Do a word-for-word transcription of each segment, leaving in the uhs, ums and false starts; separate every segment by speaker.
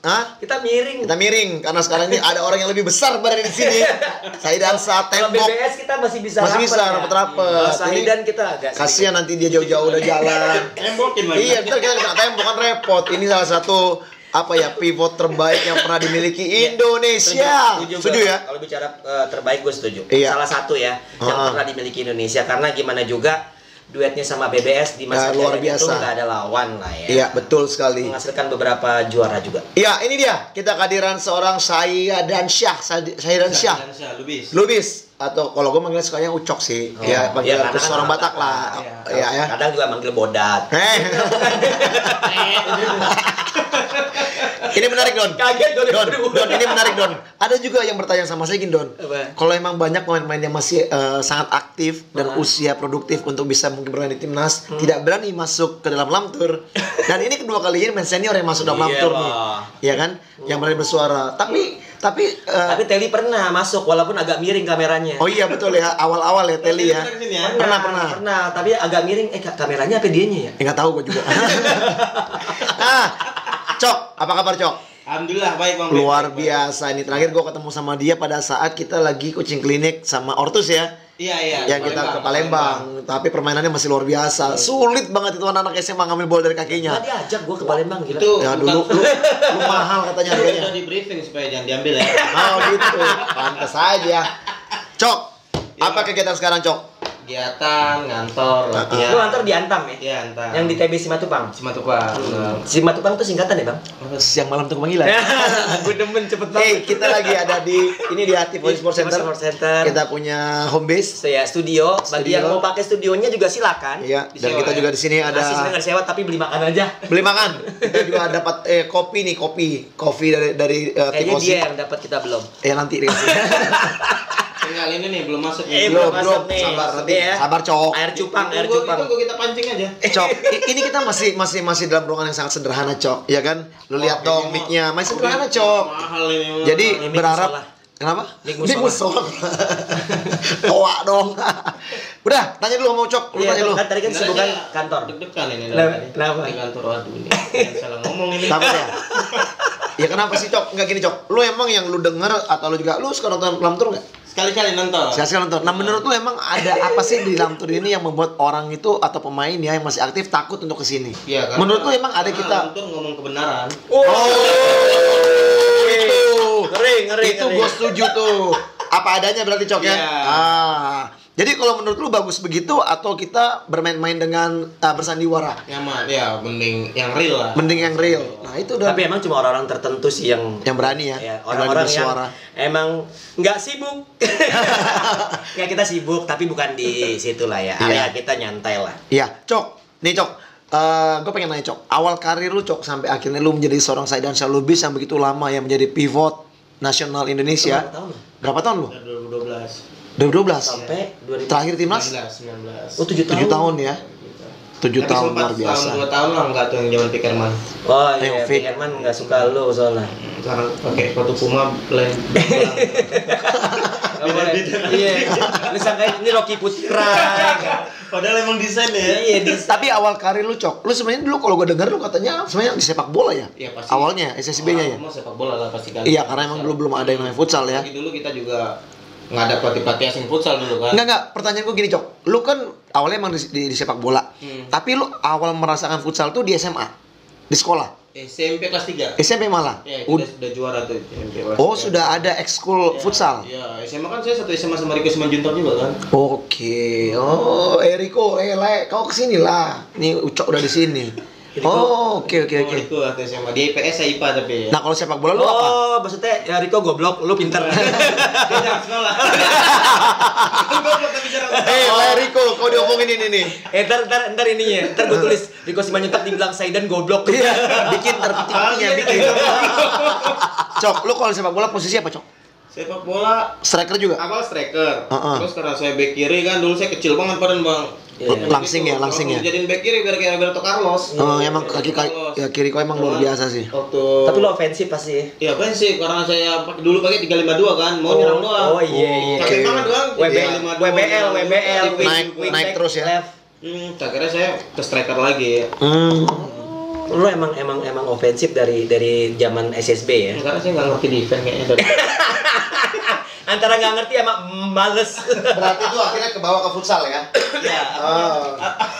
Speaker 1: Hah?
Speaker 2: Kita miring.
Speaker 1: Kita miring karena sekarang ini ada orang yang lebih besar berada di sini. Saidan saat
Speaker 2: Kalau
Speaker 1: tembok.
Speaker 2: B B S kita masih bisa
Speaker 1: Masih bisa
Speaker 2: ya.
Speaker 1: rapet-rapet.
Speaker 2: Kalau
Speaker 1: Ini
Speaker 2: Saidan kita agak
Speaker 1: kasihan nanti dia jauh-jauh udah jalan.
Speaker 3: Tembokin lagi.
Speaker 1: Iya, betul, kita kena tembok kan repot. Ini salah satu apa ya pivot terbaik yang pernah dimiliki Indonesia.
Speaker 2: Setuju,
Speaker 1: Setuju
Speaker 2: gua.
Speaker 1: ya?
Speaker 2: Kalau bicara uh, terbaik gue setuju.
Speaker 1: Iya.
Speaker 2: Salah satu ya yang
Speaker 1: Uh-huh.
Speaker 2: pernah dimiliki Indonesia karena gimana juga duetnya sama B B S di masa
Speaker 1: Ya, luar
Speaker 2: jayanya itu
Speaker 1: biasa.
Speaker 2: nggak ada lawan lah ya.
Speaker 1: Iya, betul sekali.
Speaker 2: Menghasilkan beberapa juara juga.
Speaker 1: Iya, ini dia. Kita kehadiran seorang Saidan Syah, Saidan Syah.
Speaker 3: Lubis.
Speaker 1: Lubis atau kalau gue manggil sukanya Ucok sih.
Speaker 2: Oh.
Speaker 1: Ya, panggil
Speaker 2: Iya,
Speaker 1: terus
Speaker 2: karena
Speaker 1: orang
Speaker 2: kan
Speaker 1: Batak
Speaker 2: Batak
Speaker 1: lah.
Speaker 3: Iya.
Speaker 1: Iya ya.
Speaker 2: Kadang juga manggil bodat.
Speaker 1: Eh. Ini menarik Don.
Speaker 2: Kaget Don.
Speaker 1: Don, Don, ini menarik Don. Ada juga yang bertanya sama saya gini Don.
Speaker 2: Apa?
Speaker 1: Kalau emang banyak pemain-pemain yang masih eh, sangat aktif dan
Speaker 2: Ah.
Speaker 1: usia produktif untuk bisa mungkin bermain di timnas, tidak berani masuk ke dalam lamtur. Dan ini kedua kalinya main senior yang masuk dalam
Speaker 2: Iya
Speaker 1: lamtur nih.
Speaker 2: lah.
Speaker 1: Iya kan? Yang berani bersuara. Tapi tapi eh,
Speaker 2: Tapi Teli pernah masuk walaupun agak miring kameranya.
Speaker 1: oh iya betul ya, awal-awal ya Teli ya.
Speaker 3: Pernah kesini ya?
Speaker 1: Pernah, pernah.
Speaker 2: Pernah, tapi agak miring. Eh ka- kameranya apa dianya ya?
Speaker 1: Enggak tahu gue juga. Ah, Cok, apa kabar Cok?
Speaker 3: Alhamdulillah baik Bang.
Speaker 1: Luar
Speaker 3: Baik, baik.
Speaker 1: biasa ini terakhir gue ketemu sama dia pada saat kita lagi coaching klinik sama Ortus ya.
Speaker 3: Iya iya.
Speaker 1: Yang kita ke Palembang, tapi permainannya masih luar biasa. Sulit banget itu anak-anak S M A ngambil bola dari kakinya.
Speaker 2: Nggak diajak gue ke Palembang gila.
Speaker 3: Itu
Speaker 1: Ya dulu lu, lu mahal katanya
Speaker 3: Itu
Speaker 1: harganya.
Speaker 3: udah di briefing supaya jangan diambil ya.
Speaker 1: Oh gitu. Pantas aja. Cok,
Speaker 3: Ya.
Speaker 1: apa kegiatan sekarang Cok?
Speaker 3: Kegiatan, ngantor,
Speaker 1: Ah,
Speaker 2: Lu
Speaker 3: latihan.
Speaker 2: antar di Antam ya?
Speaker 3: Iya, entar.
Speaker 2: Yang di T B Simatupang.
Speaker 3: Simatupang. benar.
Speaker 2: Simatupang itu singkatan ya bang?
Speaker 1: Siang malam tuh panggilan.
Speaker 2: Gue demen cepet
Speaker 1: Eh, kita lagi ada di ini di Tivoli Sport Center.
Speaker 2: Sport Center.
Speaker 1: Kita punya home base.
Speaker 2: So, ya studio. Bagi
Speaker 1: Studio.
Speaker 2: yang mau pakai studionya juga silakan.
Speaker 1: Iya, dan
Speaker 3: Disewa
Speaker 1: kita
Speaker 3: ya?
Speaker 1: juga di sini ada
Speaker 2: Nasi sebenarnya nggak disewa tapi beli makan aja.
Speaker 1: beli makan. Kita juga dapat eh kopi nih, kopi. Kopi dari dari uh,
Speaker 2: Kayaknya
Speaker 1: Tifosi.
Speaker 2: dia yang dapat kita belum.
Speaker 1: Ya nanti dikasih.
Speaker 3: Tinggal ini nih belum masuk
Speaker 2: Eh,
Speaker 3: nih.
Speaker 2: belum
Speaker 1: Belum,
Speaker 2: masuk
Speaker 1: belum.
Speaker 2: nih.
Speaker 1: Sabar nanti.
Speaker 2: Ya.
Speaker 1: Sabar Cok.
Speaker 2: Air cupang, air
Speaker 3: Tunggu,
Speaker 2: cupang.
Speaker 3: Tunggu kita pancing aja.
Speaker 1: Cok, i- ini kita masih masih masih dalam ruangan yang sangat sederhana, Cok. Ya kan? Lu lihat
Speaker 3: Oh,
Speaker 1: dong
Speaker 3: ini
Speaker 1: mic-nya,
Speaker 3: mah-
Speaker 1: masih sederhana, Cok.
Speaker 3: Mahal ini. Bang.
Speaker 1: Jadi
Speaker 2: Ini mic
Speaker 1: berharap
Speaker 2: musola.
Speaker 1: kenapa?
Speaker 2: Mic
Speaker 1: Mic
Speaker 2: musola.
Speaker 1: musola. Toa dong. Udah, tanya dulu mau Cok. Lu
Speaker 2: Iya,
Speaker 1: tanya dulu.
Speaker 2: kan tadi kan
Speaker 3: Sebenarnya
Speaker 2: sibukan kantor.
Speaker 3: Deg-degan ini.
Speaker 2: Kenapa?
Speaker 3: tadi.
Speaker 2: Kenapa?
Speaker 3: Di kantor waduh ini. Jangan salah ngomong ini.
Speaker 1: Takut ya? Ya kenapa sih, Cok? Enggak gini, Cok. Lu emang yang lu denger atau lu juga lu suka nonton film tour enggak?
Speaker 3: Sekali-kali nonton.
Speaker 1: Sekali nonton. Nah, menurut lu emang ada apa sih di dalam tour ini yang membuat orang itu atau pemain ya yang masih aktif takut untuk kesini?
Speaker 3: Iya kan?
Speaker 1: Menurut lu emang ada
Speaker 3: Karena
Speaker 1: kita?
Speaker 3: Nonton ngomong kebenaran.
Speaker 2: Oh,
Speaker 1: itu.
Speaker 2: ngeri, ngeri,
Speaker 1: Itu
Speaker 2: ngeri.
Speaker 1: gue setuju tuh. Apa adanya berarti Cok ya?
Speaker 3: Iya.
Speaker 1: Ah. Jadi kalau menurut lu bagus begitu atau kita bermain-main dengan uh, bersandiwara?
Speaker 3: Nyaman. Ya, mending yang real lah.
Speaker 1: Mending yang real. Nah, itu udah
Speaker 2: Tapi emang cuma orang-orang tertentu sih yang
Speaker 1: yang berani ya.
Speaker 2: ya,
Speaker 1: yang berani
Speaker 2: orang-orang yang
Speaker 1: bersuara.
Speaker 2: emang nggak sibuk. Nggak kita sibuk tapi bukan di situ lah ya.
Speaker 1: Iya.
Speaker 2: Area kita nyantai lah.
Speaker 1: Iya, Cok. Nih Cok, gue pengen nanya Cok. Awal karir lu Cok sampai akhirnya lu menjadi seorang Saidan Syah Lubis yang begitu lama yang menjadi pivot nasional Indonesia.
Speaker 2: Berapa tahun?
Speaker 1: Berapa tahun lu?
Speaker 3: dua ribu dua belas.
Speaker 1: dua ribu dua belas.
Speaker 2: Sampai dua ribu.
Speaker 1: Terakhir timnas?
Speaker 3: sembilan belas, sembilan belas.
Speaker 2: Oh, tujuh tahun.
Speaker 1: tujuh tahun ya. tujuh
Speaker 3: Tapi
Speaker 1: tahun
Speaker 3: sempat
Speaker 1: luar biasa.
Speaker 3: Tahun dua tahun lah enggak tuh yang zaman Pikerman.
Speaker 2: Oh
Speaker 1: Yang
Speaker 2: iya,
Speaker 1: fit.
Speaker 2: Herman nggak suka lu soalnya.
Speaker 3: Sekarang pakai sepatu Puma blend.
Speaker 2: Nggak boleh. Iya. Lu sangka ini Rocky Putira.
Speaker 3: Padahal emang desain ya.
Speaker 2: Iya, di
Speaker 1: Tapi awal karir lu Cok, lu sebenarnya dulu kalau gue denger lu katanya sebenarnya di sepak bola ya?
Speaker 3: Iya, pasti.
Speaker 1: Awalnya S S B-nya ya?
Speaker 3: Mau sepak bola lah pasti kan.
Speaker 1: Iya, karena emang dulu belum ada yang namanya futsal ya.
Speaker 3: Lagi dulu kita juga nggak ada pelatih-pelatih asing futsal dulu kan.
Speaker 1: Enggak, enggak, pertanyaan gue gini Cok. Lu kan awalnya emang di, di, di sepak bola.
Speaker 3: Hmm.
Speaker 1: Tapi lu awal merasakan futsal tuh di S M A? Di sekolah?
Speaker 3: S M P kelas tiga.
Speaker 1: S M P malah?
Speaker 3: Ya,
Speaker 1: Ud-
Speaker 3: kita sudah juara tuh S M P kelas
Speaker 1: oh,
Speaker 3: tiga.
Speaker 1: sudah ada ekskul
Speaker 3: Ya,
Speaker 1: futsal?
Speaker 3: Iya, S M A kan saya satu S M A sama Riko Simanjuntak juga kan.
Speaker 1: Oke. Oh, Eriko, eh, Le, kau kesini lah. Nih Ucok udah di sini. Oh, oke oke oke.
Speaker 3: Riko atau S M A. Di I P S saya I P A tapi ya.
Speaker 1: Nah, kalau sepak bola lu apa?
Speaker 2: Oh, maksudnya ya Riko goblok, lu pinter.
Speaker 3: Dia jarang sekolah. Goblok tapi jarang sekolah.
Speaker 1: Eh, Le Riko, kau diomongin ini nih.
Speaker 2: eh, ntar, ntar, ntar ininya, ntar gue tulis Riko Simanjuntak dibilang Saidan goblok.
Speaker 1: Iya, bikin terpetik-petiknya bikin. Cok, lu kalau sepak bola posisi apa, Cok?
Speaker 3: Sepak bola
Speaker 1: Striker juga?
Speaker 3: awal striker.
Speaker 1: Uh-uh.
Speaker 3: Terus karena saya back kiri kan dulu saya kecil banget badan, Bang.
Speaker 2: Iya.
Speaker 1: Langsing ya, langsing ya.
Speaker 3: Jadiin back kiri biar kayak Roberto Carlos.
Speaker 1: Oh, emang kaki kaki ya kiri kau emang luar biasa sih.
Speaker 3: Waktu
Speaker 2: Tapi lo ofensif pasti ya.
Speaker 3: Iya kan sih, karena saya pakai- dulu pakai tiga lima dua kan, mau nyerang doang.
Speaker 2: Oh iya iya.
Speaker 3: Capek
Speaker 1: Oke.
Speaker 3: banget doang.
Speaker 2: W B
Speaker 1: Iya.
Speaker 2: L, W B L, W B L,
Speaker 1: Naik- naik terus ya.
Speaker 2: Left.
Speaker 3: Hmm, akhirnya saya ke striker lagi.
Speaker 1: Hmm.
Speaker 2: lu emang emang emang ofensif dari dari zaman S S B ya.
Speaker 3: Karena saya nggak ngerti defense kayaknya dari.
Speaker 2: Antara nggak ngerti sama males.
Speaker 1: Berarti itu akhirnya ke bawah ke futsal ya?
Speaker 3: Iya.
Speaker 1: Oh.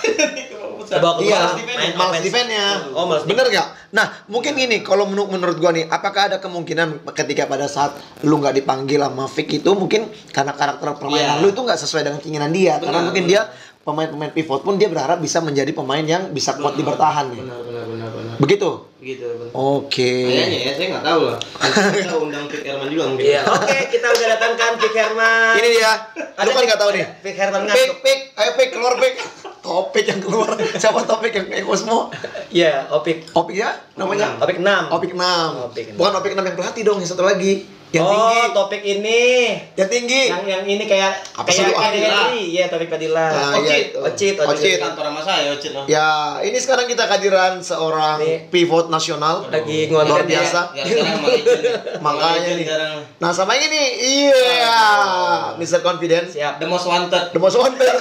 Speaker 2: Bawa ke
Speaker 1: Iya,
Speaker 2: males defense, main
Speaker 1: males
Speaker 2: offense.
Speaker 1: defense-nya.
Speaker 2: Oh, males
Speaker 1: Bener nggak? Nah, mungkin gini, kalau menurut menurut gua nih, apakah ada kemungkinan ketika pada saat lu nggak dipanggil sama Vic itu mungkin karena karakter permainan
Speaker 3: Iya.
Speaker 1: lu itu nggak sesuai dengan keinginan dia, karena
Speaker 3: Benar,
Speaker 1: mungkin
Speaker 3: benar.
Speaker 1: dia pemain-pemain pivot pun dia berharap bisa menjadi pemain yang bisa kuat di bertahan. nih.
Speaker 3: Benar benar benar benar.
Speaker 1: Begitu?
Speaker 3: Begitu benar.
Speaker 1: Oke.
Speaker 3: Kayaknya ya, saya nggak tahu lah. Kita undang Vic Herman juga mungkin.
Speaker 2: Iya, oke kita udah datangkan Vic Herman.
Speaker 1: Ini dia. Lu kan nggak tahu nih.
Speaker 2: Vic Herman
Speaker 1: Pik,
Speaker 2: ngantuk.
Speaker 1: pik, ayo pik keluar pik. Topik yang keluar. Siapa topik yang kayak Cosmo?
Speaker 2: Iya, Opik.
Speaker 1: Opik ya namanya?
Speaker 2: Opik enam.
Speaker 1: Opik enam.
Speaker 2: Opik enam.
Speaker 1: Bukan Opik enam yang pelatih dong, yang satu lagi. Yang
Speaker 2: oh,
Speaker 1: tinggi.
Speaker 2: topik ini.
Speaker 1: Yang tinggi.
Speaker 2: Yang yang ini kayak
Speaker 1: Apa sih
Speaker 2: kayak
Speaker 1: lu?
Speaker 2: kayak
Speaker 3: Padilla.
Speaker 2: Henry. Iya, topik Padilla.
Speaker 1: Nah,
Speaker 3: Ocit.
Speaker 1: iya.
Speaker 2: Ocit, Ocit.
Speaker 1: Ocit.
Speaker 3: Kantor sama saya, Ocit loh.
Speaker 1: Ya, ini sekarang kita kehadiran seorang
Speaker 2: Nih.
Speaker 1: pivot nasional.
Speaker 2: Lagi
Speaker 1: luar
Speaker 2: ngonten
Speaker 1: biasa.
Speaker 3: Ya, sekarang sama Legend.
Speaker 1: Makanya
Speaker 3: Legend
Speaker 1: nih.
Speaker 3: sekarang.
Speaker 1: Nah, sama ini nih. Iya. mister Confidence.
Speaker 2: Siap.
Speaker 3: The most wanted.
Speaker 1: The most wanted.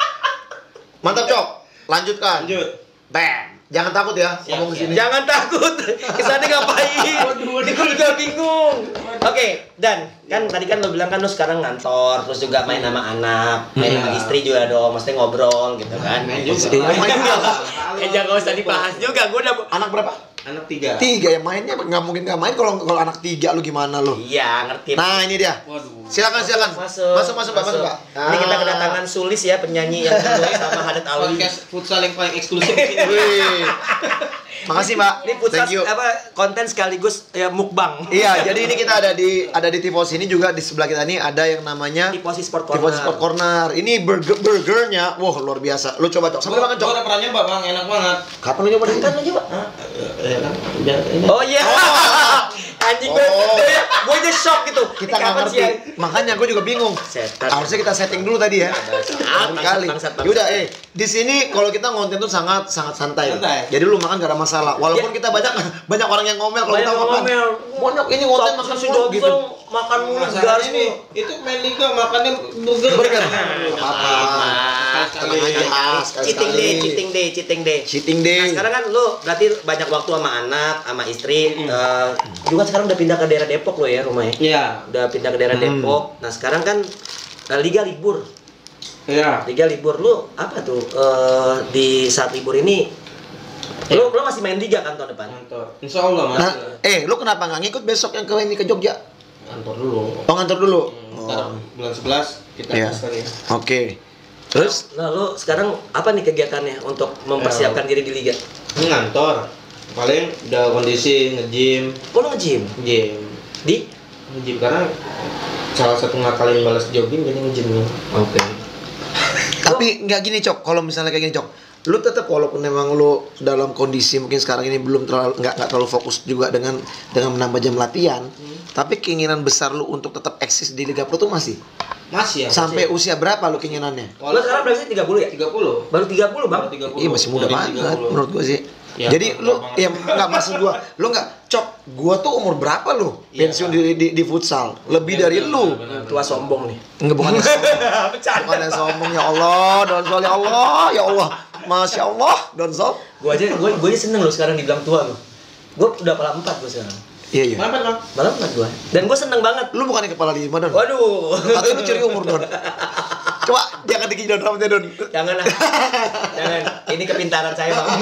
Speaker 1: Mantap, Cok. Lanjutkan.
Speaker 3: Lanjut.
Speaker 1: Bam. Jangan takut ya
Speaker 3: Siap,
Speaker 1: ngomong di
Speaker 3: siap.
Speaker 1: sini.
Speaker 2: Jangan takut. Kesana ngapain? Ini gue juga bingung. Oke, Dan, kan tadi kan lo bilang kan lo sekarang ngantor, terus juga main sama anak, main sama
Speaker 3: Iya.
Speaker 2: istri juga dong, mesti ngobrol gitu kan.
Speaker 3: Main juga.
Speaker 1: Iya, main juga.
Speaker 2: Eh jangan usah dibahas juga, gue udah
Speaker 1: Anak berapa?
Speaker 3: Anak tiga.
Speaker 1: Tiga yang mainnya nggak mungkin nggak main kalau kalau anak tiga lu gimana lu?
Speaker 2: Iya, ngerti.
Speaker 1: Nah ini dia.
Speaker 3: Waduh.
Speaker 1: Silakan silakan.
Speaker 2: Masuk,
Speaker 1: masuk masuk Pak, masuk, Pak.
Speaker 2: Ini kita
Speaker 1: Ah.
Speaker 2: kedatangan Sulis ya, penyanyi yang kedua sama Hadat Alwi.
Speaker 3: Podcast futsal yang paling eksklusif di sini.
Speaker 1: Wih. Makasih Pak.
Speaker 2: Ini futsal
Speaker 1: Thank you.
Speaker 2: apa konten sekaligus ya mukbang.
Speaker 1: Iya, jadi ini kita ada di ada di Tivos ini juga di sebelah kita nih ada yang namanya
Speaker 2: Tifosi Sport Corner.
Speaker 1: Tivos Sport Corner. Ini burger burgernya, wah luar biasa. Lu coba Cok. Sambil makan
Speaker 3: Gua
Speaker 1: Cok.
Speaker 3: udah pernah nyoba bang, enak banget.
Speaker 1: Kapan lu nyoba di
Speaker 2: Kan lo coba.
Speaker 3: Hah? Eh, kan? Biar ini.
Speaker 2: Oh iya. Anjing gue,
Speaker 1: Oh.
Speaker 2: gue aja shock gitu.
Speaker 1: Kita
Speaker 2: Ini
Speaker 1: nggak
Speaker 2: kapan
Speaker 1: ngerti.
Speaker 2: sih ya?
Speaker 1: Makanya gue juga bingung.
Speaker 2: Setan.
Speaker 1: Harusnya kita setting dulu tadi ya.
Speaker 2: Bangsat,
Speaker 1: Kali.
Speaker 2: bangsat, bangsat.
Speaker 1: Yaudah, eh di sini kalau kita ngonten tuh sangat sangat santai.
Speaker 3: Santai.
Speaker 1: Jadi lu makan gak ada masalah. Walaupun
Speaker 2: Ya.
Speaker 1: kita banyak banyak orang yang ngomel kalau
Speaker 2: Banyak
Speaker 1: kita makan.
Speaker 2: ngomel.
Speaker 1: Banyak ini ngonten makan
Speaker 2: si
Speaker 1: mulu
Speaker 2: Dobsong
Speaker 1: gitu.
Speaker 2: makan mulu
Speaker 3: Masalahnya
Speaker 2: garis
Speaker 3: ini, itu main liga makannya burger.
Speaker 1: Burger.
Speaker 3: Nah,
Speaker 1: Apa-apa.
Speaker 3: Sekali-sekali.
Speaker 1: Tenang aja, ah, sekali-sekali.
Speaker 2: Cheating day, cheating day, cheating day.
Speaker 1: Cheating day.
Speaker 2: Nah, sekarang kan lu berarti banyak waktu sama anak, sama istri. Eh, juga sekarang udah pindah ke daerah Depok lo ya rumahnya.
Speaker 3: Iya.
Speaker 2: Udah pindah ke daerah
Speaker 1: Hmm.
Speaker 2: Depok. Nah, sekarang kan eh, liga libur.
Speaker 3: Iya.
Speaker 2: Liga libur lu apa tuh eh, di saat libur ini lu lu masih main liga kan tahun depan?
Speaker 3: Kantor. Insya Allah mas.
Speaker 1: Nah, eh lu kenapa nggak ngikut besok yang ke ini ke Jogja?
Speaker 3: Kantor dulu.
Speaker 1: Oh ngantor dulu.
Speaker 3: Hmm, Ntar
Speaker 1: Oh.
Speaker 3: bulan sebelas kita
Speaker 1: Iya.
Speaker 3: tes lagi.
Speaker 1: Oke. Terus
Speaker 2: Nah, lu sekarang apa nih kegiatannya untuk mempersiapkan diri di liga?
Speaker 3: Ini ngantor. Paling udah kondisi nge-gym,
Speaker 2: Oh, lu nge-gym?
Speaker 3: gym,
Speaker 2: Di?
Speaker 3: nge-gym karena salah satu ngakalin balas jogging jadi nge-gym nih.
Speaker 2: Oke.
Speaker 1: tapi nggak gini Cok, kalau misalnya kayak gini Cok, lu tetap walaupun memang lu dalam kondisi mungkin sekarang ini belum terlalu nggak nggak terlalu fokus juga dengan dengan menambah jam latihan, hmm. tapi keinginan besar lu untuk tetap eksis di Liga Pro tuh masih
Speaker 3: Masih ya.
Speaker 1: sampai usia berapa lu keinginannya?
Speaker 2: Lu sekarang berapa sih? tiga puluh ya?
Speaker 3: tiga puluh.
Speaker 2: Baru tiga puluh, Bang.
Speaker 3: tiga puluh.
Speaker 1: Iya masih muda
Speaker 3: Dari
Speaker 1: banget
Speaker 3: tiga puluh.
Speaker 1: menurut gua sih.
Speaker 3: Ya,
Speaker 1: Jadi lu
Speaker 3: banget.
Speaker 1: ya nggak maksud gua, lu nggak Cok, gua tuh umur berapa lu
Speaker 3: Iya,
Speaker 1: pensiun
Speaker 3: Pak.
Speaker 1: di, di di futsal? Lebih dari lu.
Speaker 2: Tua sombong nih.
Speaker 1: Enggak bukan yang sombong. Bukan yang sombong ya Allah, Donsol ya Allah, ya Allah. Masya Allah, Donsol.
Speaker 2: Gua aja gua gua aja seneng lo sekarang dibilang tua lo. Gua udah kepala empat gua sekarang.
Speaker 1: Iya iya.
Speaker 3: Kenapa Bang?
Speaker 2: Kepala empat gua. Dan gua seneng banget.
Speaker 1: Lu bukan yang kepala lima Don.
Speaker 2: Waduh.
Speaker 1: Atau itu curi umur Don. Coba jangan dikit Don rambutnya Don.
Speaker 2: Jangan lah. Jangan. Ini kepintaran saya, Bang.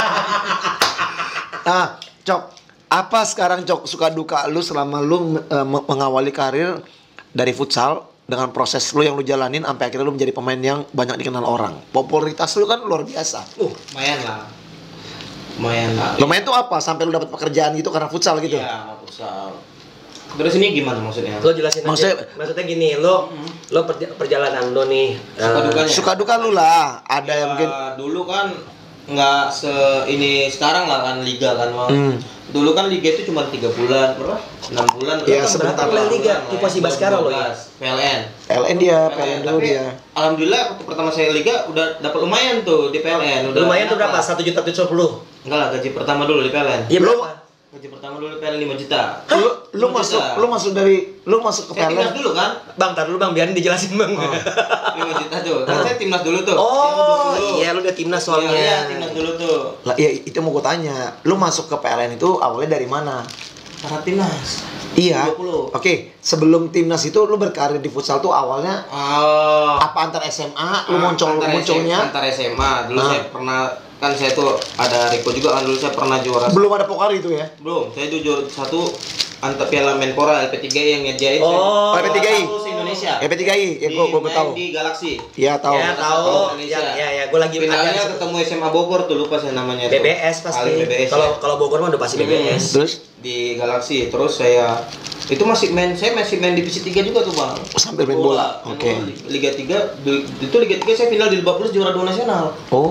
Speaker 1: Nah, Cok, apa sekarang Cok suka duka lu selama lu eh, me- mengawali karir dari futsal dengan proses lu yang lu jalanin sampai akhirnya lu menjadi pemain yang banyak dikenal orang. Popularitas lu kan luar biasa.
Speaker 2: Uh,
Speaker 3: Lumayan lah. Lumayan lah.
Speaker 1: Lumayan tuh apa? Sampai lu dapat pekerjaan gitu karena futsal gitu.
Speaker 3: Iya, futsal. Terus ini gimana maksudnya?
Speaker 2: lo jelasin
Speaker 1: Maksudnya-
Speaker 2: aja. Maksudnya gini, lo lo perja- perjalanan lo nih.
Speaker 3: Suka
Speaker 2: eh,
Speaker 3: dukanya.
Speaker 1: Suka duka lu lah. Ada yang
Speaker 3: Ya,
Speaker 1: mungkin
Speaker 3: dulu kan nggak se ini sekarang lah kan liga kan Bang.
Speaker 1: Hmm.
Speaker 3: Dulu kan liga itu cuma tiga bulan, berapa? enam bulan.
Speaker 1: Iya,
Speaker 3: Kan
Speaker 1: sebentar
Speaker 3: berapa
Speaker 2: lah. Liga,
Speaker 3: bulan,
Speaker 2: Tifosi
Speaker 3: ya?
Speaker 2: Baskara loh ya.
Speaker 3: P L N.
Speaker 1: P L N dia, P L N dulu
Speaker 3: Tapi,
Speaker 1: dia.
Speaker 3: Alhamdulillah waktu pertama saya liga udah dapat lumayan tuh di P L N. Udah
Speaker 2: lumayan tuh
Speaker 3: enak
Speaker 2: berapa?
Speaker 3: lah.
Speaker 2: Satu juta tujuh puluh.
Speaker 3: Enggak lah, gaji pertama dulu di P L N.
Speaker 2: Iya
Speaker 1: Lu
Speaker 2: berapa?
Speaker 3: Gaji pertama dulu P L N lima juta.
Speaker 1: Lu lu
Speaker 3: lima
Speaker 1: masuk
Speaker 3: juta.
Speaker 1: lu masuk dari lu masuk ke
Speaker 3: Saya
Speaker 1: P L N.
Speaker 3: timnas dulu kan?
Speaker 2: Bang, tar dulu Bang, biarin dijelasin Bang.
Speaker 3: lima juta tuh. Kan saya timnas dulu tuh.
Speaker 2: Oh, iya lu udah timnas soalnya.
Speaker 3: Iya, iya, timnas dulu tuh.
Speaker 1: Lah ya itu mau gue tanya, lu masuk ke P L N itu awalnya dari mana?
Speaker 3: Para timnas.
Speaker 1: Iya.
Speaker 3: dua puluh.
Speaker 1: Oke, sebelum timnas itu lu berkarir di futsal tuh awalnya
Speaker 3: Oh.
Speaker 1: apa antar S M A lu muncul
Speaker 3: Antara
Speaker 1: munculnya?
Speaker 3: antar S M A dulu
Speaker 1: Ah.
Speaker 3: saya pernah kan saya tuh ada Riko juga kan dulu saya pernah juara.
Speaker 1: Belum ada Pokari itu ya?
Speaker 3: Belum, saya tuh juara satu antar Piala Menpora L P tiga I yang ngerjain.
Speaker 2: Oh,
Speaker 1: L P tiga I.
Speaker 3: Satu se-Indonesia.
Speaker 1: L P tiga I, ya gua gua
Speaker 3: Di-
Speaker 1: tahu.
Speaker 3: main di Galaxy.
Speaker 1: Iya tahu.
Speaker 2: Ya tahu.
Speaker 3: Indonesia.
Speaker 2: Ya ya ya, gua lagi
Speaker 3: Finalnya
Speaker 2: ada-
Speaker 3: ketemu S M A Bogor tuh lupa saya namanya
Speaker 2: B
Speaker 3: tuh.
Speaker 2: B S pasti.
Speaker 3: Paling B B S.
Speaker 2: Kalau
Speaker 3: ya.
Speaker 2: kalau Bogor mah udah pasti B B S.
Speaker 1: Terus
Speaker 3: Di Galaxy terus saya itu masih main saya masih main divisi tiga juga tuh bang.
Speaker 1: sambil main bola.
Speaker 3: Main
Speaker 1: Oke.
Speaker 3: bola. Liga tiga di- itu Liga tiga saya final di Lebak Bulus juara dua nasional.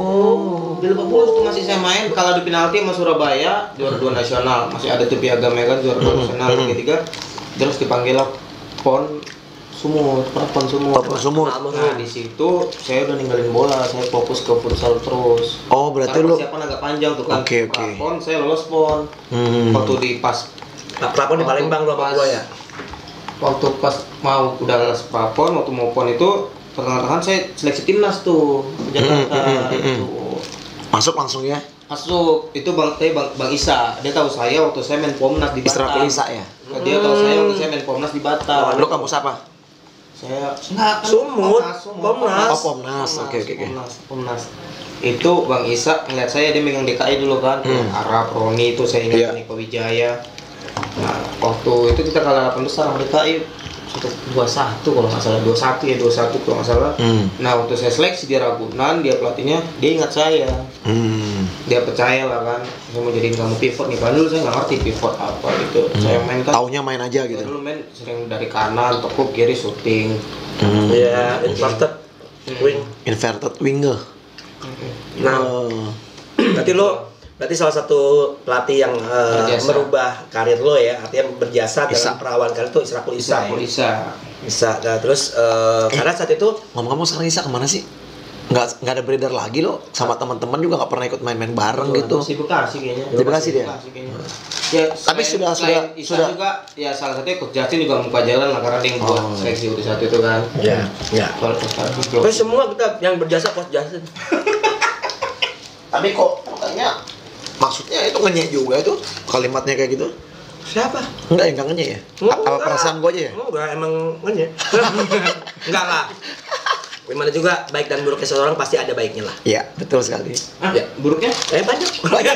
Speaker 1: Oh.
Speaker 3: Di Lebak Bulus tuh masih saya main kalau di penalti sama Surabaya juara dua nasional, masih ada tuh piagam ya kan juara dua nasional Liga tiga. Terus dipanggil lah Pon Sumur, Pon Sumur.
Speaker 1: Pon Sumur.
Speaker 3: Nah, di situ saya udah ninggalin bola, saya fokus ke futsal terus.
Speaker 1: Oh, berarti
Speaker 3: Karena
Speaker 1: lu
Speaker 3: persiapan agak panjang tuh kan.
Speaker 1: Oke, oke.
Speaker 3: Pon saya lolos Pon.
Speaker 1: Hmm.
Speaker 3: Waktu di pas
Speaker 2: Prapon di Palembang lu sama
Speaker 3: Pas-
Speaker 2: gua ya.
Speaker 3: waktu pas mau udah lolos Prapon, waktu mau Pon itu pertengahan saya seleksi timnas tuh ke Jakarta
Speaker 1: Hmm, hmm, hmm, hmm.
Speaker 3: itu.
Speaker 1: Masuk langsung ya?
Speaker 3: Masuk itu bang, eh, bang, bang Isa, dia tahu saya waktu saya main Pomnas di
Speaker 1: Isra
Speaker 3: Batam.
Speaker 1: Pelisa ya?
Speaker 3: Dia tahu saya waktu saya main Pomnas di Batam.
Speaker 1: Lu kampus apa?
Speaker 3: Saya enggak kan
Speaker 2: Sumut,
Speaker 3: Sumut,
Speaker 2: Pomnas.
Speaker 1: Oh, Pomnas. Oke, oke, oke.
Speaker 3: Pomnas, Pomnas. Itu Bang Isa ngeliat saya dia megang D K I dulu kan,
Speaker 1: Hmm.
Speaker 3: Arab, Roni itu saya ingat
Speaker 1: Iya.
Speaker 3: Niko Wijaya. Nah, waktu itu kita kalah delapan besar sama D K I satu dua satu kalau nggak salah dua satu ya dua satu kalau nggak salah.
Speaker 1: Hmm.
Speaker 3: Nah waktu saya seleksi di Ragunan dia pelatihnya dia ingat saya,
Speaker 1: Hmm.
Speaker 3: dia percaya lah kan saya mau jadiin kamu pivot nih kan dulu saya nggak ngerti pivot apa gitu. Saya main kan
Speaker 1: Taunya main aja
Speaker 3: saya
Speaker 1: gitu.
Speaker 3: dulu main sering dari kanan tekuk kiri shooting.
Speaker 1: Hmm.
Speaker 2: Iya, inverted wing.
Speaker 1: Inverted winger.
Speaker 2: Nah,
Speaker 1: Oh.
Speaker 2: berarti lo berarti salah satu pelatih yang eh,
Speaker 3: Berjasa.
Speaker 2: merubah karir lo ya, artinya berjasa
Speaker 1: Isa.
Speaker 2: dalam perawan karir itu Isra Kulisa.
Speaker 3: Isa,
Speaker 2: ya?
Speaker 3: Polisa.
Speaker 2: Bisa. Nah, terus eh, karena saat itu
Speaker 1: Ngomong-ngomong sekarang Isa kemana sih? Nggak, nggak ada beredar lagi loh. Sama teman-teman juga nggak pernah ikut main-main bareng gitu.
Speaker 3: Masih Bekasi kayaknya.
Speaker 1: Di Bekasi dia?
Speaker 3: kayaknya. Ya,
Speaker 1: Tapi
Speaker 3: selain-
Speaker 1: sudah-
Speaker 3: selain
Speaker 1: sudah-
Speaker 3: Isa
Speaker 1: sudah-
Speaker 3: juga ya salah satunya Coach Justin juga membuka jalan lah karena dia yang buat
Speaker 1: Oh.
Speaker 3: seleksi U satu itu kan.
Speaker 2: ya, ya.
Speaker 3: Soal prestasi
Speaker 2: Tapi semua kita yang berjasa Coach Justin.
Speaker 1: Tapi kok katanya maksudnya itu ngenyek juga itu kalimatnya kayak gitu?
Speaker 2: Siapa?
Speaker 1: Enggak ya, enggak ngenyek ya? A- Apa perasaan gua aja ya?
Speaker 2: Enggak, emang aja. Enggak lah. Gimana juga baik dan buruknya seseorang pasti ada baiknya lah.
Speaker 1: Iya, betul sekali.
Speaker 3: Ah,
Speaker 2: Ya.
Speaker 3: buruknya?
Speaker 2: Eh banyak.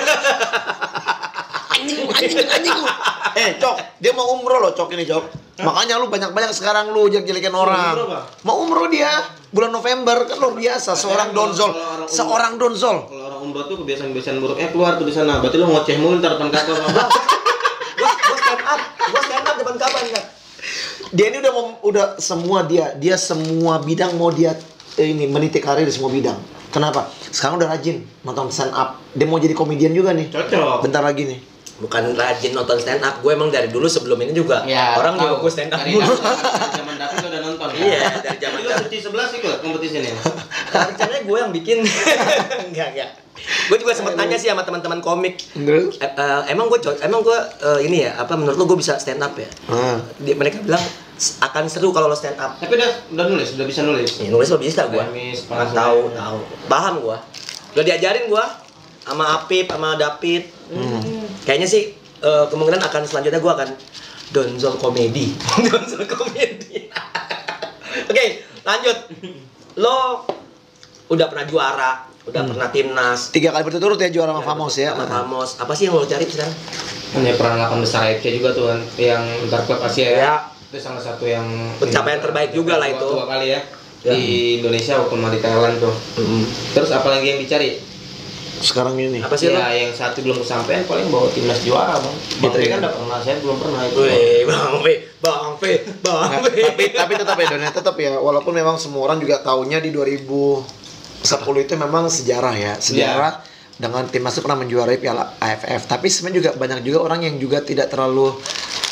Speaker 1: Anjing, anjing, anjing lu. Eh, Cok, dia mau umroh loh, Cok ini, Cok. Makanya lu banyak-banyak sekarang lu jelek-jelekin orang.
Speaker 3: umroh, Bang?
Speaker 1: Mau umroh dia bulan November kan luar biasa, seorang
Speaker 3: Kalau-
Speaker 1: donzol.
Speaker 3: kalau orang umroh-
Speaker 1: Seorang donzol.
Speaker 3: Kalau orang umroh tuh kebiasaan-kebiasaan buruknya keluar tuh di sana. Berarti lu ngoceh mulu ntar depan kapal. Bang.
Speaker 2: Gua gua stand up. Gua stand up depan kapan kan?
Speaker 1: Dia ini udah mem- udah semua dia, dia semua bidang mau dia eh, ini meniti karir di semua bidang. Kenapa? Sekarang udah rajin nonton stand up. Dia mau jadi komedian juga nih.
Speaker 3: Cocok.
Speaker 1: Bentar lagi nih.
Speaker 2: Bukan rajin nonton stand up, gue emang dari dulu sebelum ini juga
Speaker 3: Ya,
Speaker 2: orang
Speaker 3: tahu.
Speaker 2: juga gue stand up
Speaker 3: Dari
Speaker 2: dulu.
Speaker 3: David- dari zaman David udah nonton ya?
Speaker 2: Iya, dari zaman
Speaker 3: Lu suci sebelas ikut kompetisi ini.
Speaker 2: Rencananya gue yang bikin. Enggak, enggak. Gue juga sempet tanya sih sama teman-teman komik.
Speaker 1: Terus?
Speaker 2: Eh, eh, emang gue co- emang gue eh, ini ya, apa menurut lo gue bisa stand up ya?
Speaker 1: Ah.
Speaker 2: Dia, mereka bilang "S- akan seru kalau lo stand up.
Speaker 3: Tapi udah udah nulis, udah bisa nulis.
Speaker 2: Ya, nulis lo bisa gue.
Speaker 3: Premis,
Speaker 2: Nggak
Speaker 3: pengakuan.
Speaker 2: tahu, tahu. Paham gue. Udah diajarin gue sama Apip, sama David. Kayaknya sih eh, kemungkinan akan selanjutnya gue akan donzol komedi. Donzol komedi. Oke, lanjut. Lo udah pernah juara, udah pernah timnas.
Speaker 1: Tiga kali berturut-turut ya juara sama Famos ya.
Speaker 2: Sama Famos. Apa sih yang lo cari sekarang?
Speaker 3: Punya peran delapan besar A F C juga tuh kan, yang antar klub Asia ya.
Speaker 2: Ya.
Speaker 3: Itu salah satu yang
Speaker 2: Pencapaian terbaik juga lah
Speaker 3: dua-
Speaker 2: itu.
Speaker 3: Dua kali ya.
Speaker 2: Ya.
Speaker 3: Di Indonesia walaupun mau di Thailand tuh. Terus apa lagi yang dicari?
Speaker 1: Sekarang ini.
Speaker 2: Apa sih lo?
Speaker 3: Ya yang satu belum kesampaian paling bawa timnas juara bang. Bang
Speaker 1: Gitu
Speaker 3: P
Speaker 1: ya?
Speaker 3: kan udah pernah, saya belum pernah itu.
Speaker 2: Wih, Bang P, Bang P, Bang
Speaker 1: Nah,
Speaker 2: P.
Speaker 1: tapi tapi tetap ya Don, ya, tetap ya walaupun memang semua orang juga taunya di dua ribu sepuluh itu memang sejarah ya sejarah dengan timnas itu pernah menjuarai Piala A F F tapi sebenarnya juga banyak juga orang yang juga tidak terlalu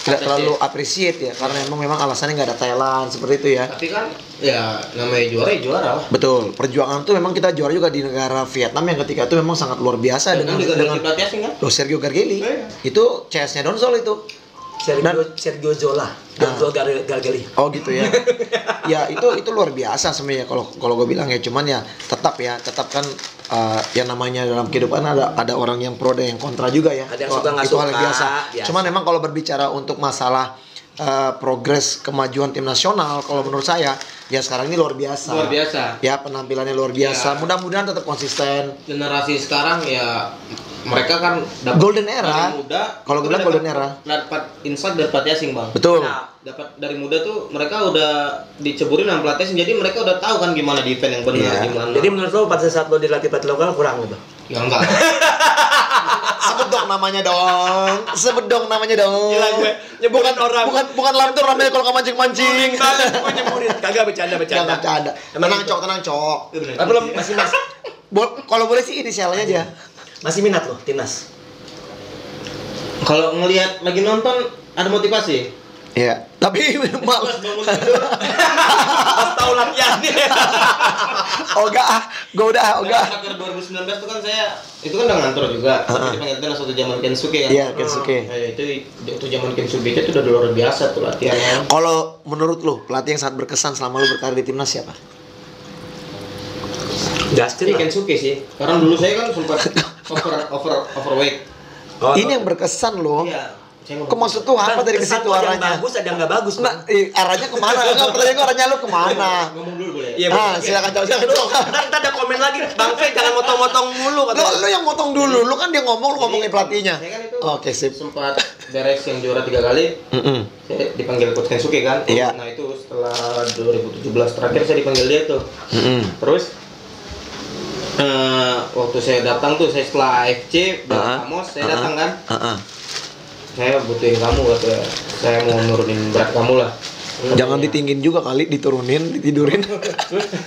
Speaker 1: tidak
Speaker 3: Appreciate.
Speaker 1: terlalu appreciate ya karena emang memang alasannya nggak ada talent seperti itu ya.
Speaker 3: Tapi kan ya namanya juara ya juara lah.
Speaker 1: Betul, perjuangan tuh memang kita juara juga di negara Vietnam yang ketika itu memang sangat luar biasa
Speaker 3: Dan
Speaker 1: dengan
Speaker 3: kan juga
Speaker 1: dengan
Speaker 3: dengan pelatih asing kan.
Speaker 1: Loh, Sergio Gargelli.
Speaker 3: Iya.
Speaker 1: Itu C S-nya Donzol itu.
Speaker 2: Sergio
Speaker 1: Dan-
Speaker 2: Sergio Zola, Donzol Gar- Gargali.
Speaker 1: Oh gitu ya. Ya itu itu luar biasa sebenarnya kalau kalau gue bilang ya cuman ya tetap ya tetap kan uh, yang namanya dalam kehidupan ada ada orang yang pro dan yang kontra juga ya.
Speaker 2: Ada yang
Speaker 1: Oh,
Speaker 2: suka nggak
Speaker 1: itu hal yang
Speaker 2: suka,
Speaker 1: biasa.
Speaker 2: biasa.
Speaker 1: Cuman memang kalau berbicara untuk masalah uh, progres kemajuan tim nasional kalau menurut saya ya sekarang ini luar biasa.
Speaker 3: Luar biasa.
Speaker 1: Ya penampilannya luar biasa.
Speaker 3: Ya.
Speaker 1: Mudah-mudahan tetap konsisten.
Speaker 3: Generasi sekarang ya mereka kan dapat
Speaker 1: Golden era.
Speaker 3: dari muda.
Speaker 1: Kalau
Speaker 3: itu
Speaker 1: bilang
Speaker 3: dapat-
Speaker 1: golden era.
Speaker 3: Dapat insight dari pelatih asing, Bang.
Speaker 1: Betul.
Speaker 2: Nah,
Speaker 3: Dapat dari muda tuh mereka udah diceburin sama pelatih asing. Jadi mereka udah tahu kan gimana defense yang benar,
Speaker 1: Iya.
Speaker 3: gimana.
Speaker 2: jadi menurut lo pada saat lo dilatih pelatih lokal kurang gitu?
Speaker 3: ya enggak.
Speaker 1: Sebut dong namanya dong. Sebut dong namanya dong.
Speaker 2: Gila gue, nyebutin orang.
Speaker 1: Bukan bukan lamtur namanya kalau nggak mancing-mancing.
Speaker 2: Gue nyebutin. Kagak bercanda
Speaker 1: Enggak
Speaker 2: bercanda.
Speaker 1: bercanda.
Speaker 2: Emang
Speaker 1: Tenang
Speaker 2: gitu.
Speaker 1: cok, tenang cok.
Speaker 2: Tapi lo masih masih
Speaker 1: Bo- kalau boleh sih inisialnya aja.
Speaker 2: masih minat lo timnas?
Speaker 3: Kalau ngelihat lagi nonton ada motivasi.
Speaker 1: Iya. Tapi
Speaker 3: Pas bangun tidur.
Speaker 2: Pas tahu latihannya.
Speaker 1: Oga ah, gue udah ah, Oga.
Speaker 3: Akhir dua ribu sembilan belas itu kan saya itu kan udah ngantor juga.
Speaker 1: Heeh.
Speaker 3: Tapi dipanggil timnas waktu zaman Kensuke kan.
Speaker 1: Iya, Kensuke.
Speaker 3: Nah, itu itu zaman Kensuke itu udah luar biasa tuh latihannya.
Speaker 1: Kalau menurut lu pelatih yang sangat berkesan selama lu berkarir di timnas siapa?
Speaker 2: Justin
Speaker 3: Ini
Speaker 2: lah.
Speaker 3: Kensuke sih. Karena dulu saya kan sempat over over overweight.
Speaker 2: Oh,
Speaker 1: Ini yang berkesan loh.
Speaker 3: Iya. Saya ngomong-
Speaker 1: Kok maksud tuh apa dari ke
Speaker 2: kesan
Speaker 1: situ
Speaker 2: tuh ada yang
Speaker 1: arahnya?
Speaker 2: bagus ada yang nggak bagus.
Speaker 1: Nah, eh, arahnya kemana? Enggak, pertanyaan gue arahnya lu kemana?
Speaker 3: ngomong dulu boleh.
Speaker 2: Iya,
Speaker 1: Ah,
Speaker 2: betul.
Speaker 1: silakan jawab silakan dulu.
Speaker 2: Ntar, ntar ada komen lagi, Bang Fe jangan motong-motong mulu
Speaker 1: Lu,
Speaker 2: katanya.
Speaker 1: lu yang motong dulu, lu kan dia ngomong, lu ngomongin
Speaker 3: Jadi,
Speaker 1: pelatihnya.
Speaker 3: Saya kan itu
Speaker 1: Oke, sip.
Speaker 3: sempat beres yang juara tiga kali.
Speaker 1: Mm-mm.
Speaker 3: Saya dipanggil coach Kensuke kan.
Speaker 1: Iya.
Speaker 3: Nah, itu setelah dua ribu tujuh belas terakhir saya dipanggil dia tuh.
Speaker 1: Mm-mm.
Speaker 3: Terus eh, waktu saya datang tuh saya setelah A F C
Speaker 1: Ah,
Speaker 3: Bang Amos saya
Speaker 1: ah,
Speaker 3: datang kan.
Speaker 1: ah, ah.
Speaker 3: Saya butuhin kamu katanya. Saya mau nurunin berat kamu lah.
Speaker 1: Jangan ditinggiin juga kali, diturunin, ditidurin.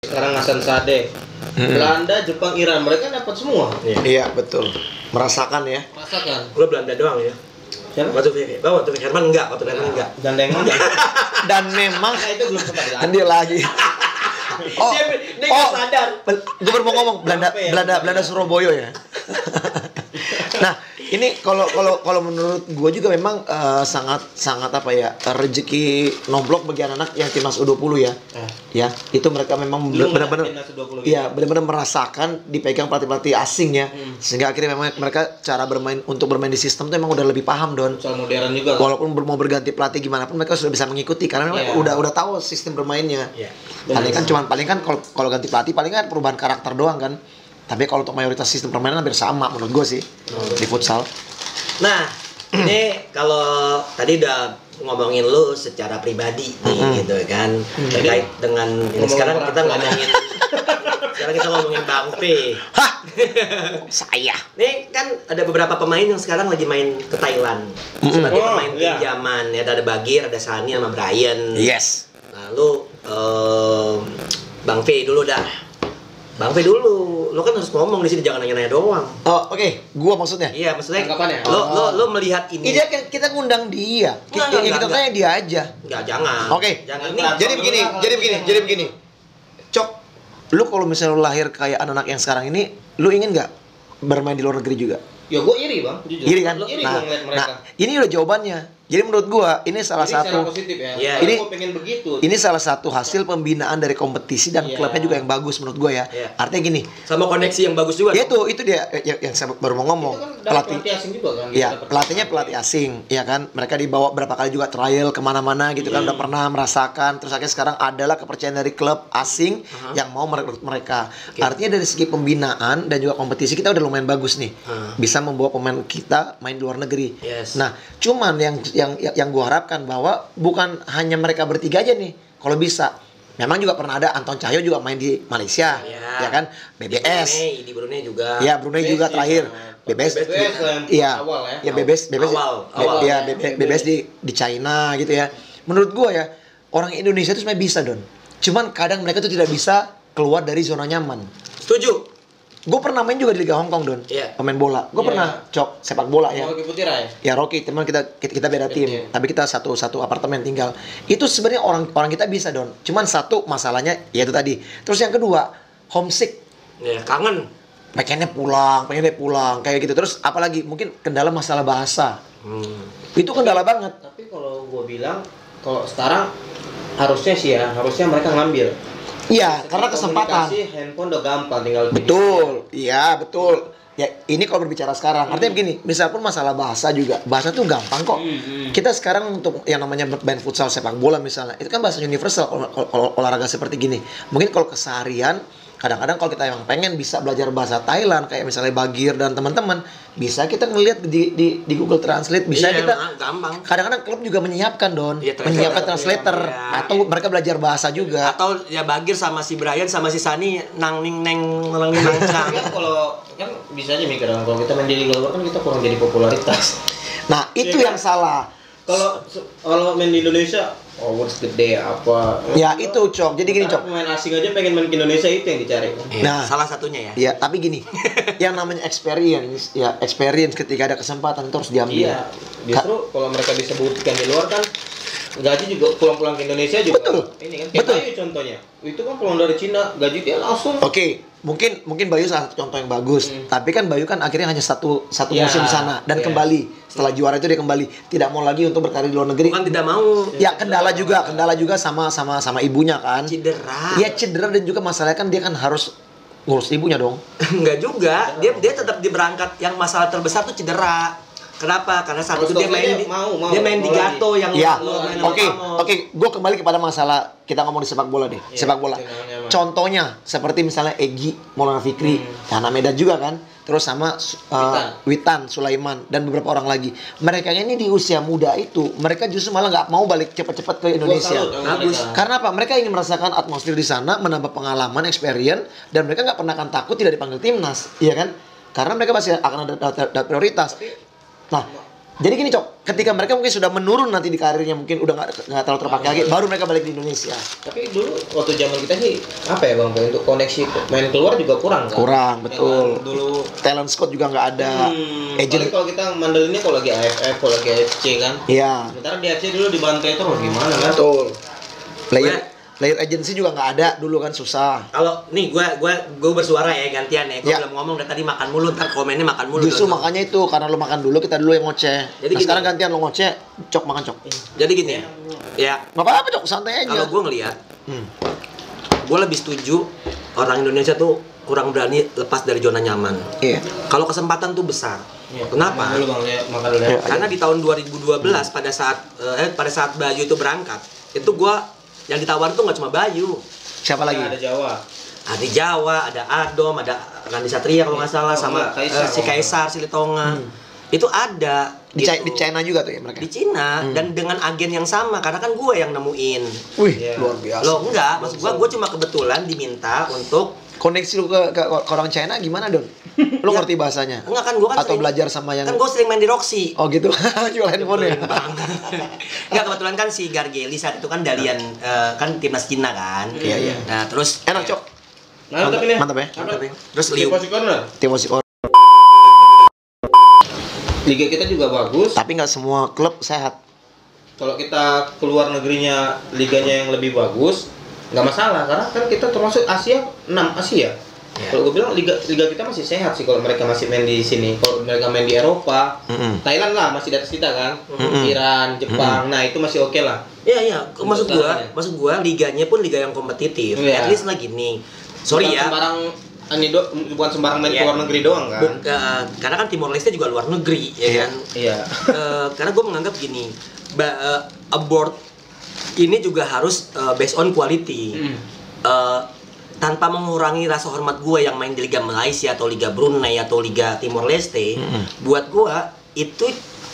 Speaker 3: sekarang Hasan Sadeh.
Speaker 1: Hmm.
Speaker 3: Belanda, Jepang, Iran, mereka dapat semua.
Speaker 2: Iya.
Speaker 1: Iya, betul. Merasakan ya.
Speaker 3: Rasakan.
Speaker 2: Gue Belanda doang ya.
Speaker 3: Siapa?
Speaker 2: Waktu Vicky, oh, waktu Vicky Herman enggak, waktu Herman enggak.
Speaker 3: Gandengan.
Speaker 1: Dan memang
Speaker 3: Nah, itu belum sempat dilatih.
Speaker 1: dia lagi. Oh,
Speaker 2: Dia- dia nggak sadar.
Speaker 1: Gue baru mau ngomong Belanda,
Speaker 3: Apa ya?
Speaker 1: Belanda, Belanda Surabaya ya. Nah, ini kalau kalau kalau menurut gue juga memang eh, sangat sangat apa ya rezeki nomblok bagi anak-anak yang timnas U dua puluh ya.
Speaker 3: Eh.
Speaker 1: Ya, itu mereka memang
Speaker 3: Lu
Speaker 1: benar-benar
Speaker 3: ngeliat timnas U dua puluh
Speaker 1: iya benar-benar merasakan dipegang pelatih-pelatih asing ya.
Speaker 3: Hmm.
Speaker 1: Sehingga akhirnya memang mereka cara bermain untuk bermain di sistem itu memang udah lebih paham Don.
Speaker 3: Soal modern juga. Kan?
Speaker 1: Walaupun ber- mau berganti pelatih gimana pun mereka sudah bisa mengikuti karena memang
Speaker 3: Iya.
Speaker 1: udah udah tahu sistem bermainnya.
Speaker 2: Iya.
Speaker 1: Paling kan cuman paling kan kalau kalau ganti pelatih paling kan perubahan karakter doang kan. Tapi kalau untuk mayoritas sistem permainan hampir sama menurut gue sih di futsal.
Speaker 2: Nah, ini kalau tadi udah ngomongin lu secara pribadi nih
Speaker 1: Mm-hmm.
Speaker 2: gitu kan terkait dengan ini
Speaker 3: Ngomongin
Speaker 2: sekarang
Speaker 3: orang
Speaker 2: kita
Speaker 3: tua.
Speaker 2: ngomongin sekarang kita ngomongin Bang P.
Speaker 1: Hah? Saya.
Speaker 2: Nih kan ada beberapa pemain yang sekarang lagi main ke Thailand sebagai
Speaker 3: Oh,
Speaker 2: pemain
Speaker 3: iya.
Speaker 2: pinjaman ya, ada Bagir, ada Sani sama Brian.
Speaker 1: Yes.
Speaker 2: Lalu em, Bang V dulu dah. Bang V dulu, lo kan harus ngomong di sini, jangan nanya-nanya doang.
Speaker 1: Oh, oke. Gua maksudnya.
Speaker 2: Iya, maksudnya
Speaker 3: Tanggapannya?
Speaker 2: lo lo
Speaker 1: Oh.
Speaker 2: lo melihat ini.
Speaker 1: Ini kan kita ngundang dia.
Speaker 2: Enggak,
Speaker 1: Kita,
Speaker 2: enggak,
Speaker 1: kita
Speaker 2: enggak.
Speaker 1: tanya dia aja.
Speaker 2: Enggak, jangan.
Speaker 1: Oke.
Speaker 2: Jangan
Speaker 3: Ini-
Speaker 2: nih.
Speaker 1: Jadi begini, jadi begini, jadi begini. Cok, lu kalau misalnya lu lahir kayak anak-anak yang sekarang ini, lu ingin nggak bermain di luar negeri juga?
Speaker 3: Ya gue iri bang, jujur.
Speaker 1: Iri kan?
Speaker 3: Lu iri
Speaker 1: Nah,
Speaker 3: gua ngeliat mereka.
Speaker 1: nah, ini udah jawabannya. Jadi menurut gua ini salah
Speaker 3: Ini secara
Speaker 1: satu
Speaker 3: positif ya.
Speaker 2: Iya.
Speaker 3: Ini
Speaker 1: Ini-
Speaker 3: gue pengen begitu.
Speaker 1: ini salah satu hasil pembinaan dari kompetisi dan
Speaker 3: Iya.
Speaker 1: klubnya juga yang bagus menurut gua ya.
Speaker 2: Iya.
Speaker 1: Artinya gini,
Speaker 2: Sama koneksi yang bagus juga.
Speaker 1: ya itu itu dia yang, yang saya baru mau ngomong.
Speaker 3: Itu kan dari
Speaker 1: Pelatih
Speaker 3: pelatih asing juga kan.
Speaker 1: Iya,
Speaker 3: Dapat
Speaker 1: pelatihnya pelatih asing, ya kan. Mereka dibawa berapa kali juga trial kemana-mana gitu kan, udah pernah merasakan. Terus akhirnya sekarang adalah kepercayaan dari klub asing
Speaker 2: Aha.
Speaker 1: yang mau merekrut mereka.
Speaker 2: Oke.
Speaker 1: Artinya dari segi pembinaan dan juga kompetisi kita udah lumayan bagus nih,
Speaker 2: Ah.
Speaker 1: bisa membawa pemain kita main di luar negeri.
Speaker 2: Yes.
Speaker 1: Nah, cuman yang yang yang gua harapkan bahwa bukan hanya mereka bertiga aja nih, kalau bisa. Memang juga pernah ada Anton Cahyo juga main di Malaysia,
Speaker 2: Iya.
Speaker 1: ya kan? B B S.
Speaker 2: Di Brunei, di Brunei juga.
Speaker 1: Ya, Brunei juga
Speaker 3: Best
Speaker 1: terakhir.
Speaker 3: juga.
Speaker 1: B B S.
Speaker 3: B B S yang
Speaker 1: Iya.
Speaker 3: awal ya.
Speaker 1: Ya B B S, B B S.
Speaker 2: Awal,
Speaker 1: B-
Speaker 2: awal.
Speaker 1: Iya, B B S, B B S di di China gitu ya. Menurut gua ya, orang Indonesia itu sebenarnya bisa, Don. Cuman kadang mereka tuh tidak bisa keluar dari zona nyaman.
Speaker 2: Setuju.
Speaker 1: Gue pernah main juga di Liga Hong Kong, Don.
Speaker 2: Iya.
Speaker 1: Pemain bola. Gue
Speaker 3: Iya.
Speaker 1: pernah cok sepak bola ya.
Speaker 3: Mau ke Putih Rai.
Speaker 1: Ya Rocky, teman kita kita, kita beda tim,
Speaker 3: Iya.
Speaker 1: tapi kita satu satu apartemen tinggal. Itu sebenarnya orang orang kita bisa, Don. Cuman satu masalahnya ya itu tadi. Terus yang kedua, homesick.
Speaker 2: Ya, kangen.
Speaker 1: Pengennya pulang, pengennya pulang kayak gitu. Terus apalagi mungkin kendala masalah bahasa.
Speaker 2: Hmm.
Speaker 1: Itu kendala banget.
Speaker 3: Tapi kalau gue bilang, kalau sekarang harusnya sih ya, harusnya mereka ngambil.
Speaker 1: Iya,
Speaker 3: Segi
Speaker 1: karena kesempatan.
Speaker 3: komunikasi, handphone udah gampang, tinggal
Speaker 1: Betul. Iya, betul. Ya, ini kalau berbicara sekarang. Artinya begini, misal pun masalah bahasa juga. Bahasa tuh gampang kok.
Speaker 3: Hmm, hmm.
Speaker 1: Kita sekarang untuk yang namanya main futsal sepak bola misalnya, itu kan bahasa universal kalau, kalau- kalau olahraga seperti gini. Mungkin kalau keseharian, kadang-kadang kalau kita emang pengen bisa belajar bahasa Thailand kayak misalnya Bagir dan teman-teman, bisa kita ngelihat di, di di Google Translate, bisa
Speaker 2: Iya,
Speaker 1: kita
Speaker 2: emang gampang.
Speaker 1: kadang-kadang klub juga menyiapkan Don,
Speaker 2: Iya, translator.
Speaker 1: menyiapkan translator
Speaker 2: Iya.
Speaker 1: atau mereka belajar bahasa juga.
Speaker 2: Atau ya Bagir sama si Brian sama si Sani nang ning neng nang ning nang cang.
Speaker 3: Tapi kan kalau kan bisa aja mikir kan, kalau kita main di liga luar kan kita kurang jadi popularitas.
Speaker 1: Nah, itu
Speaker 3: Iya
Speaker 1: yang
Speaker 3: kan?
Speaker 1: salah.
Speaker 3: Kalau kalau main di Indonesia, awards gede apa?
Speaker 1: Ya itu Cok. Jadi gini Cok.
Speaker 3: Pemain asing aja pengen main ke Indonesia, itu yang dicari.
Speaker 2: Iya,
Speaker 1: Nah.
Speaker 2: salah satunya ya.
Speaker 1: Ya, tapi gini, yang namanya experience, ya experience ketika ada kesempatan itu harus diambil.
Speaker 3: Iya, justru kalau mereka bisa buktikan di luar kan, gaji juga pulang-pulang ke Indonesia juga.
Speaker 1: Betul.
Speaker 3: Ini kan kayak
Speaker 1: Betul.
Speaker 3: Bayu contohnya. Itu kan pulang dari Cina, gaji dia langsung.
Speaker 1: Oke, mungkin mungkin Bayu salah satu contoh yang bagus.
Speaker 3: Hmm.
Speaker 1: Tapi kan Bayu kan akhirnya hanya satu satu
Speaker 3: Ya,
Speaker 1: musim di sana dan
Speaker 3: yes.
Speaker 1: kembali. Setelah juara itu dia kembali, tidak mau lagi untuk berkarir di luar negeri.
Speaker 2: Bukan tidak mau.
Speaker 1: Ya kendala juga, kendala juga sama sama sama ibunya kan.
Speaker 2: Cedera.
Speaker 1: Iya cedera dan juga masalahnya kan dia kan harus ngurus ibunya dong.
Speaker 2: Enggak juga. Dia dia tetap di berangkat, yang masalah terbesar tuh cedera. Kenapa? Karena saat
Speaker 3: Terus
Speaker 2: itu dia
Speaker 3: dokternya
Speaker 2: main di,
Speaker 3: mau, mau,
Speaker 2: dia main di
Speaker 3: mau
Speaker 2: Gato yang
Speaker 1: Ya,
Speaker 2: lo main
Speaker 1: oke,
Speaker 2: sama
Speaker 1: oke,
Speaker 2: Ramos.
Speaker 1: gue kembali kepada masalah kita ngomong di sepak bola deh,
Speaker 3: Iya,
Speaker 1: sepak bola.
Speaker 3: itu namanya apa?
Speaker 1: Contohnya seperti misalnya Egi, Maulana Fikri,
Speaker 3: Hmm.
Speaker 1: Hana Medan juga kan, terus sama uh,
Speaker 3: Witan.
Speaker 1: Witan, Sulaiman dan beberapa orang lagi. Mereka ini di usia muda itu, mereka justru malah nggak mau balik cepat-cepat ke Indonesia.
Speaker 3: Gua salut sama
Speaker 2: Bagus.
Speaker 3: mereka.
Speaker 1: Karena apa? Mereka ingin merasakan atmosfer di sana, menambah pengalaman, experience, dan mereka nggak pernah akan takut tidak dipanggil timnas, iya kan? Karena mereka pasti akan ada, ada, ada prioritas. Nah, Jadi gini Cok, ketika mereka mungkin sudah menurun nanti di karirnya, mungkin udah nggak nggak terlalu terpakai lagi, baru mereka balik di Indonesia.
Speaker 3: Tapi dulu waktu zaman kita sih apa ya bang, untuk koneksi main keluar juga kurang kan?
Speaker 1: Kurang,
Speaker 3: Ya
Speaker 1: betul.
Speaker 3: kan? Dulu
Speaker 1: Talent scout juga nggak ada.
Speaker 3: hmm,
Speaker 1: Agent.
Speaker 3: paling kalau kita mandelinnya kalau lagi A F F, kalau lagi A F C kan.
Speaker 1: Iya.
Speaker 3: Sementara di A F C dulu dibantai terus gimana kan?
Speaker 1: Betul. Player
Speaker 2: Gue-
Speaker 1: player agency juga nggak ada dulu kan, susah.
Speaker 2: Kalau nih gue gue gue bersuara ya gantian ya. Gue
Speaker 1: Ya.
Speaker 2: belum ngomong dari tadi makan mulu, ntar komennya makan mulu.
Speaker 1: Justru
Speaker 2: Don.
Speaker 1: makanya itu, karena lo makan dulu, kita dulu yang ngoceh.
Speaker 2: Jadi
Speaker 1: Nah,
Speaker 2: gini.
Speaker 1: sekarang gantian lo ngoceh, Cok makan Cok.
Speaker 2: Jadi gini ya. Ya,
Speaker 1: Nggak apa-apa Cok, santai aja.
Speaker 2: kalau gue ngelihat,
Speaker 1: Hmm.
Speaker 2: gue lebih setuju orang Indonesia tuh kurang berani lepas dari zona nyaman.
Speaker 1: Iya.
Speaker 2: Kalau kesempatan tuh besar.
Speaker 3: Ya,
Speaker 2: Kenapa?
Speaker 3: Makan dulu bang, ya, makan dulu ya.
Speaker 1: Iya.
Speaker 2: Karena di tahun dua ribu dua belas pada saat eh pada saat Bayu itu berangkat, itu gue yang ditawarin tuh nggak cuma Bayu.
Speaker 1: Siapa lagi?
Speaker 3: Ada Jawa.
Speaker 2: Ada Jawa, ada Adom, ada Randy Satria kalau nggak salah,
Speaker 3: Oh,
Speaker 2: sama
Speaker 3: enggak, Kaisar,
Speaker 2: eh, si
Speaker 3: kalau
Speaker 2: Kaisar, si Litonga. Itu ada
Speaker 1: Di, Chi-
Speaker 2: gitu.
Speaker 1: di China juga tuh ya mereka.
Speaker 2: Di Cina dan dengan agen yang sama, karena kan gue yang nemuin.
Speaker 1: Wih,
Speaker 3: Iya.
Speaker 1: luar biasa.
Speaker 2: Lo enggak, maksud gue gue cuma kebetulan diminta untuk
Speaker 1: Koneksi lu ke, ke, ke orang China gimana Don? Lu
Speaker 2: Ya.
Speaker 1: ngerti bahasanya?
Speaker 2: enggak kan gue kan
Speaker 1: Atau
Speaker 2: sering-
Speaker 1: belajar sama yang
Speaker 2: kan gue sering main di Roxy.
Speaker 1: Oh gitu, jual handphone ya?
Speaker 2: Enggak, kebetulan kan si Gargeli saat itu kan dalian eh, kan timnas Cina kan.
Speaker 1: Iya, iya.
Speaker 2: Nah, terus
Speaker 1: Enak Cok,
Speaker 3: Mantap ini.
Speaker 1: mantap ya.
Speaker 2: Mantap ya. Terus Liu.
Speaker 3: Posisi corner.
Speaker 1: Timothy Or.
Speaker 3: Liga kita juga bagus.
Speaker 1: Tapi nggak semua klub sehat.
Speaker 3: Kalau kita keluar negerinya liganya yang lebih bagus, nggak masalah karena kan kita termasuk Asia enam Asia.
Speaker 2: Ya.
Speaker 3: Kalau gue bilang liga liga kita masih sehat sih kalau mereka masih main di sini. Kalau mereka main di Eropa,
Speaker 1: Mm-mm.
Speaker 3: Thailand lah masih di atas kita kan.
Speaker 1: Mm-mm.
Speaker 3: Iran, Jepang. Nah, itu masih oke lah.
Speaker 2: Iya iya, maksud gua,
Speaker 3: Bentarnya.
Speaker 2: maksud gua liganya pun liga yang kompetitif.
Speaker 3: Iya.
Speaker 2: At least lah gini. Sorry
Speaker 3: Bukan
Speaker 2: ya.
Speaker 3: sembarang ini do, bukan sembarang main
Speaker 2: Iya.
Speaker 3: ke luar negeri doang kan.
Speaker 2: Buk- eh, karena kan Timor Leste juga luar negeri ya
Speaker 1: Iya.
Speaker 2: kan.
Speaker 3: Iya.
Speaker 2: Eh, karena gue menganggap gini, ba- eh, abort ini juga harus eh, based on quality.
Speaker 3: Mm.
Speaker 2: Eh, tanpa mengurangi rasa hormat gue yang main di Liga Malaysia atau Liga Brunei atau Liga Timor Leste, buat gue itu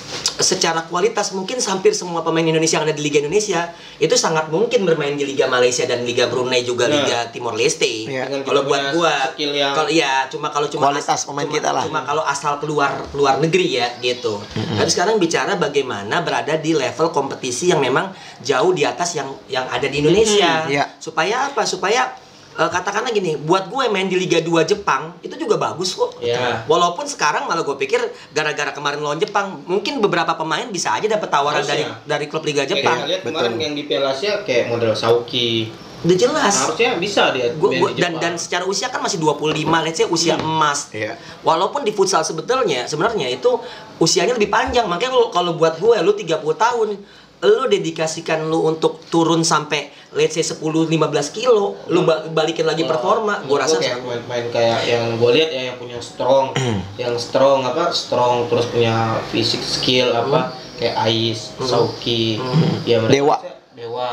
Speaker 2: secara kualitas mungkin hampir semua pemain Indonesia yang ada di Liga Indonesia itu sangat mungkin bermain di Liga Malaysia dan Liga Brunei juga
Speaker 3: Nah.
Speaker 2: Liga Timor Leste.
Speaker 1: Iya.
Speaker 3: Dengan kita
Speaker 2: Kalau buat
Speaker 3: punya
Speaker 2: gua,
Speaker 3: skill yang-
Speaker 2: kalau iya cuma kalau cuma
Speaker 1: Kualitas
Speaker 2: as-
Speaker 1: pemain
Speaker 2: cuma-
Speaker 1: kita lah.
Speaker 2: Cuma kalau asal keluar keluar negeri ya gitu. Tapi sekarang bicara bagaimana berada di level kompetisi yang memang jauh di atas yang yang ada di Indonesia.
Speaker 1: Hmm, iya.
Speaker 2: Supaya apa? Supaya eh, katakanlah gini, buat gue main di Liga dua Jepang itu juga bagus kok.
Speaker 3: Iya.
Speaker 2: Walaupun sekarang malah gue pikir gara-gara kemarin lawan Jepang, mungkin beberapa pemain bisa aja dapat tawaran dari
Speaker 3: Harusnya.
Speaker 2: dari klub Liga
Speaker 3: Kayak
Speaker 2: Jepang.
Speaker 3: kita lihat kemarin
Speaker 1: Betul.
Speaker 3: yang di Piala Asia kayak model Sauki.
Speaker 2: Udah jelas.
Speaker 3: Harusnya bisa dia
Speaker 2: Gua,
Speaker 3: main
Speaker 2: gua-
Speaker 3: di
Speaker 2: dan
Speaker 3: Jepang.
Speaker 2: dan secara usia kan masih dua puluh lima, let's say usia emas.
Speaker 1: Iya.
Speaker 2: Walaupun di futsal sebetulnya sebenarnya itu usianya lebih panjang. Makanya kalau kalau buat gue lu tiga puluh tahun, lu dedikasikan lu untuk turun sampai let's say sepuluh lima belas kilo, lu ba- balikin lagi performa, gue rasa
Speaker 3: kayak main-main kayak yang gue lihat ya yang punya strong, yang strong apa strong terus punya fisik skill apa kayak Ais, Sauki, ya mereka
Speaker 1: Dewa.
Speaker 3: Dewa,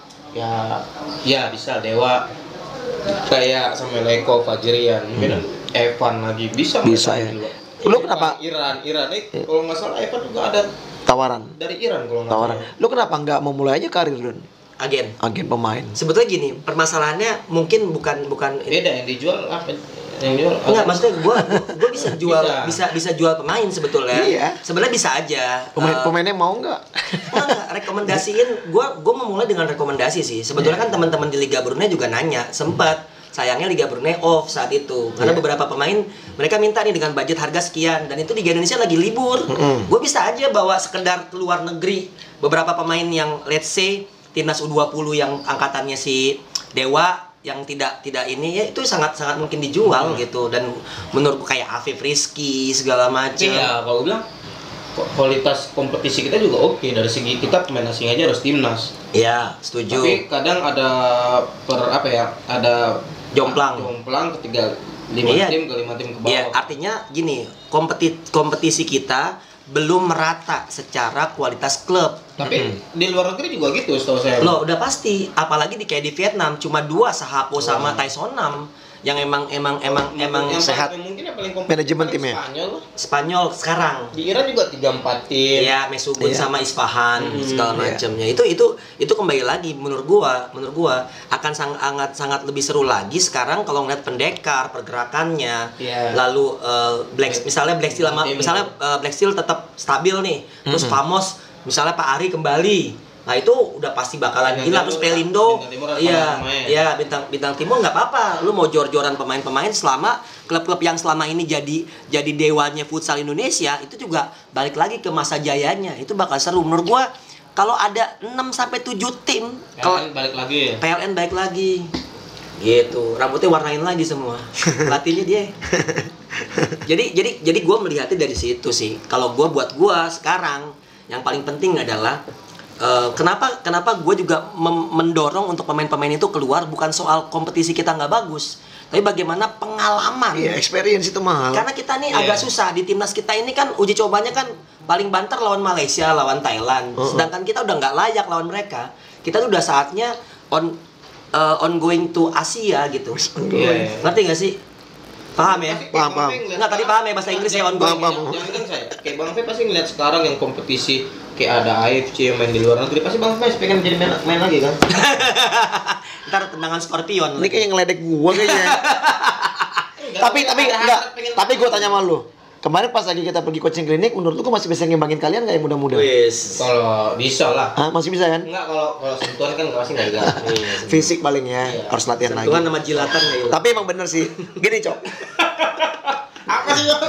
Speaker 3: ya ya bisa Dewa kayak sama Leko, Fajrian, mungkin Evan lagi bisa
Speaker 1: Bisa,
Speaker 3: mereka
Speaker 1: ya.
Speaker 3: juga.
Speaker 1: Lu
Speaker 3: Jepang,
Speaker 1: kenapa-
Speaker 3: Iran Iran eh kalau nggak salah Evan juga ada
Speaker 1: Tawaran.
Speaker 3: dari Iran kalau nggak
Speaker 1: Tawaran.
Speaker 3: salah.
Speaker 1: Lu kenapa nggak mau mulai aja karir Don?
Speaker 2: agen.
Speaker 1: Agen pemain.
Speaker 2: Sebetulnya gini, permasalahannya mungkin bukan bukan
Speaker 3: Beda yang dijual apa? Yang dijual
Speaker 2: enggak, maksudnya gua gua bisa jual
Speaker 3: Bisa.
Speaker 2: bisa bisa jual pemain sebetulnya.
Speaker 1: Iya.
Speaker 2: Sebenarnya bisa aja.
Speaker 1: Pemain
Speaker 2: Eh,
Speaker 1: pemainnya mau nggak?
Speaker 2: Enggak, enggak, rekomendasiin gua gua memulai dengan rekomendasi sih. Sebetulnya kan teman-teman di Liga Brunei juga nanya, sempat sayangnya Liga Brunei off saat itu karena
Speaker 1: Iya.
Speaker 2: beberapa pemain mereka minta nih dengan budget harga sekian dan itu Liga Indonesia lagi libur.
Speaker 1: Mm-mm.
Speaker 2: Gue bisa aja bawa sekedar ke luar negeri beberapa pemain yang let's say timnas U dua puluh yang angkatannya si Dewa yang tidak tidak ini ya itu sangat sangat mungkin dijual gitu dan menurutku kayak Afif Rizky segala macam.
Speaker 3: Iya, kalau gue bilang ku- kualitas kompetisi kita juga oke dari segi kita pemain asing aja harus timnas.
Speaker 2: Iya, setuju.
Speaker 3: Tapi kadang ada per apa ya? Ada
Speaker 2: Jomplang.
Speaker 3: Jomplang ketiga lima
Speaker 2: Iya.
Speaker 3: tim ke lima tim ke bawah.
Speaker 2: Iya, artinya gini, kompeti kompetisi kita belum merata secara kualitas klub.
Speaker 3: Tapi di luar negeri juga gitu setahu saya.
Speaker 2: Loh, udah pasti. Apalagi di kayak di Vietnam cuma dua Sahapo sama Taisonam. yang emang emang emang emang
Speaker 3: yang
Speaker 1: sehat.
Speaker 3: paling- mungkin yang paling kompetitif
Speaker 1: Manajemen
Speaker 3: paling
Speaker 1: timnya.
Speaker 3: Spanyol lah.
Speaker 2: Spanyol sekarang.
Speaker 3: Di Iran juga tiga empat tim.
Speaker 2: Iya, Mesugun
Speaker 1: Iya.
Speaker 2: sama Isfahan
Speaker 3: Hmm,
Speaker 2: segala
Speaker 1: iya.
Speaker 2: macamnya. Itu itu itu kembali lagi menurut gua, menurut gua akan sangat sangat lebih seru lagi sekarang kalau ngeliat pendekar, pergerakannya.
Speaker 3: Iya.
Speaker 2: Lalu eh, Black misalnya Black Steel sama
Speaker 3: Tim.
Speaker 2: misalnya eh, Black Steel tetap stabil nih. Terus Famos misalnya Pak Ari kembali. Nah, itu udah pasti bakalan
Speaker 3: Bintang
Speaker 2: gila.
Speaker 3: Timur,
Speaker 2: Terus Pelindo,
Speaker 3: Bintang Timur ada
Speaker 2: iya,
Speaker 3: pemain.
Speaker 2: iya bintang bintang timur nggak apa-apa. Lu mau jor-joran pemain-pemain selama klub-klub yang selama ini jadi jadi dewanya futsal Indonesia itu juga balik lagi ke masa jayanya. Itu bakal seru menurut gua. Kalau ada enam sampai tujuh tim, kalau
Speaker 3: P L N balik lagi ya.
Speaker 2: P L N baik lagi. Gitu. Rambutnya warnain lagi semua. Pelatihnya dia. jadi jadi jadi gua melihatnya dari situ sih. Kalau gua buat gua sekarang yang paling penting adalah Uh, kenapa kenapa gue juga mem- mendorong untuk pemain-pemain itu keluar bukan soal kompetisi kita nggak bagus, tapi bagaimana pengalaman.
Speaker 1: Iya, experience itu mahal.
Speaker 2: Karena kita nih
Speaker 3: Iya.
Speaker 2: agak susah di timnas kita ini kan uji cobanya kan paling banter lawan Malaysia, lawan Thailand.
Speaker 1: Uh-uh.
Speaker 2: Sedangkan kita udah nggak layak lawan mereka. Kita tuh udah saatnya on uh, on going to Asia gitu.
Speaker 3: Iya, iya.
Speaker 2: Ngerti nggak sih? Paham ya?
Speaker 3: Pasti kayak
Speaker 1: Paham,
Speaker 3: Bang
Speaker 1: paham.
Speaker 3: Fe ngeliat
Speaker 2: Nggak, tadi
Speaker 3: sekarang-
Speaker 2: paham ya bahasa Inggris ya, on
Speaker 1: Paham,
Speaker 2: going.
Speaker 1: paham.
Speaker 3: Jangan kan saya, kayak Bang Fe pasti ngeliat sekarang yang kompetisi kayak ada A F C yang main di luar negeri, pasti Bang Fe pengen jadi main, main lagi kan?
Speaker 2: Ntar tendangan Scorpion.
Speaker 1: Ini kayak ngeledek gua kayaknya. tapi tapi
Speaker 3: ada
Speaker 1: enggak.
Speaker 3: hasrat pengen
Speaker 1: Tapi gua
Speaker 3: main.
Speaker 1: tanya sama lu. Kemarin pas lagi kita pergi coaching klinik, menurut lu gua masih bisa ngembangin kalian nggak yang muda-muda?
Speaker 2: Wis.
Speaker 3: Kalau bisa lah.
Speaker 1: Hah, masih bisa kan?
Speaker 3: Enggak, kalau kalau sentuhan kan nggak pasti nggak bisa.
Speaker 1: Fisik paling ya,
Speaker 3: Iya.
Speaker 1: harus latihan lagi.
Speaker 2: Sentuhan sama jilatan ya.
Speaker 1: Tapi emang bener sih. Gini, Cok.
Speaker 3: Apa sih lo?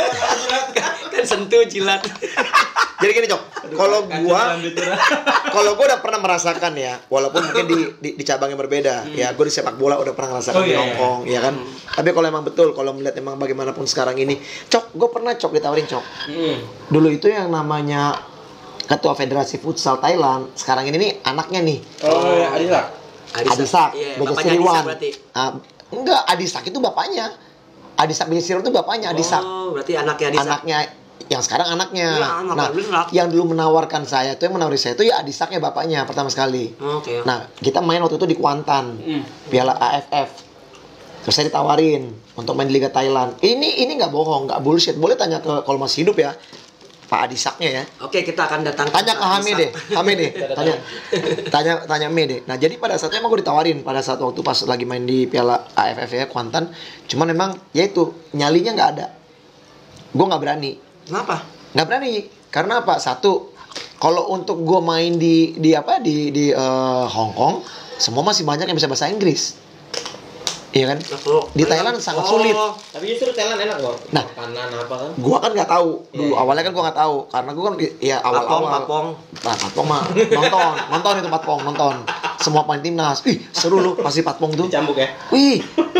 Speaker 2: Kan sentuh jilat.
Speaker 1: Jadi gini, Cok. Kalau gua kalau gua udah pernah merasakan ya, walaupun mungkin di di, di cabang yang berbeda, ya gua di sepak bola udah pernah ngerasakan
Speaker 3: Oh,
Speaker 1: di
Speaker 3: iya,
Speaker 1: Hong Kong, ya kan. Tapi kalau emang betul, kalau melihat emang bagaimanapun sekarang ini, Cok, gua pernah Cok ditawarin Cok.
Speaker 3: Hmm.
Speaker 1: Dulu itu yang namanya ketua Federasi Futsal Thailand, sekarang ini nih anaknya nih,
Speaker 3: Oh, ya, Adisa.
Speaker 1: Adisak,
Speaker 2: Iya,
Speaker 1: Beja
Speaker 2: bapaknya
Speaker 1: Siriwan.
Speaker 2: Adisak berarti.
Speaker 1: Ah, enggak, Adisak itu bapaknya. Adisak Beja Siriwan itu bapaknya, Adisak.
Speaker 2: Oh, berarti anaknya Adisak.
Speaker 1: Anaknya yang sekarang anaknya.
Speaker 2: Iya, anak
Speaker 1: Nah,
Speaker 2: Adisak.
Speaker 1: yang dulu menawarkan saya itu yang menawari saya itu ya Adisaknya bapaknya pertama sekali.
Speaker 2: Oke.
Speaker 1: Nah, kita main waktu itu di Kuantan,
Speaker 3: Hmm.
Speaker 1: Piala A F F. Terus saya ditawarin untuk main di Liga Thailand. Ini ini nggak bohong, nggak bullshit. Boleh tanya ke kalau masih hidup ya, Pak Adisaknya ya.
Speaker 2: Oke, kita akan datang
Speaker 1: Tanya ke Hami deh, Hami deh. Tanya, tanya, tanya Me deh. Nah, jadi pada saat itu emang gue ditawarin pada saat waktu pas lagi main di Piala A F F ya Kuantan. Cuman memang ya itu nyalinya nggak ada. Gue nggak berani.
Speaker 2: Kenapa?
Speaker 1: Nggak berani karena apa? Satu, kalau untuk gue main di di apa di di eh, Hong Kong, semua masih banyak yang bisa bahasa Inggris. Iya kan?
Speaker 2: Nah, kalau
Speaker 1: Di Thailand sangat
Speaker 2: Oh,
Speaker 1: sulit.
Speaker 3: Tapi justru Thailand enak kok.
Speaker 1: Nah.
Speaker 3: Makanan apa kan?
Speaker 1: Gua kan nggak tahu dulu
Speaker 3: Iya.
Speaker 1: awalnya kan gua nggak tahu karena gua kan ya
Speaker 2: Patpong,
Speaker 1: awal-awal.
Speaker 2: patpong.
Speaker 1: Nah, patpong mah nonton, nonton itu patpong, nonton. Semua pemain timnas. Ih, seru loh pasti patpong tuh.
Speaker 3: Dicambuk ya.
Speaker 1: Wih.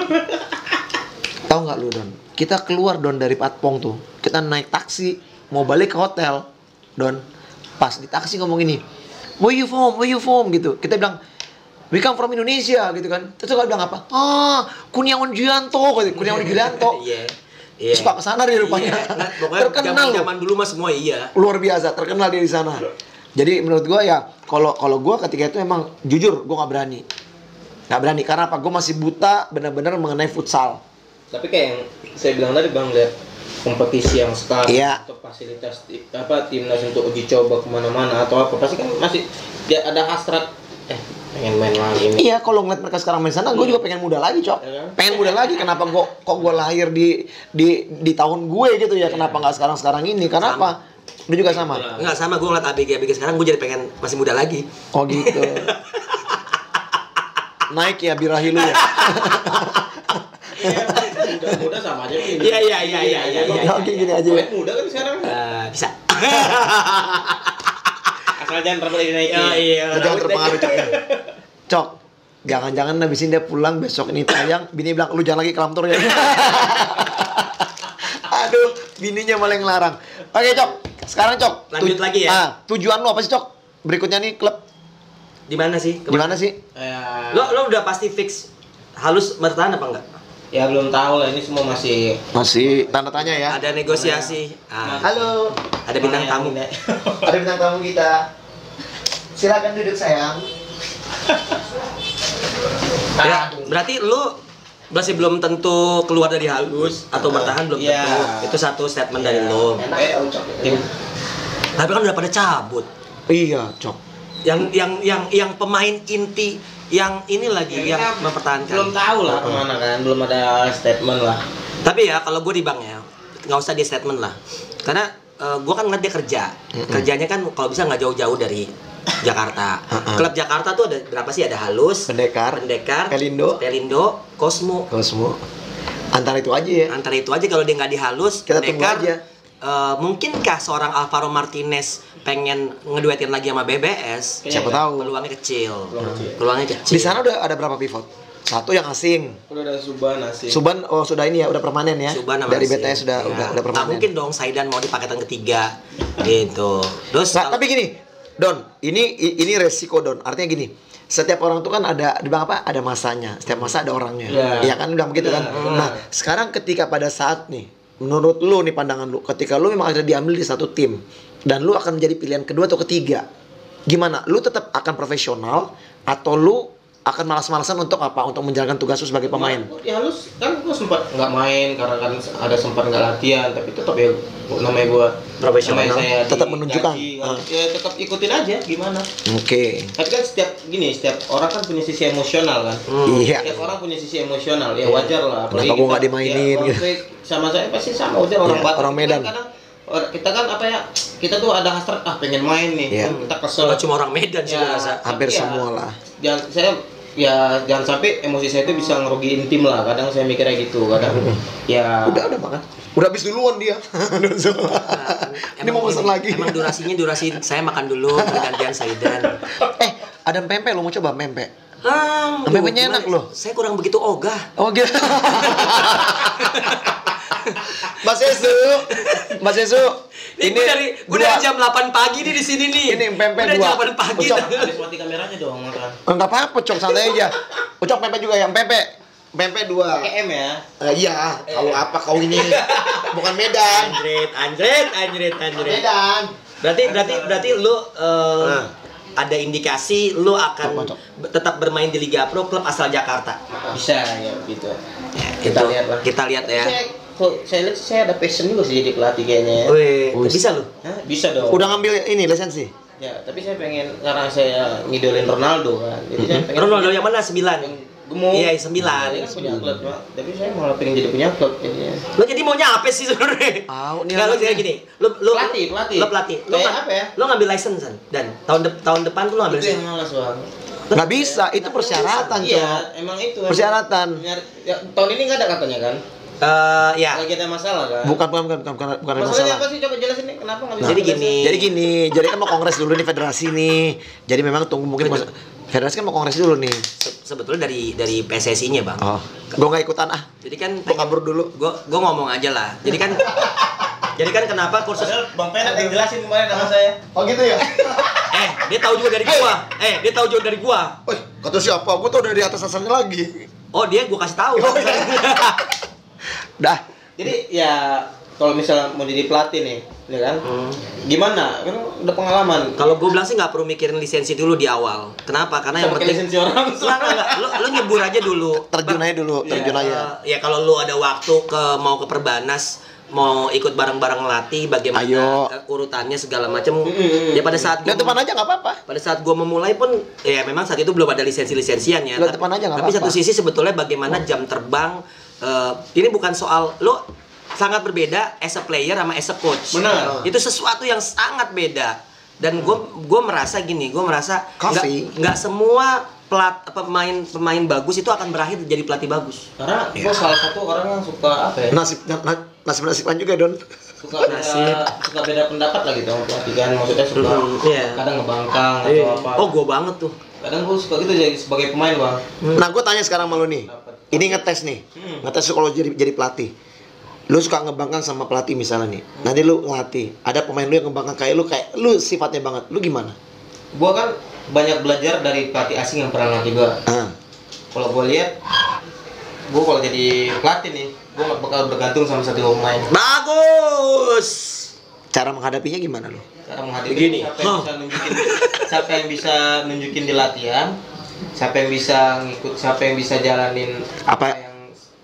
Speaker 1: Tahu nggak lu Don? Kita keluar Don dari patpong tuh. Kita naik taksi mau balik ke hotel. Don. Pas di taksi ngomong ini. Where you from? Where you from? Gitu. Kita bilang we come from Indonesia gitu kan. Terus dia bilang apa? Ah, Kurniawan Julianto, gitu. Kurniawan Julianto.
Speaker 2: Iya. Iya.
Speaker 1: Suka kesana dia rupanya.
Speaker 2: Iya. Nah, pokoknya
Speaker 1: Terkenal loh.
Speaker 2: zaman dulu mah semua iya.
Speaker 1: Luar biasa, terkenal dia di sana. Jadi menurut gua ya, kalau kalau gua ketika itu emang jujur gua nggak berani, nggak berani karena apa? Gua masih buta benar-benar mengenai futsal.
Speaker 3: Tapi kayak yang saya bilang tadi Bang, lihat kompetisi yang sekarang
Speaker 1: Iya.
Speaker 3: atau fasilitas ti- apa timnas untuk uji coba kemana-mana atau apa pasti kan masih dia ada hasrat eh pengen main lagi nih.
Speaker 1: Iya, kalau ngeliat mereka sekarang main sana, gue juga pengen muda lagi, Cok.
Speaker 3: Iya.
Speaker 1: Pengen muda lagi. Kenapa gua kok gua lahir di di di tahun gue gitu ya? Kenapa nggak sekarang sekarang ini? Karena apa? Lu juga sama.
Speaker 2: Enggak sama, gue ngeliat A B G A B G sekarang gue jadi pengen masih muda lagi.
Speaker 1: Oh gitu. Naik ya birahi lu ya.
Speaker 3: Muda-muda sama aja nih.
Speaker 2: Iya, iya, iya, iya, iya, iya.
Speaker 1: Oke gini aja.
Speaker 3: Pemain muda kan sekarang.
Speaker 2: Eh, bisa.
Speaker 3: Asal jangan terlalu dinaikin.
Speaker 2: Oh, iya.
Speaker 1: Jangan terpengaruh, Cok. Cok, jangan-jangan habis ini dia pulang besok ini tayang, bini bilang lu jangan lagi kelam tur ya. Aduh, bininya malah yang larang. Oke, Cok. Sekarang, Cok.
Speaker 2: Lanjut
Speaker 1: tu-
Speaker 2: lagi ya.
Speaker 1: Ah, tujuan lu apa sih, Cok? Berikutnya nih klub
Speaker 2: Di mana sih?
Speaker 1: di mana sih?
Speaker 3: Ya,
Speaker 2: Lo lo udah pasti fix halus bertahan apa enggak?
Speaker 3: ya belum tahu lah, ini semua masih
Speaker 1: Masih tanda tanya ya.
Speaker 2: Ada negosiasi. Ah,
Speaker 1: Halo.
Speaker 2: ada bintang tamu.
Speaker 1: Ada bintang tamu kita. Silakan duduk sayang.
Speaker 2: Ya, berarti lu masih belum tentu keluar dari halus atau bertahan belum
Speaker 3: Iya.
Speaker 2: tentu. Itu satu statement dari lo.
Speaker 3: Tim
Speaker 2: Tapi kan udah pada cabut.
Speaker 1: Iya, Cok.
Speaker 2: Yang yang yang yang pemain inti yang ini lagi
Speaker 3: Ya,
Speaker 2: yang
Speaker 3: kita
Speaker 2: mempertahankan.
Speaker 3: belum tahu lah kemana kan, belum ada statement lah.
Speaker 2: Tapi ya kalau gue di bank ya, nggak usah di statement lah. Karena gue kan ngeliat dia kerja. Kerjanya kan kalau bisa nggak jauh-jauh dari Jakarta.
Speaker 1: Mm-mm.
Speaker 2: Klub Jakarta tuh ada berapa sih? Ada Halus,
Speaker 1: Pendekar,
Speaker 2: Pendekar,
Speaker 1: Pelindo,
Speaker 2: Pelindo, Cosmo.
Speaker 1: Cosmo. Antara itu aja ya.
Speaker 2: Antara itu aja kalau dia nggak di Halus,
Speaker 1: Kita tunggu
Speaker 2: Pendekar.
Speaker 1: aja.
Speaker 2: eh, mungkinkah seorang Alvaro Martinez pengen ngeduetin lagi sama B B S?
Speaker 1: Siapa tahu.
Speaker 2: Peluangnya kecil.
Speaker 3: Peluang kecil.
Speaker 2: Peluangnya kecil.
Speaker 1: Di sana udah ada berapa pivot? Satu yang asing.
Speaker 3: Udah ada Suban asing.
Speaker 1: Suban oh sudah ini ya, udah permanen ya.
Speaker 2: Suban sama
Speaker 1: Dari
Speaker 2: Asing.
Speaker 1: B T S sudah
Speaker 2: Ya.
Speaker 1: udah udah
Speaker 2: Nggak
Speaker 1: permanen.
Speaker 2: mungkin dong Saidan mau di paketan ketiga gitu. Terus
Speaker 1: Nah,
Speaker 2: kalau-
Speaker 1: tapi gini, Don, ini i- ini resiko Don. Artinya gini, setiap orang tuh kan ada di bang apa? Ada masanya. Setiap masa ada orangnya.
Speaker 3: Iya.
Speaker 1: Iya kan udah begitu kan.
Speaker 3: Benar.
Speaker 1: Nah, sekarang ketika pada saat nih, menurut lu nih pandangan lu, ketika lu memang ada diambil di satu tim dan lu akan menjadi pilihan kedua atau ketiga, gimana? Lu tetap akan profesional atau lu akan malas-malasan untuk apa? Untuk menjalankan tugas lu sebagai pemain?
Speaker 3: Ya halus kan gua sempat nggak main karena kan ada sempat nggak latihan, tapi tetap ya namanya gua
Speaker 2: Profesional.
Speaker 3: namanya saya
Speaker 1: Tetap
Speaker 3: digaji,
Speaker 1: menunjukkan.
Speaker 3: kan.
Speaker 1: Ah.
Speaker 3: Ya tetap ikutin aja gimana.
Speaker 1: Oke.
Speaker 3: Tapi kan setiap gini, setiap orang kan punya sisi emosional kan.
Speaker 2: Hmm.
Speaker 1: Iya.
Speaker 3: Setiap orang punya sisi emosional, ya wajar lah.
Speaker 1: Kenapa gua nggak dimainin,
Speaker 3: ya,
Speaker 1: gitu.
Speaker 3: konflik sama saya pasti sama wajar orang
Speaker 1: Iya,
Speaker 3: Batak.
Speaker 1: orang
Speaker 3: Kita
Speaker 1: Medan.
Speaker 3: Kadang, or- kita kan apa ya? Kita tuh ada hasrat ah pengen main nih.
Speaker 1: Iya.
Speaker 3: Kita kesel.
Speaker 2: Kalau cuma orang Medan sih
Speaker 3: Ya,
Speaker 2: gua rasa.
Speaker 1: Hampir
Speaker 3: tapi ya,
Speaker 1: semua lah.
Speaker 3: Jangan saya ya jangan sampai emosi saya itu bisa ngerugiin tim lah. Kadang saya mikirnya gitu. Kadang ya
Speaker 1: Udah udah makan. Udah habis duluan dia. Udah semua. Ini mau pesan lagi.
Speaker 2: Emang durasinya durasi saya makan dulu pergantian Saidan.
Speaker 1: Eh, ada pempek lo mau coba pempek?
Speaker 2: Ah,
Speaker 1: Pempeknya
Speaker 2: gimana?
Speaker 1: enak loh.
Speaker 2: Saya kurang begitu ogah.
Speaker 1: Oh gitu. Mas Yesu, Mas Yesu,
Speaker 2: Ini, gua dari gua
Speaker 1: dua.
Speaker 2: dari jam delapan pagi nih di sini nih.
Speaker 1: Ini pempek
Speaker 2: Gua dari
Speaker 1: dua.
Speaker 2: jam delapan pagi.
Speaker 1: Ucok.
Speaker 3: habis mati kameranya dong makan.
Speaker 1: Enggak apa-apa, Cok, santai aja. Ucok pempek juga yang pempek. Pempek dua.
Speaker 3: Pakai M ya.
Speaker 1: Eh, iya, kau apa kau ini? Bukan Medan.
Speaker 2: Anjrit, anjrit, anjrit, anjrit.
Speaker 1: Medan.
Speaker 2: Berarti berarti berarti lu eh,
Speaker 1: Nah.
Speaker 2: ada indikasi lu akan
Speaker 1: Apa, Cok?
Speaker 2: be- tetap bermain di Liga Pro klub asal Jakarta.
Speaker 3: Bisa ya gitu.
Speaker 2: Ya,
Speaker 3: Kita
Speaker 2: itu.
Speaker 3: lihat lah.
Speaker 2: Kita lihat ya.
Speaker 3: Saya, kok saya lihat saya ada passion juga sih jadi pelatih kayaknya ya.
Speaker 2: Wih,
Speaker 1: Wih.
Speaker 2: bisa lu?
Speaker 3: Hah? Bisa dong.
Speaker 1: Udah ngambil ini lisensi?
Speaker 3: Ya, tapi saya pengen karena saya ngidolin Ronaldo kan. Jadi saya pengen
Speaker 2: Ronaldo yang mana? sembilan.
Speaker 3: yang gemuk.
Speaker 2: Iya, sembilan.
Speaker 3: Dia kan punya klub, Pak. Tapi saya malah pengen jadi punya klub jadinya.
Speaker 2: Lo jadi maunya apa sih sebenarnya?
Speaker 1: Tahu nih.
Speaker 2: Enggak, lo
Speaker 1: anaknya.
Speaker 2: kayak gini. Lo lo
Speaker 3: Pelatih, pelatih.
Speaker 2: Lo pelatih. Lo
Speaker 3: Kayak
Speaker 2: nggak-
Speaker 3: apa ya?
Speaker 2: Lo ngambil license kan? Dan tahun de- tahun depan tuh lo ngambil
Speaker 3: Itu yang
Speaker 2: license.
Speaker 3: malas, Bang.
Speaker 1: Nggak bisa, itu persyaratan, Cok.
Speaker 3: Iya, emang itu.
Speaker 1: Persyaratan.
Speaker 3: Nyari- ya, tahun ini nggak ada katanya kan?
Speaker 2: Eh, ya.
Speaker 3: Lagi ada masalah kan?
Speaker 1: Bukan, bukan, bukan, bukan, bukan, bukan ada
Speaker 3: Masalahnya
Speaker 1: masalah.
Speaker 3: apa sih? Coba jelasin nih, kenapa nggak bisa?
Speaker 2: Jadi
Speaker 3: ada
Speaker 2: gini.
Speaker 1: Jadi gini, jadi kan mau kongres dulu nih federasi nih. Jadi memang tunggu mungkin
Speaker 2: Betul.
Speaker 1: mas- federasi kan mau kongres dulu nih.
Speaker 2: Se- sebetulnya dari dari P S S I-nya, Bang.
Speaker 1: Oh, gua nggak ikutan ah.
Speaker 2: Jadi kan
Speaker 1: Gua kabur dulu.
Speaker 2: Gua gua ngomong aja lah. Jadi kan jadi kan kenapa kursus
Speaker 3: Padahal Bang Penet yang jelasin kemarin sama saya.
Speaker 1: Oh gitu ya?
Speaker 2: eh dia tahu juga dari gua. Eh, dia tahu juga dari gua.
Speaker 1: Woi, kata siapa? Gua tau dari atas asalnya lagi.
Speaker 2: Oh, dia gua kasih tahu.
Speaker 1: Oh, iya. Dah.
Speaker 3: Jadi ya kalau misalnya mau jadi pelatih nih, ya kan?
Speaker 2: Hmm.
Speaker 3: Gimana? Kan udah pengalaman.
Speaker 2: Kalau gue bilang sih nggak perlu mikirin lisensi dulu di awal. Kenapa? Karena yang
Speaker 3: Sama kayak
Speaker 2: penting
Speaker 3: lisensi orang.
Speaker 2: Enggak, enggak, enggak. Lo, lo nyebur aja dulu.
Speaker 1: Terjun aja dulu, terjun
Speaker 2: Eh,
Speaker 1: aja.
Speaker 2: ya kalau lo ada waktu ke mau ke Perbanas, mau ikut bareng-bareng ngelatih, bagaimana
Speaker 1: Ayo.
Speaker 2: eh, urutannya segala macam.
Speaker 3: Mm-mm.
Speaker 2: Ya pada saat
Speaker 1: Lihat
Speaker 2: gua-
Speaker 1: depan aja nggak apa-apa.
Speaker 2: pada saat gue memulai pun ya memang saat itu belum ada lisensi-lisensian ya.
Speaker 1: Lihat
Speaker 2: Tapi,
Speaker 1: depan aja nggak
Speaker 2: tapi
Speaker 1: apa-apa.
Speaker 2: satu sisi sebetulnya bagaimana jam terbang eh, ini bukan soal lo sangat berbeda as a player sama as a coach.
Speaker 3: Benar.
Speaker 2: Itu sesuatu yang sangat beda. Dan gue gue merasa gini, gue merasa nggak
Speaker 1: Coffee.
Speaker 2: nggak semua pelat pemain pemain bagus itu akan berakhir jadi pelatih bagus.
Speaker 3: Karena gue salah satu orang yang suka apa ya?
Speaker 1: Nasib na- nasib nasiban juga Don.
Speaker 3: Suka beda,
Speaker 2: Nasib.
Speaker 3: suka beda pendapat lah gitu sama pelatih kan. Maksudnya suka
Speaker 2: Mm, iya.
Speaker 3: kadang ngebangkang atau apa.
Speaker 2: Oh, gue banget tuh.
Speaker 3: Kadang gue suka gitu jadi sebagai pemain, Bang.
Speaker 1: Nah, gue tanya sekarang sama lu nih. Ini ngetes nih.
Speaker 3: Hmm.
Speaker 1: Ngetes lu kalau jadi jadi pelatih. Lu suka ngebangkang sama pelatih misalnya nih. Nanti lu ngelatih. Ada pemain lu yang ngebangkang kayak lu kayak lu sifatnya banget. Lu gimana?
Speaker 3: Gue kan banyak belajar dari pelatih asing yang pernah ngelatih gue.
Speaker 1: Ah.
Speaker 3: Kalau gue lihat, gue kalau jadi pelatih nih, gue gak bakal bergantung sama satu pemain.
Speaker 2: Bagus.
Speaker 1: Cara menghadapinya gimana lu?
Speaker 3: Cara menghadapi
Speaker 2: Begini.
Speaker 3: siapa yang
Speaker 2: Huh.
Speaker 3: bisa nunjukin, siapa yang bisa nunjukin di latihan, siapa yang bisa ngikut, siapa yang bisa jalanin
Speaker 1: Apa?
Speaker 3: yang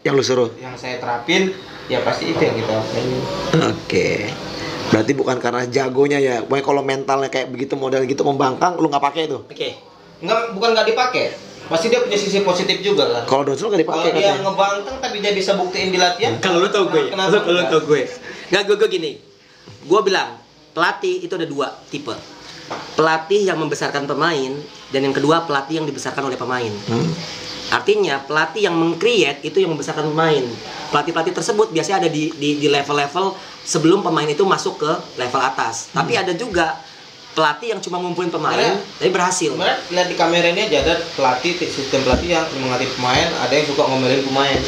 Speaker 1: Yang lu suruh.
Speaker 3: yang saya terapin, ya pasti itu yang kita lakuin.
Speaker 1: Oke. Berarti bukan karena jagonya ya. Pokoknya kalau mentalnya kayak begitu model gitu membangkang, lu nggak pakai itu.
Speaker 2: Oke.
Speaker 3: Enggak, bukan nggak dipakai. Pasti dia punya sisi positif juga kan.
Speaker 1: Kalau Donsul nggak dipakai
Speaker 3: Kalau dia
Speaker 1: katanya.
Speaker 3: ngebangkang tapi dia bisa buktiin di latihan.
Speaker 2: Kalau lu tau gue,
Speaker 3: kenapa
Speaker 2: lu, lu
Speaker 3: enggak?
Speaker 2: tau gue. Nggak, gue, gue gini. Gue bilang, pelatih itu ada dua tipe. Pelatih yang membesarkan pemain, dan yang kedua pelatih yang dibesarkan oleh pemain.
Speaker 1: Hmm.
Speaker 2: Artinya pelatih yang meng-create itu yang membesarkan pemain. Pelatih-pelatih tersebut biasanya ada di di, di level-level sebelum pemain itu masuk ke level atas. Tapi ada juga pelatih yang cuma ngumpulin pemain,
Speaker 3: Ada.
Speaker 2: tapi berhasil.
Speaker 3: Sebenarnya lihat di kamera ini aja ada pelatih sistem pelatih yang mengatih pemain, ada yang suka ngomelin pemain.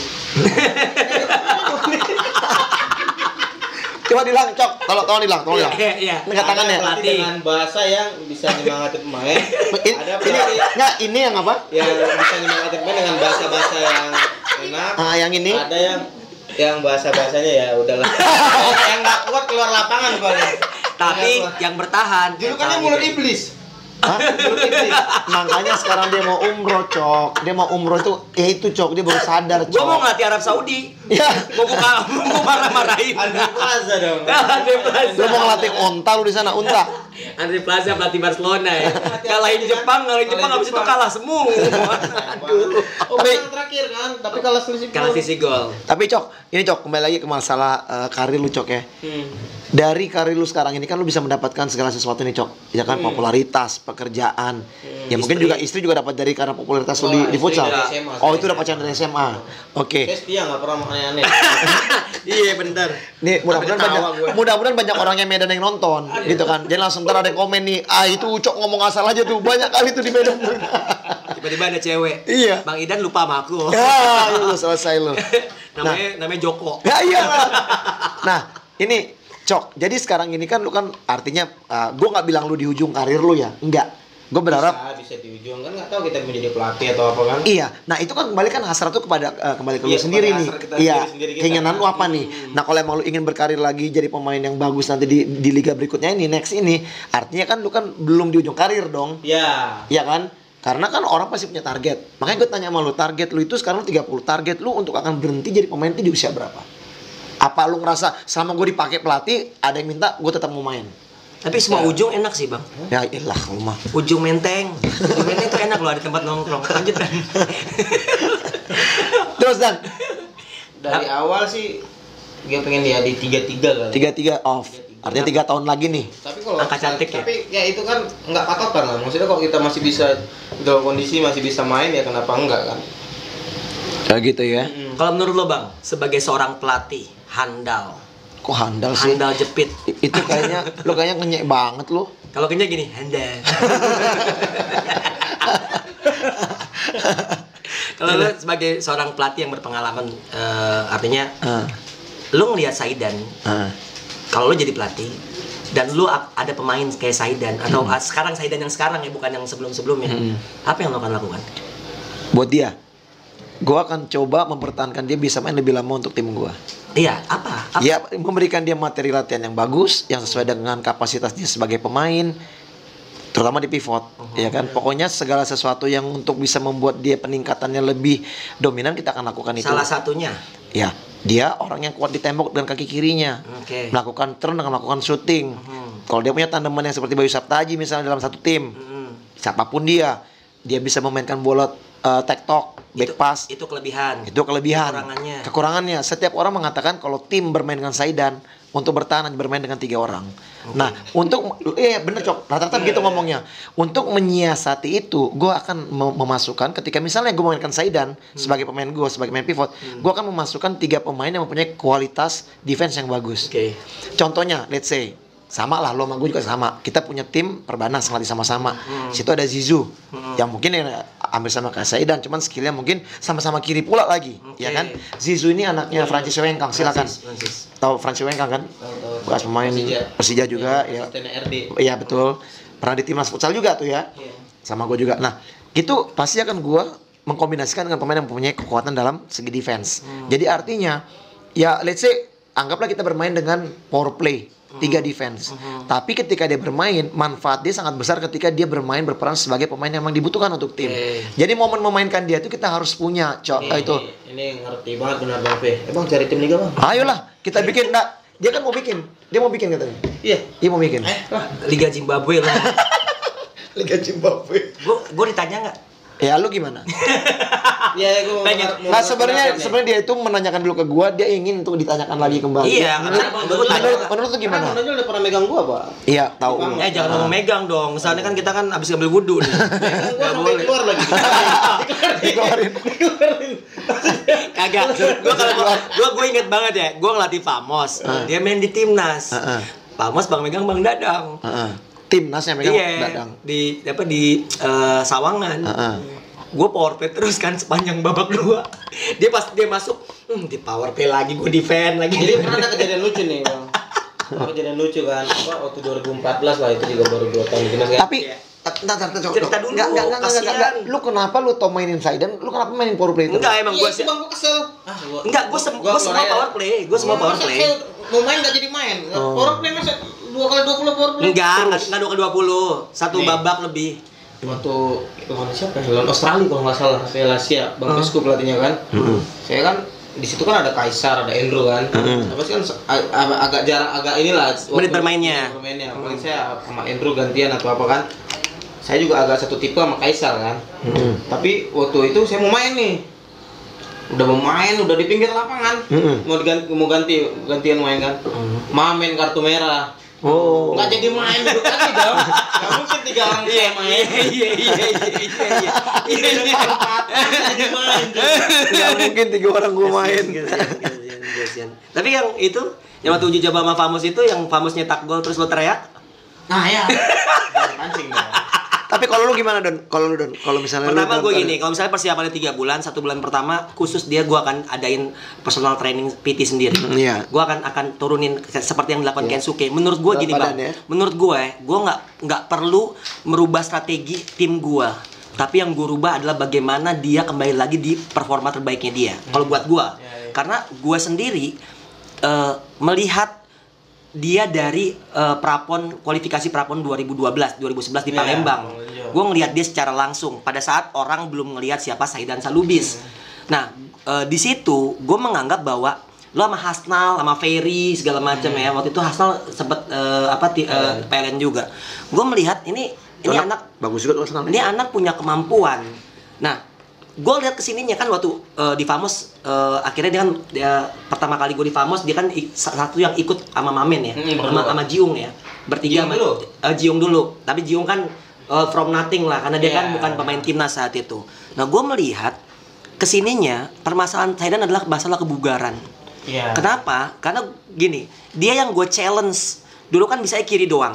Speaker 1: Coba dilang, Cok. Tolong, tolong dilang, tolong dilang.
Speaker 2: Iya, iya.
Speaker 1: Angkat tangannya.
Speaker 3: Ada pelatih dengan bahasa yang bisa menyemangati pemain.
Speaker 1: Ini,
Speaker 3: Ada
Speaker 1: ini,
Speaker 3: pelatih
Speaker 1: nggak, ini yang apa?
Speaker 3: yang bisa menyemangati pemain dengan bahasa-bahasa yang enak.
Speaker 1: Ah, yang ini?
Speaker 3: Ada yang yang bahasa-bahasanya ya udahlah. Yang nggak kuat keluar lapangan paling.
Speaker 2: Tapi
Speaker 3: Nggak kuat.
Speaker 2: yang bertahan.
Speaker 3: Julukannya
Speaker 2: Nah,
Speaker 3: mulut
Speaker 2: gitu.
Speaker 3: iblis.
Speaker 1: Hah?
Speaker 3: Mulut iblis.
Speaker 1: Makanya sekarang dia mau umroh, Cok. Dia mau umroh itu, ya itu, Cok. Dia baru sadar, Cok.
Speaker 2: Gua mau ngelatih Arab Saudi.
Speaker 1: Ya.
Speaker 2: Mau buka, mau marah-marahin.
Speaker 3: Andre Plaza dong.
Speaker 2: Andre Plaza.
Speaker 1: Lu mau ngelatih unta lu di sana, unta.
Speaker 2: Andre Plaza pelatih Barcelona ya. Kalahin Jepang, kalahin Jepang habis itu kalah semua. Aduh.
Speaker 3: Oh, menang terakhir kan, tapi kalah selisih
Speaker 2: Kalah
Speaker 3: gol.
Speaker 2: sisi gol.
Speaker 1: Tapi, Cok, ini, Cok, kembali lagi ke masalah eh, karir lu, Cok, ya.
Speaker 3: Hmm.
Speaker 1: Dari karir lu sekarang ini kan lu bisa mendapatkan segala sesuatu nih, Cok. Ya kan,
Speaker 3: Hmm.
Speaker 1: popularitas, pekerjaan. Ya mungkin
Speaker 2: Istri.
Speaker 1: juga istri juga dapat dari karena popularitas lu
Speaker 3: Oh,
Speaker 1: di, di
Speaker 3: istri
Speaker 1: futsal.
Speaker 3: dari S M A.
Speaker 1: Oh, itu udah pacaran dari S M A. Oke.
Speaker 3: Guys, dia nggak pernah aneh-aneh.
Speaker 2: Iya bener.
Speaker 1: Nih, mudah-mudahan
Speaker 3: Sampai
Speaker 1: banyak
Speaker 3: ketawa gue.
Speaker 1: mudah-mudahan banyak orang yang Medan yang nonton gitu kan. Jadi langsung ntar ada yang komen nih, "Ah, itu Ucok ngomong asal aja tuh. Banyak kali tuh di Medan."
Speaker 2: Tiba-tiba ada cewek.
Speaker 1: Iya.
Speaker 2: Bang Idan lupa sama aku.
Speaker 1: Ya, lu selesai lu.
Speaker 2: namanya namanya Joko.
Speaker 1: Ya iya. Nah, ini Cok. Jadi sekarang ini kan lu kan artinya uh, gua nggak bilang lu di ujung karir lu ya. Enggak. Gue berharap
Speaker 3: bisa, bisa di ujung kan nggak tahu kita menjadi pelatih atau apa kan.
Speaker 1: iya. Nah, itu kan kembali kan hasrat tuh kepada uh, kembali ke lu
Speaker 3: Iya,
Speaker 1: sendiri
Speaker 3: kepada
Speaker 1: nih.
Speaker 3: hasrat kita
Speaker 1: Iya.
Speaker 3: sendiri-sendiri kita.
Speaker 1: Keinginan lu apa nih? Nah, kalau emang lu ingin berkarir lagi jadi pemain yang bagus nanti di di liga berikutnya ini, next ini, artinya kan lu kan belum di ujung karir dong.
Speaker 3: Ya.
Speaker 1: Iya kan? Karena kan orang pasti punya target. Makanya gue tanya sama lu, target lu itu sekarang tiga puluh. Target lu untuk akan berhenti jadi pemain itu di usia berapa? Apa lu ngerasa selama gue dipakai pelatih, ada yang minta gue tetap mau main?
Speaker 2: Tapi semua ujung enak sih bang.
Speaker 1: Ya ilah lu mah.
Speaker 2: Ujung menteng. Ujung menteng itu enak loh, ada tempat nongkrong. Lanjut kan.
Speaker 1: Terus Dan,
Speaker 3: Dari awal sih gue pengen dia di tiga tiga kali.
Speaker 1: tiga tiga off. Artinya tiga tahun lagi nih.
Speaker 3: Tapi kalau
Speaker 2: Angka cantik ya?
Speaker 3: tapi ya itu kan nggak patokan lah. Maksudnya kalau kita masih bisa dalam kondisi masih bisa main ya kenapa enggak kan?
Speaker 1: Kayak gitu ya.
Speaker 2: Kalau menurut lo bang, sebagai seorang pelatih handal,
Speaker 1: Kok handal sih?
Speaker 2: handal jepit.
Speaker 1: I- Itu kayaknya lu kayaknya ngenyek banget lu.
Speaker 2: Kalau kenyang gini, handal. Kalau lo sebagai seorang pelatih yang berpengalaman, eh, artinya
Speaker 1: Ah,
Speaker 2: lo ngelihat Saidan,
Speaker 1: ah.
Speaker 2: kalau lo jadi pelatih dan lo ap- ada pemain kayak Saidan atau ah, sekarang Saidan yang sekarang ya bukan yang sebelum-sebelumnya,
Speaker 1: Hmm.
Speaker 2: apa yang lo akan lakukan?
Speaker 1: Buat dia, gua akan coba mempertahankan dia bisa main lebih lama untuk tim gua.
Speaker 2: Iya, apa? apa?
Speaker 1: Ya, memberikan dia materi latihan yang bagus, yang sesuai dengan kapasitas dia sebagai pemain, terutama di pivot, ya kan. Pokoknya segala sesuatu yang untuk bisa membuat dia peningkatannya lebih dominan kita akan lakukan itu.
Speaker 2: Salah satunya,
Speaker 1: Ya, dia orang yang kuat di tembok dengan kaki kirinya,
Speaker 2: oke.
Speaker 1: melakukan turn dengan melakukan shooting.
Speaker 2: Mhm.
Speaker 1: Kalau dia punya tandeman yang seperti Bayu Saptaji misalnya dalam satu tim,
Speaker 2: Mhm.
Speaker 1: siapapun dia, dia bisa memainkan bola uh, tektok, back
Speaker 2: Itu-
Speaker 1: pass.
Speaker 2: Itu kelebihan.
Speaker 1: Itu kelebihan.
Speaker 2: Kekurangannya.
Speaker 1: Kekurangannya, setiap orang mengatakan kalau tim bermain dengan Saidan, untuk bertahan hanya bermain dengan tiga orang. Nah, untuk eh bener Cok, rata-rata begitu ngomongnya. Untuk menyiasati itu, gue akan mem- memasukkan ketika misalnya gue memainkan Saidan sebagai pemain gue, sebagai pemain pivot, gue akan memasukkan tiga pemain yang mempunyai kualitas defense yang bagus.
Speaker 2: Oke.
Speaker 1: Contohnya, let's say, sama lah lo sama gue juga sama. Kita punya tim Perbanas ngelatih sama-sama. Situ ada Zizou yang mungkin ya, ambil sama kayak Saidan, cuman skillnya mungkin sama-sama kiri pula lagi,
Speaker 2: Oke.
Speaker 1: ya kan? Zizou ini anaknya Francis Wengkang, silakan.
Speaker 2: Francis, Francis.
Speaker 1: Tahu Francis Wengkang kan?
Speaker 3: Tahu-tahu.
Speaker 1: Bekas pemain
Speaker 3: Persija.
Speaker 1: Persija juga, ya.
Speaker 3: Asistennya R D.
Speaker 1: Iya betul. Pernah di timnas futsal juga tuh ya.
Speaker 3: Iya.
Speaker 1: Sama gue juga. Nah, itu pasti akan gue mengkombinasikan dengan pemain yang mempunyai kekuatan dalam segi defense. Jadi artinya, ya let's say anggaplah kita bermain dengan power play, tiga defense. Tapi ketika dia bermain, manfaat dia sangat besar ketika dia bermain berperan sebagai pemain yang memang dibutuhkan untuk tim.
Speaker 2: Oke.
Speaker 1: Jadi momen memainkan dia itu kita harus punya, cok.
Speaker 3: Ini,
Speaker 1: itu.
Speaker 3: ini, ini ngerti banget benar Bang Fe. Eh Bang cari tim liga Bang.
Speaker 1: Ayolah, kita bikin. Nah, dia kan mau bikin. Dia mau bikin katanya.
Speaker 3: Iya.
Speaker 1: Dia mau bikin.
Speaker 3: Eh lah.
Speaker 2: Liga Zimbabwe lah.
Speaker 1: Liga Zimbabwe.
Speaker 2: Gue gue ditanya nggak?
Speaker 1: Ya lu gimana?
Speaker 3: Iya, gue
Speaker 2: Pengen.
Speaker 1: Nah sebenarnya sebenarnya dia itu menanyakan dulu ke gua, dia ingin untuk ditanyakan lagi kembali.
Speaker 2: Iya,
Speaker 1: menurut,
Speaker 2: karena
Speaker 1: menurut,
Speaker 2: gua tanya.
Speaker 1: menurut, menurut lu gimana?
Speaker 3: Karena udah pernah megang gua, Pak.
Speaker 1: Iya, tahu.
Speaker 2: Eh jangan ngomong megang dong. Misalnya kan kita kan abis ngambil wudhu nih.
Speaker 3: Megang gua sampai keluar lagi.
Speaker 1: Dikeluarin.
Speaker 3: Dikeluarin.
Speaker 2: Kagak. Gua kalau gua gua, gua inget banget ya. Gua ngelatih Famos. Dia main di timnas.
Speaker 1: Heeh.
Speaker 2: Famos Bang megang Bang Dadang.
Speaker 1: Heeh. Timnas yang megang
Speaker 2: Iya.
Speaker 1: Dadang.
Speaker 2: Di apa di eh, Sawangan.
Speaker 1: Heeh.
Speaker 2: Gue power play terus kan sepanjang babak dua. Dia pas dia masuk, hmm, di power play lagi, gue defend lagi.
Speaker 3: Jadi pernah ada kejadian lucu nih, Bang. Kejadian lucu kan. Apa waktu dua ribu empat belas lah, itu juga baru dua tahun di timnas kan.
Speaker 1: Tapi
Speaker 2: Iya.
Speaker 1: Entar, entar, entar,
Speaker 2: Cerita dulu,
Speaker 1: Enggak, enggak, enggak, enggak,
Speaker 2: kasihan.
Speaker 1: enggak. Lu kenapa lu tau mainin Saiden? Lu kenapa mainin power play itu?
Speaker 2: Enggak emang
Speaker 3: Iya,
Speaker 2: gue
Speaker 3: itu
Speaker 2: sih.
Speaker 3: Bang gua kesel. Ah, gua
Speaker 2: Enggak, gue sem gua semua power play, gue semua power
Speaker 3: Masa
Speaker 2: play.
Speaker 3: saya mau main enggak jadi main.
Speaker 1: Oh.
Speaker 3: Power play masa dua kali dua puluh power play.
Speaker 2: Enggak, enggak dua ke dua puluh. Satu
Speaker 3: Nih.
Speaker 2: babak lebih.
Speaker 3: Waktu lawan siapa ya? Lawan Australia kalau nggak salah, Valencia, Bang Pesku pelatihnya kan.
Speaker 1: Heeh.
Speaker 3: Saya kan di situ kan ada Kaisar, ada Andrew kan.
Speaker 1: Mm-hmm.
Speaker 3: Tapi kan se- ag- ag- agak jarang, agak inilah
Speaker 2: Menit bermainnya.
Speaker 3: menit bermainnya. Paling saya sama Andrew gantian atau apa kan. Saya juga agak satu tipe sama Kaisar kan.
Speaker 1: Heeh.
Speaker 3: Tapi waktu itu saya mau main nih. Udah mau main, udah di pinggir lapangan.
Speaker 1: Mm-mm.
Speaker 3: Mau diganti, mau ganti gantian main kan. Mamen kartu merah.
Speaker 1: Oh.
Speaker 3: Nggak jadi main duduk lagi dong. Nggak mungkin tiga orang saya main.
Speaker 2: Iya iya iya iya iya.
Speaker 3: Ini ini empat jadi main.
Speaker 1: Enggak mungkin tiga orang gua main.
Speaker 2: Kasian, kasian, kasian. Tapi yang itu, yang waktu uji coba sama Famos itu, yang Famos nyetak gol terus lo teriak.
Speaker 3: Nah ya. Jangan pancing dong.
Speaker 1: Tapi kalau lu gimana, Don? Kalau lu, Don, kalau misalnya
Speaker 2: Pertama
Speaker 1: lu
Speaker 2: gue gini, kalau misalnya persiapannya tiga bulan, satu bulan pertama khusus dia gue akan adain personal training P T sendiri.
Speaker 1: Iya.
Speaker 2: Gue akan akan turunin seperti yang dilakukan
Speaker 1: Iya.
Speaker 2: Kensuke. Menurut gue
Speaker 1: Berat
Speaker 2: gini
Speaker 1: badan
Speaker 2: bang,
Speaker 1: ya.
Speaker 2: menurut gue, gue nggak nggak perlu merubah strategi tim gue. Tapi yang gue rubah adalah bagaimana dia kembali lagi di performa terbaiknya dia. Kalau buat gue,
Speaker 3: Iya, iya.
Speaker 2: karena gue sendiri eh, melihat dia dari eh, prapon kualifikasi prapon dua ribu dua belas dua ribu sebelas di
Speaker 3: Iya,
Speaker 2: Palembang.
Speaker 3: iya.
Speaker 2: Gue ngelihat dia secara langsung pada saat orang belum ngelihat siapa Saidan Salubis. Nah, eh, di situ gue menganggap bahwa lo sama Hasnal, sama Ferry segala macam ya. Waktu itu Hasnal sempet eh, apa ti- eh, P L N juga. Gue melihat ini ini anak
Speaker 1: bagus juga tuh Arsenal.
Speaker 2: ini anak punya kemampuan. Nah, gue lihat kesininya kan waktu uh, di Famos uh, akhirnya dia kan dia, pertama kali gue di Famos dia kan i- satu yang ikut sama Mamen ya,
Speaker 3: Hmm,
Speaker 2: sama,
Speaker 3: berdua.
Speaker 2: sama Jiung ya, bertiga
Speaker 3: Jiung
Speaker 2: sama-
Speaker 3: dulu?
Speaker 2: uh, Jiung dulu. Tapi Jiung kan uh, from nothing lah karena dia kan
Speaker 3: Yeah.
Speaker 2: bukan pemain timnas saat itu. Nah, gue melihat kesininya permasalahan Saidan adalah masalah kebugaran.
Speaker 3: Iya.
Speaker 2: Kenapa? Karena gini, dia yang gue challenge dulu kan bisa kiri doang.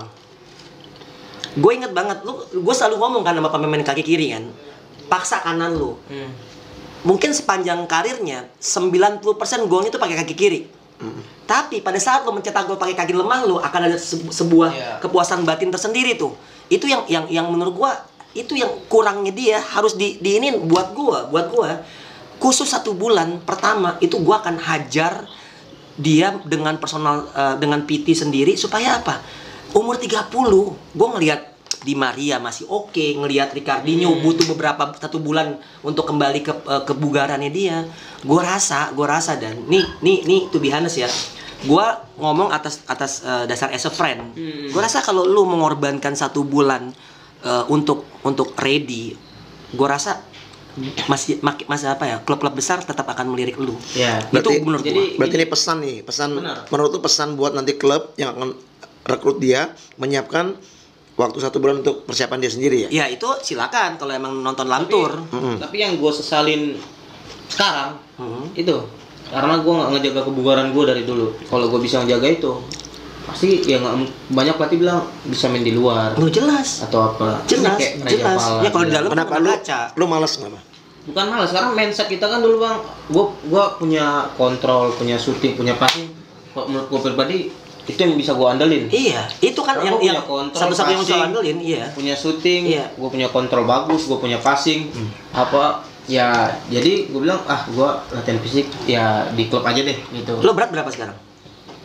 Speaker 2: Gue inget banget, lu, gue selalu ngomong kan sama pemain kaki kiri kan, paksa kanan lu.
Speaker 3: Hmm.
Speaker 2: Mungkin sepanjang karirnya sembilan puluh persen golnya itu pakai kaki kiri. Tapi pada saat lo mencetak gol pakai kaki lemah lo akan ada se- sebuah
Speaker 3: Iya.
Speaker 2: kepuasan batin tersendiri tuh. Itu yang yang yang menurut gua itu yang kurangnya dia harus di diinin buat gua, buat gua. Khusus satu bulan pertama itu gua akan hajar dia dengan personal eh, dengan P T sendiri supaya apa? Umur tiga puluh, gua ngelihat Di Maria masih oke, ngelihat Ricardinho
Speaker 3: Hmm.
Speaker 2: butuh beberapa satu bulan untuk kembali ke eh, kebugarannya dia. Gue rasa, gue rasa dan nih nih nih to be honest ya. Gue ngomong atas atas eh, dasar as a friend.
Speaker 3: Hmm.
Speaker 2: Gue rasa kalau lu mengorbankan satu bulan eh, untuk untuk ready, gue rasa masih mak- masih apa ya, klub-klub besar tetap akan melirik lu.
Speaker 3: Ya.
Speaker 2: Itu
Speaker 1: Berarti-
Speaker 2: menurut
Speaker 3: jadi-
Speaker 2: gue.
Speaker 1: Berarti ini pesan nih, pesan
Speaker 3: Benar.
Speaker 1: menurut tuh pesan buat nanti klub yang akan rekrut dia menyiapkan waktu satu bulan untuk persiapan dia sendiri ya.
Speaker 2: Ya itu silakan kalau emang nonton lantur.
Speaker 1: Mm-mm.
Speaker 3: Tapi yang gue sesalin sekarang
Speaker 2: Hmm.
Speaker 3: itu karena gue nggak ngejaga kebugaran gue dari dulu. Kalau gue bisa ngejaga itu, pasti ya nggak banyak pelatih bilang bisa main di luar
Speaker 2: Lu jelas.
Speaker 3: atau apa.
Speaker 2: Jelas,
Speaker 3: Kayak Raja
Speaker 2: jelas.
Speaker 3: Pala
Speaker 2: Ya kalau di
Speaker 3: bilang.
Speaker 2: dalam
Speaker 1: Kenapa
Speaker 2: kan
Speaker 1: lu
Speaker 2: kaca.
Speaker 1: lu malas kenapa?
Speaker 3: Bukan malas, sekarang mindset kita kan dulu bang, gue gua punya kontrol, punya shooting, punya passing. Kalau menurut gue pribadi itu yang bisa gue andelin.
Speaker 2: Iya, itu kan
Speaker 3: Karena
Speaker 2: yang
Speaker 3: gua
Speaker 2: yang
Speaker 3: punya kontrol,
Speaker 2: satu-satunya yang bisa
Speaker 3: passing.
Speaker 2: andelin, iya.
Speaker 3: Punya shooting,
Speaker 2: Iya.
Speaker 3: gue punya kontrol bagus, gue punya passing, apa ya jadi gue bilang ah gue latihan fisik ya di klub aja deh gitu.
Speaker 2: Lo berat berapa sekarang?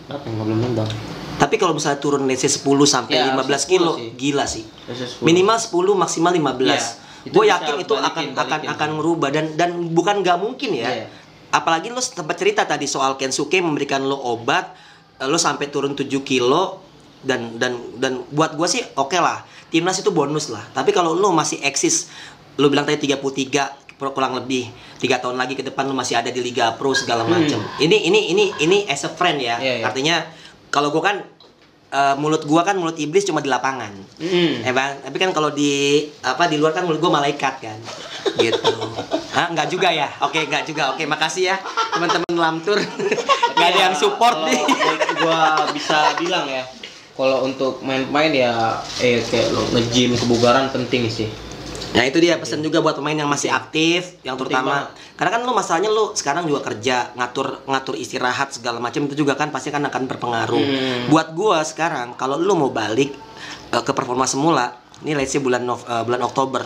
Speaker 3: Berapa yang belum nembang?
Speaker 2: Tapi kalau misalnya turun let's say sepuluh sampai
Speaker 3: Ya,
Speaker 2: lima belas
Speaker 3: sepuluh
Speaker 2: kilo,
Speaker 3: sih.
Speaker 2: gila sih.
Speaker 3: sepuluh.
Speaker 2: Minimal sepuluh, maksimal lima belas.
Speaker 3: Iya, itu
Speaker 2: Gue
Speaker 3: bisa
Speaker 2: yakin itu
Speaker 3: balikin,
Speaker 2: akan
Speaker 3: balikin.
Speaker 2: akan akan merubah dan dan bukan nggak mungkin ya.
Speaker 3: Iya.
Speaker 2: Apalagi lo sempat cerita tadi soal Kensuke memberikan lo obat, lo sampai turun tujuh kilo dan dan dan buat gue sih oke lah. Timnas itu bonus lah. Tapi kalau lo masih eksis, lo bilang tadi tiga puluh tiga kurang lebih tiga tahun lagi ke depan lo masih ada di Liga Pro segala macam.
Speaker 3: Hmm.
Speaker 2: Ini ini ini ini as a friend ya.
Speaker 3: Iya, iya.
Speaker 2: Artinya kalau gue kan Uh, mulut gua kan mulut iblis cuma di lapangan,
Speaker 3: Mm.
Speaker 2: eh bang. Tapi kan kalau di apa di luar kan mulut gua malaikat kan, gitu. Hah, nggak juga ya? Oke, nggak juga. Oke, makasih ya teman-teman lamtur. Nggak ada yang support
Speaker 3: Kalau
Speaker 2: nih.
Speaker 3: gua bisa bilang ya, kalau untuk main-main ya, eh kayak lo nge-gym kebugaran penting sih.
Speaker 2: Nah itu dia pesan juga buat pemain yang masih aktif, yang
Speaker 3: Penting
Speaker 2: terutama
Speaker 3: banget.
Speaker 2: karena kan lu masalahnya lu sekarang juga kerja, ngatur ngatur istirahat segala macam itu juga kan pasti kan akan berpengaruh.
Speaker 3: Hmm.
Speaker 2: Buat gua sekarang kalau lu mau balik uh, ke performa semula, ini let's say bulan Nov- uh, bulan Oktober,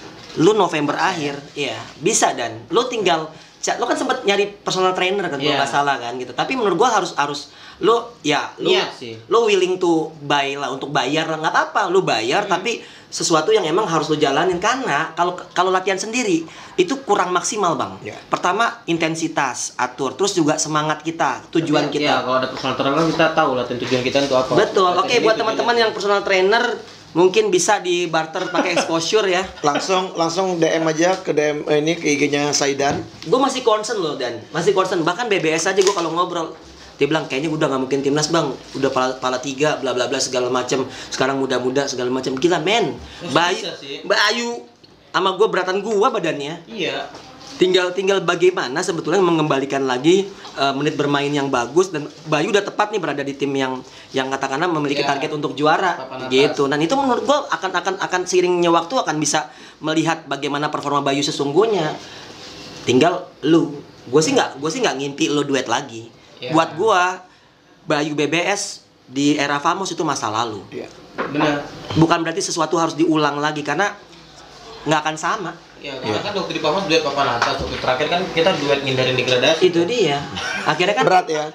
Speaker 2: lu November akhir, ya bisa dan lu tinggal ca- lu kan sempat nyari personal trainer kan kalau
Speaker 3: Iya.
Speaker 2: nggak salah kan gitu. Tapi menurut gua harus harus lu ya lu
Speaker 3: Niat sih.
Speaker 2: lu willing to buy lah untuk bayar lah nggak apa-apa lu bayar
Speaker 3: Hmm.
Speaker 2: tapi sesuatu yang emang harus lu jalanin karena kalau kalau latihan sendiri itu kurang maksimal bang.
Speaker 1: Ya.
Speaker 2: Pertama intensitas atur terus juga semangat kita tujuan
Speaker 3: Tapi,
Speaker 2: kita.
Speaker 3: Ya, kalau ada personal trainer kita tahu latihan tujuan kita itu apa.
Speaker 2: Betul.
Speaker 3: Latihan
Speaker 2: Oke
Speaker 3: ini
Speaker 2: buat
Speaker 3: tujuannya
Speaker 2: teman-teman
Speaker 3: apa.
Speaker 2: yang personal trainer mungkin bisa di barter pakai exposure ya.
Speaker 1: Langsung langsung D M aja ke D M eh, ini ke I G-nya Saidan.
Speaker 2: Gue masih concern loh dan masih concern bahkan B B S aja gue kalau ngobrol dia bilang kayaknya udah nggak mungkin timnas bang udah pala, pala tiga bla bla bla segala macam sekarang muda-muda segala macam gila men
Speaker 3: Masih
Speaker 2: Bayu
Speaker 3: bisa sih.
Speaker 2: Bayu sama gue beratan gua badannya
Speaker 3: Iya.
Speaker 2: tinggal tinggal bagaimana sebetulnya mengembalikan lagi uh, menit bermain yang bagus dan Bayu udah tepat nih berada di tim yang yang katakanlah memiliki
Speaker 3: Ya,
Speaker 2: target untuk juara
Speaker 3: papan atas.
Speaker 2: gitu dan itu menurut gua akan akan akan seiringnya waktu akan bisa melihat bagaimana performa Bayu sesungguhnya tinggal lu gue sih nggak gue sih nggak ngimpi lu duet lagi.
Speaker 3: Ya.
Speaker 2: Buat gua Bayu B B S di era Famos itu masa lalu.
Speaker 1: Iya.
Speaker 3: Benar.
Speaker 2: Bukan berarti sesuatu harus diulang lagi karena nggak akan sama.
Speaker 3: Ya, karena kan waktu di Pamas duet papan atas, waktu terakhir kan kita duet ngindarin degradasi.
Speaker 2: Itu dia. Akhirnya kan
Speaker 1: Berat ya.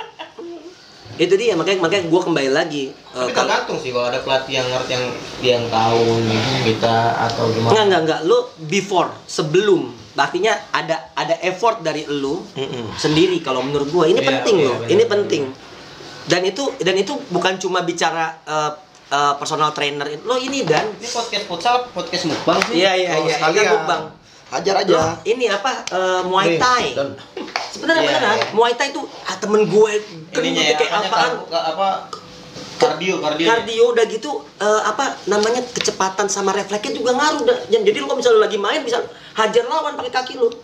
Speaker 2: itu dia makanya makanya gua kembali lagi. Eh,
Speaker 3: Tapi
Speaker 2: kalau
Speaker 3: tergantung sih kalau ada pelatih yang ngerti yang yang tahu nih kita atau gimana.
Speaker 2: enggak enggak enggak lu before sebelum artinya ada ada effort dari lu
Speaker 1: Mm-mm.
Speaker 2: sendiri kalau menurut gua ini
Speaker 3: Iya,
Speaker 2: penting
Speaker 3: iya,
Speaker 2: loh
Speaker 3: benar,
Speaker 2: ini
Speaker 3: benar.
Speaker 2: penting dan itu dan itu bukan cuma bicara eh, eh, personal trainer lo ini dan
Speaker 3: Ini podcast futsal, podcast mukbang sih.
Speaker 2: iya iya
Speaker 1: Oh,
Speaker 2: iya
Speaker 1: sekalian.
Speaker 2: kan mukbang.
Speaker 1: Hajar aja.
Speaker 2: Lo ini apa eh, Muay
Speaker 1: Nih,
Speaker 2: Thai
Speaker 1: dan
Speaker 2: sebenarnya
Speaker 3: Iya,
Speaker 2: beneran
Speaker 3: iya.
Speaker 2: Muay Thai itu ah, temen gue
Speaker 3: Ininya ya,
Speaker 2: kayak
Speaker 3: apanya,
Speaker 2: apaan
Speaker 3: kar- ka- apa kardio, kardio.
Speaker 2: kardio udah gitu eh, apa namanya kecepatan sama refleksnya juga ngaruh dah. Jadi lu kalau misalnya lagi main bisa hajar lawan pakai kaki lu.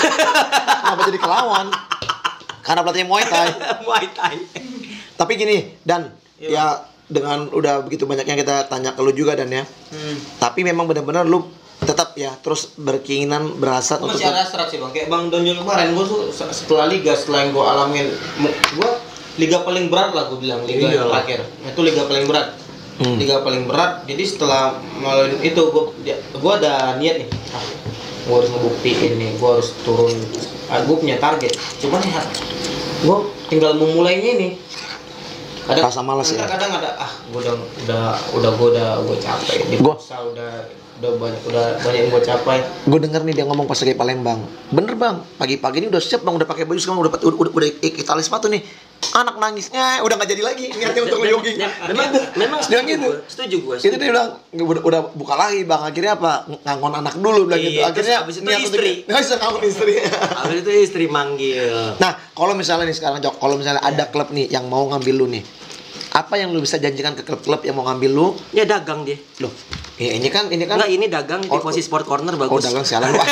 Speaker 1: kenapa jadi kelawan? Karena pelatihnya Muay Thai.
Speaker 2: Muay Thai.
Speaker 1: Tapi gini, Dan,
Speaker 3: Iya.
Speaker 1: ya dengan udah begitu banyak yang kita tanya ke lu juga Dan ya.
Speaker 3: Hmm.
Speaker 1: Tapi memang benar-benar lu tetap ya terus berkeinginan berhasrat
Speaker 3: Gue
Speaker 1: untuk
Speaker 3: masih ada hasrat sih bang, kayak bang Donjol kemarin gue tuh se- setelah liga, setelah yang gue alamin, gue liga paling berat lah gue bilang, liga
Speaker 2: Iya.
Speaker 3: yang terakhir itu liga paling berat.
Speaker 1: Hmm.
Speaker 3: Liga paling berat, jadi setelah melalui itu gue gue ada niat nih, ah, gue harus ngebuktiin nih, gue harus turun, ah, gue punya target, cuman ya gue tinggal memulainya nih. Kadang,
Speaker 1: Rasa malas ya?
Speaker 3: kadang ada ah gue udah udah udah gue udah gue capek di
Speaker 1: Gua-
Speaker 3: futsal udah udah banyak udah banyak yang gue capai.
Speaker 1: gue denger nih dia ngomong pas lagi Palembang. Bener bang, pagi-pagi ini udah siap bang, udah pakai baju sekarang udah udah udah, udah ik- tali sepatu nih. Anak nangisnya udah nggak jadi lagi niatnya untuk jogging.
Speaker 2: Memang memang
Speaker 1: Dia
Speaker 2: setuju
Speaker 1: gitu.
Speaker 2: gue. Setuju gue.
Speaker 1: Itu dia bilang udah, udah buka lagi bang. Akhirnya apa? Ngangon anak dulu bilang
Speaker 2: Iya,
Speaker 1: gitu.
Speaker 2: terus
Speaker 1: Akhirnya
Speaker 2: abis itu
Speaker 1: niat untuk-
Speaker 2: istri.
Speaker 1: nggak bisa ngangon istri.
Speaker 2: Habis itu istri manggil.
Speaker 1: Nah, kalau misalnya nih sekarang Jok, kalau misalnya ada klub nih yang mau ngambil lu nih, apa yang lu bisa janjikan ke klub-klub yang mau ngambil lu?
Speaker 2: Ya dagang dia.
Speaker 1: Loh, ya ini kan ini kan
Speaker 2: Enggak ini dagang di
Speaker 1: Oh,
Speaker 2: posisi sport corner
Speaker 1: oh
Speaker 2: bagus.
Speaker 1: dagang sialan gua.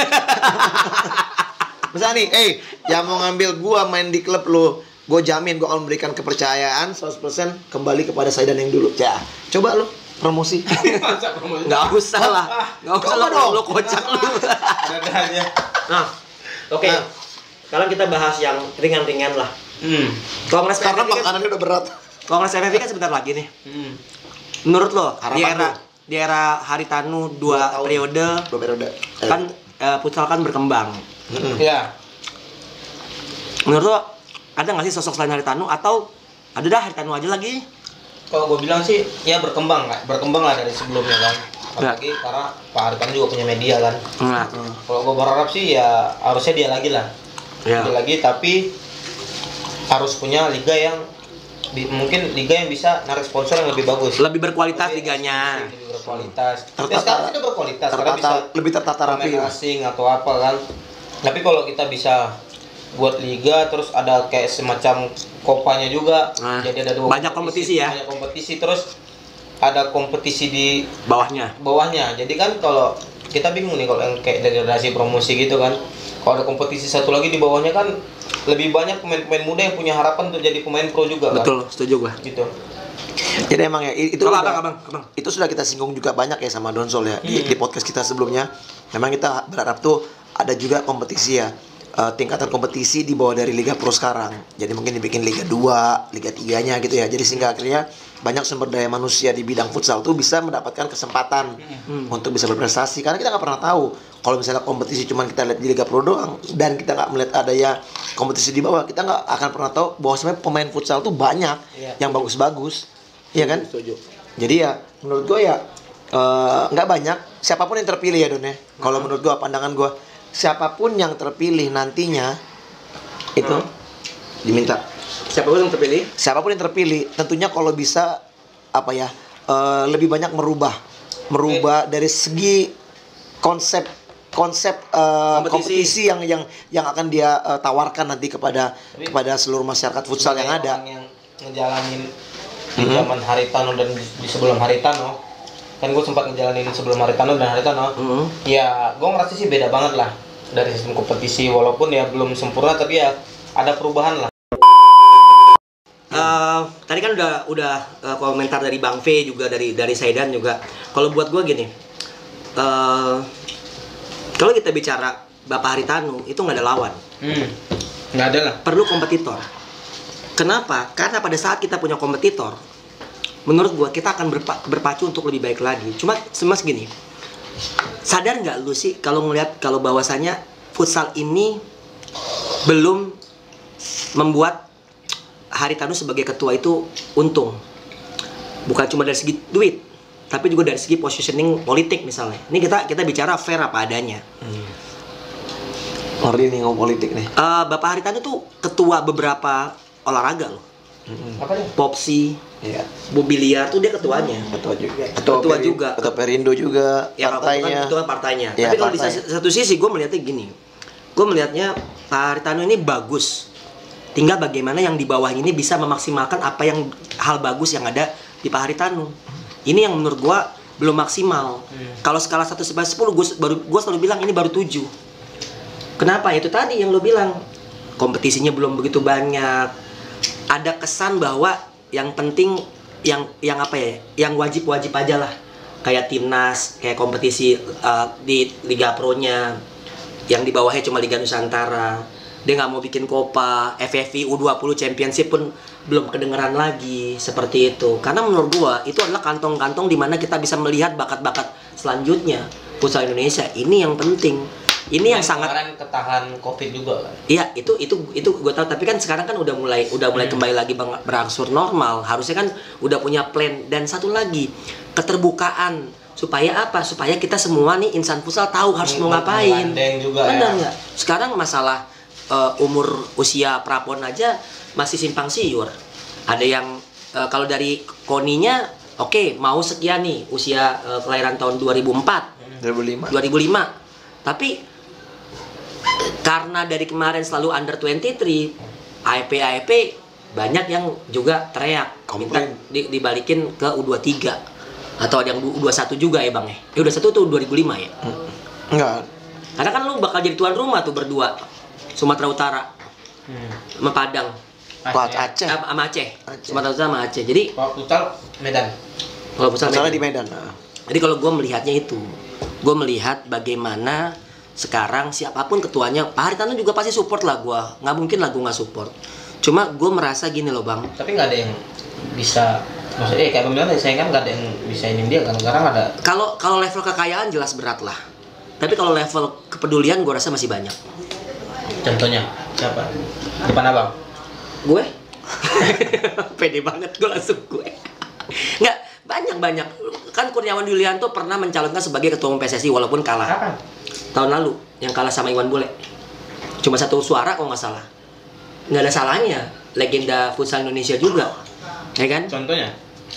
Speaker 1: Misalnya nih, eh yang mau ngambil gua main di klub lu, gua jamin gua akan memberikan kepercayaan seratus persen kembali kepada Saidan yang dulu. Ya, coba lu promosi.
Speaker 2: Enggak usah lah. Enggak usah
Speaker 1: Coba
Speaker 2: lo,
Speaker 1: dong.
Speaker 2: lo kocak lu.
Speaker 3: Ada aja.
Speaker 2: Nah, oke.
Speaker 1: Nah.
Speaker 2: Sekarang kita bahas yang ringan-ringan lah.
Speaker 3: Hmm.
Speaker 2: Kongres
Speaker 1: Karena
Speaker 2: P F F kan,
Speaker 1: makanannya udah berat.
Speaker 2: Kongres P F F kan sebentar lagi nih.
Speaker 3: Hmm.
Speaker 2: Menurut lo,
Speaker 1: Harapan
Speaker 2: di era
Speaker 1: lo.
Speaker 2: di era Haritanu
Speaker 1: Dua
Speaker 2: dua
Speaker 1: tahun.
Speaker 2: periode
Speaker 1: Dua periode. Eh.
Speaker 2: kan eh, futsal kan berkembang.
Speaker 1: Mm-mm.
Speaker 3: Ya.
Speaker 2: Menurut lo ada nggak sih sosok selain Haritanu atau Ada dah Haritanu aja lagi.
Speaker 3: Kalau gue bilang sih ya berkembang nggak berkembang lah dari sebelumnya kan, apalagi ya. Karena Pak Haritanu juga punya media kan.
Speaker 2: Nah.
Speaker 3: Hmm. Kalau gue berharap sih ya harusnya dia lagi lah,
Speaker 2: ya.
Speaker 3: Dia lagi tapi harus punya liga yang di, mungkin liga yang bisa narik sponsor yang lebih bagus,
Speaker 2: lebih berkualitas
Speaker 3: lebih,
Speaker 2: liganya,
Speaker 3: lebih berkualitas.
Speaker 1: Tertata,
Speaker 3: ya, sekarang sudah berkualitas
Speaker 1: tertata,
Speaker 3: karena bisa
Speaker 1: lebih tertata rapi
Speaker 3: asing atau apa kan. Tapi kalau kita bisa buat liga terus ada kayak semacam kopanya juga,
Speaker 2: nah,
Speaker 3: jadi ada dua
Speaker 2: banyak kompetisi, kompetisi ya
Speaker 3: banyak kompetisi terus ada kompetisi di
Speaker 2: bawahnya
Speaker 3: bawahnya jadi kan kalau kita bingung nih kalau yang kayak degradasi promosi gitu kan, kalau ada kompetisi satu lagi di bawahnya kan lebih banyak pemain-pemain muda yang punya harapan untuk jadi pemain pro juga.
Speaker 2: Betul, kan? Setuju gua
Speaker 3: gitu.
Speaker 1: Jadi emang ya itu
Speaker 2: abang,
Speaker 1: udah,
Speaker 2: abang, abang.
Speaker 1: itu sudah kita singgung juga banyak ya sama Donsol ya, hmm. di, di podcast kita sebelumnya. Memang kita berharap tuh ada juga kompetisi ya, uh, tingkatan kompetisi di bawah dari Liga Pro sekarang. Jadi mungkin dibikin Liga dua, Liga tiga-nya gitu ya. Jadi sehingga akhirnya banyak sumber daya manusia di bidang futsal tuh bisa mendapatkan kesempatan hmm. untuk bisa berprestasi. Karena kita nggak pernah tahu kalau misalnya kompetisi cuma kita lihat di Liga Pro doang dan kita nggak melihat ada ya kompetisi di bawah, kita nggak akan pernah tahu bahwa sebenarnya pemain futsal tuh banyak yeah. yang bagus-bagus, iya kan?
Speaker 2: Setuju.
Speaker 1: Jadi ya menurut gue ya nggak uh, banyak siapapun yang terpilih ya Don ya. Hmm. Kalau menurut gue, pandangan gue, siapapun yang terpilih nantinya itu hmm. diminta.
Speaker 2: Siapapun yang terpilih?
Speaker 1: Siapapun yang terpilih, tentunya kalau bisa apa ya uh, lebih banyak merubah, merubah okay. dari segi konsep konsep uh, kompetisi. kompetisi yang yang yang akan dia uh, tawarkan nanti kepada Tapi, kepada seluruh masyarakat futsal yang ada.
Speaker 3: Yang ngejalanin di mm-hmm. zaman Haritanu dan di, di sebelum Haritanu, kan gue sempat ngejalanin sebelum Haritanu dan Haritanu. Mm-hmm. Ya, gue ngerasa sih beda banget lah dari sistem kompetisi, walaupun ya belum sempurna tapi ya ada perubahan lah.
Speaker 2: Uh, tadi kan udah udah uh, komentar dari Bang V juga, dari dari Saidan juga. Kalau buat gue gini, uh, kalau kita bicara Bapak Haritanu itu nggak ada lawan,
Speaker 3: hmm, nggak ada lah.
Speaker 2: Perlu kompetitor. Kenapa? Karena pada saat kita punya kompetitor, menurut gue kita akan berpa berpacu untuk lebih baik lagi. Cuma semas gini, sadar nggak lu sih kalau ngelihat kalau bahwasanya futsal ini belum membuat Haritanu sebagai ketua itu untung, bukan cuma dari segi duit, tapi juga dari segi positioning politik misalnya. Ini kita kita bicara fair apa adanya. Hmm.
Speaker 1: Hari ini ngomong politik nih.
Speaker 2: Uh, Bapak Haritanu tuh ketua beberapa olahraga loh.
Speaker 3: Hmm. Apa nih?
Speaker 2: Popsi,
Speaker 1: ya.
Speaker 2: Biliar tuh dia ketuanya.
Speaker 1: Ketua juga.
Speaker 2: Ketua, ketua Peri, juga.
Speaker 1: Ketua Perindo juga.
Speaker 2: Ya, partainya. Ketua partainya.
Speaker 1: Ya,
Speaker 2: tapi kalau partai. Di satu sisi gue melihatnya gini, gue melihatnya Pak Haritanu ini bagus. Tinggal bagaimana yang di bawah ini bisa memaksimalkan apa yang hal bagus yang ada di Pak Haritanu. Ini yang menurut gua belum maksimal. Hmm. Kalau skala satu sampai sepuluh gua baru gua selalu bilang ini baru tujuh. Kenapa? Itu tadi yang lo bilang. Kompetisinya belum begitu banyak. Ada kesan bahwa yang penting yang yang apa ya? Yang wajib-wajib aja lah. Kayak timnas, kayak kompetisi uh, di Liga Pro-nya. Yang di bawahnya cuma Liga Nusantara. Dia nggak mau bikin Copa, F F V U dua puluh Championship pun belum kedengeran lagi seperti itu. Karena menurut gua itu adalah kantong-kantong di mana kita bisa melihat bakat-bakat selanjutnya futsal Indonesia. Ini yang penting. Ini yang sangat
Speaker 3: kemarin ketahan Covid juga kan.
Speaker 2: Iya, itu itu itu gua tahu, tapi kan sekarang kan udah mulai udah mulai hmm. kembali lagi berangsur normal. Harusnya kan udah punya plan. Dan satu lagi, keterbukaan. Supaya apa? Supaya kita semua nih insan futsal tahu harus mau ngapain. Benar nggak? Ya. Sekarang masalah Uh, umur usia prapon aja masih simpang siur. Ada yang uh, kalau dari koninya oke okay, mau sekian nih usia uh, kelahiran tahun dua ribu empat dua ribu lima. Tapi karena dari kemarin selalu under dua puluh tiga, A I P A I P banyak yang juga teriak minta di, dibalikin ke U dua puluh tiga atau ada yang U dua puluh satu juga ya Bang ya. U dua puluh satu tuh dua ribu lima ya?
Speaker 1: Enggak.
Speaker 2: Karena kan lu bakal jadi tuan rumah tuh berdua. Sumatera Utara, hmm. sama Padang,
Speaker 1: Aceh, Aceh.
Speaker 2: Ah, sama Aceh. Aceh, Sumatera Utara sama Aceh. Jadi
Speaker 3: kalau futsal Medan,
Speaker 2: kalau futsal
Speaker 1: di Medan. Nah.
Speaker 2: Jadi kalau gue melihatnya itu, gue melihat bagaimana sekarang siapapun ketuanya, Pak Haritanu juga pasti support lah gue, nggak mungkin lah gue nggak support. Cuma gue merasa gini loh Bang.
Speaker 3: Tapi nggak ada yang bisa, maksudnya kayak bilang saya kan nggak ada yang bisa ini dia kan sekarang ada.
Speaker 2: Kalau kalau level kekayaan jelas berat lah, tapi kalau level kepedulian gue rasa masih banyak.
Speaker 3: Contohnya siapa? Depan abang?
Speaker 2: Gue? Pede banget gue langsung gue. Nggak, banyak-banyak. Kan Kurniawan Yulianto pernah mencalonkan sebagai ketua umum P S S I walaupun kalah.
Speaker 3: Kapan?
Speaker 2: Tahun lalu, yang kalah sama Iwan Bule. Cuma satu suara kalau nggak salah. Nggak ada salahnya. Legenda futsal Indonesia juga. Ya kan?
Speaker 3: Contohnya?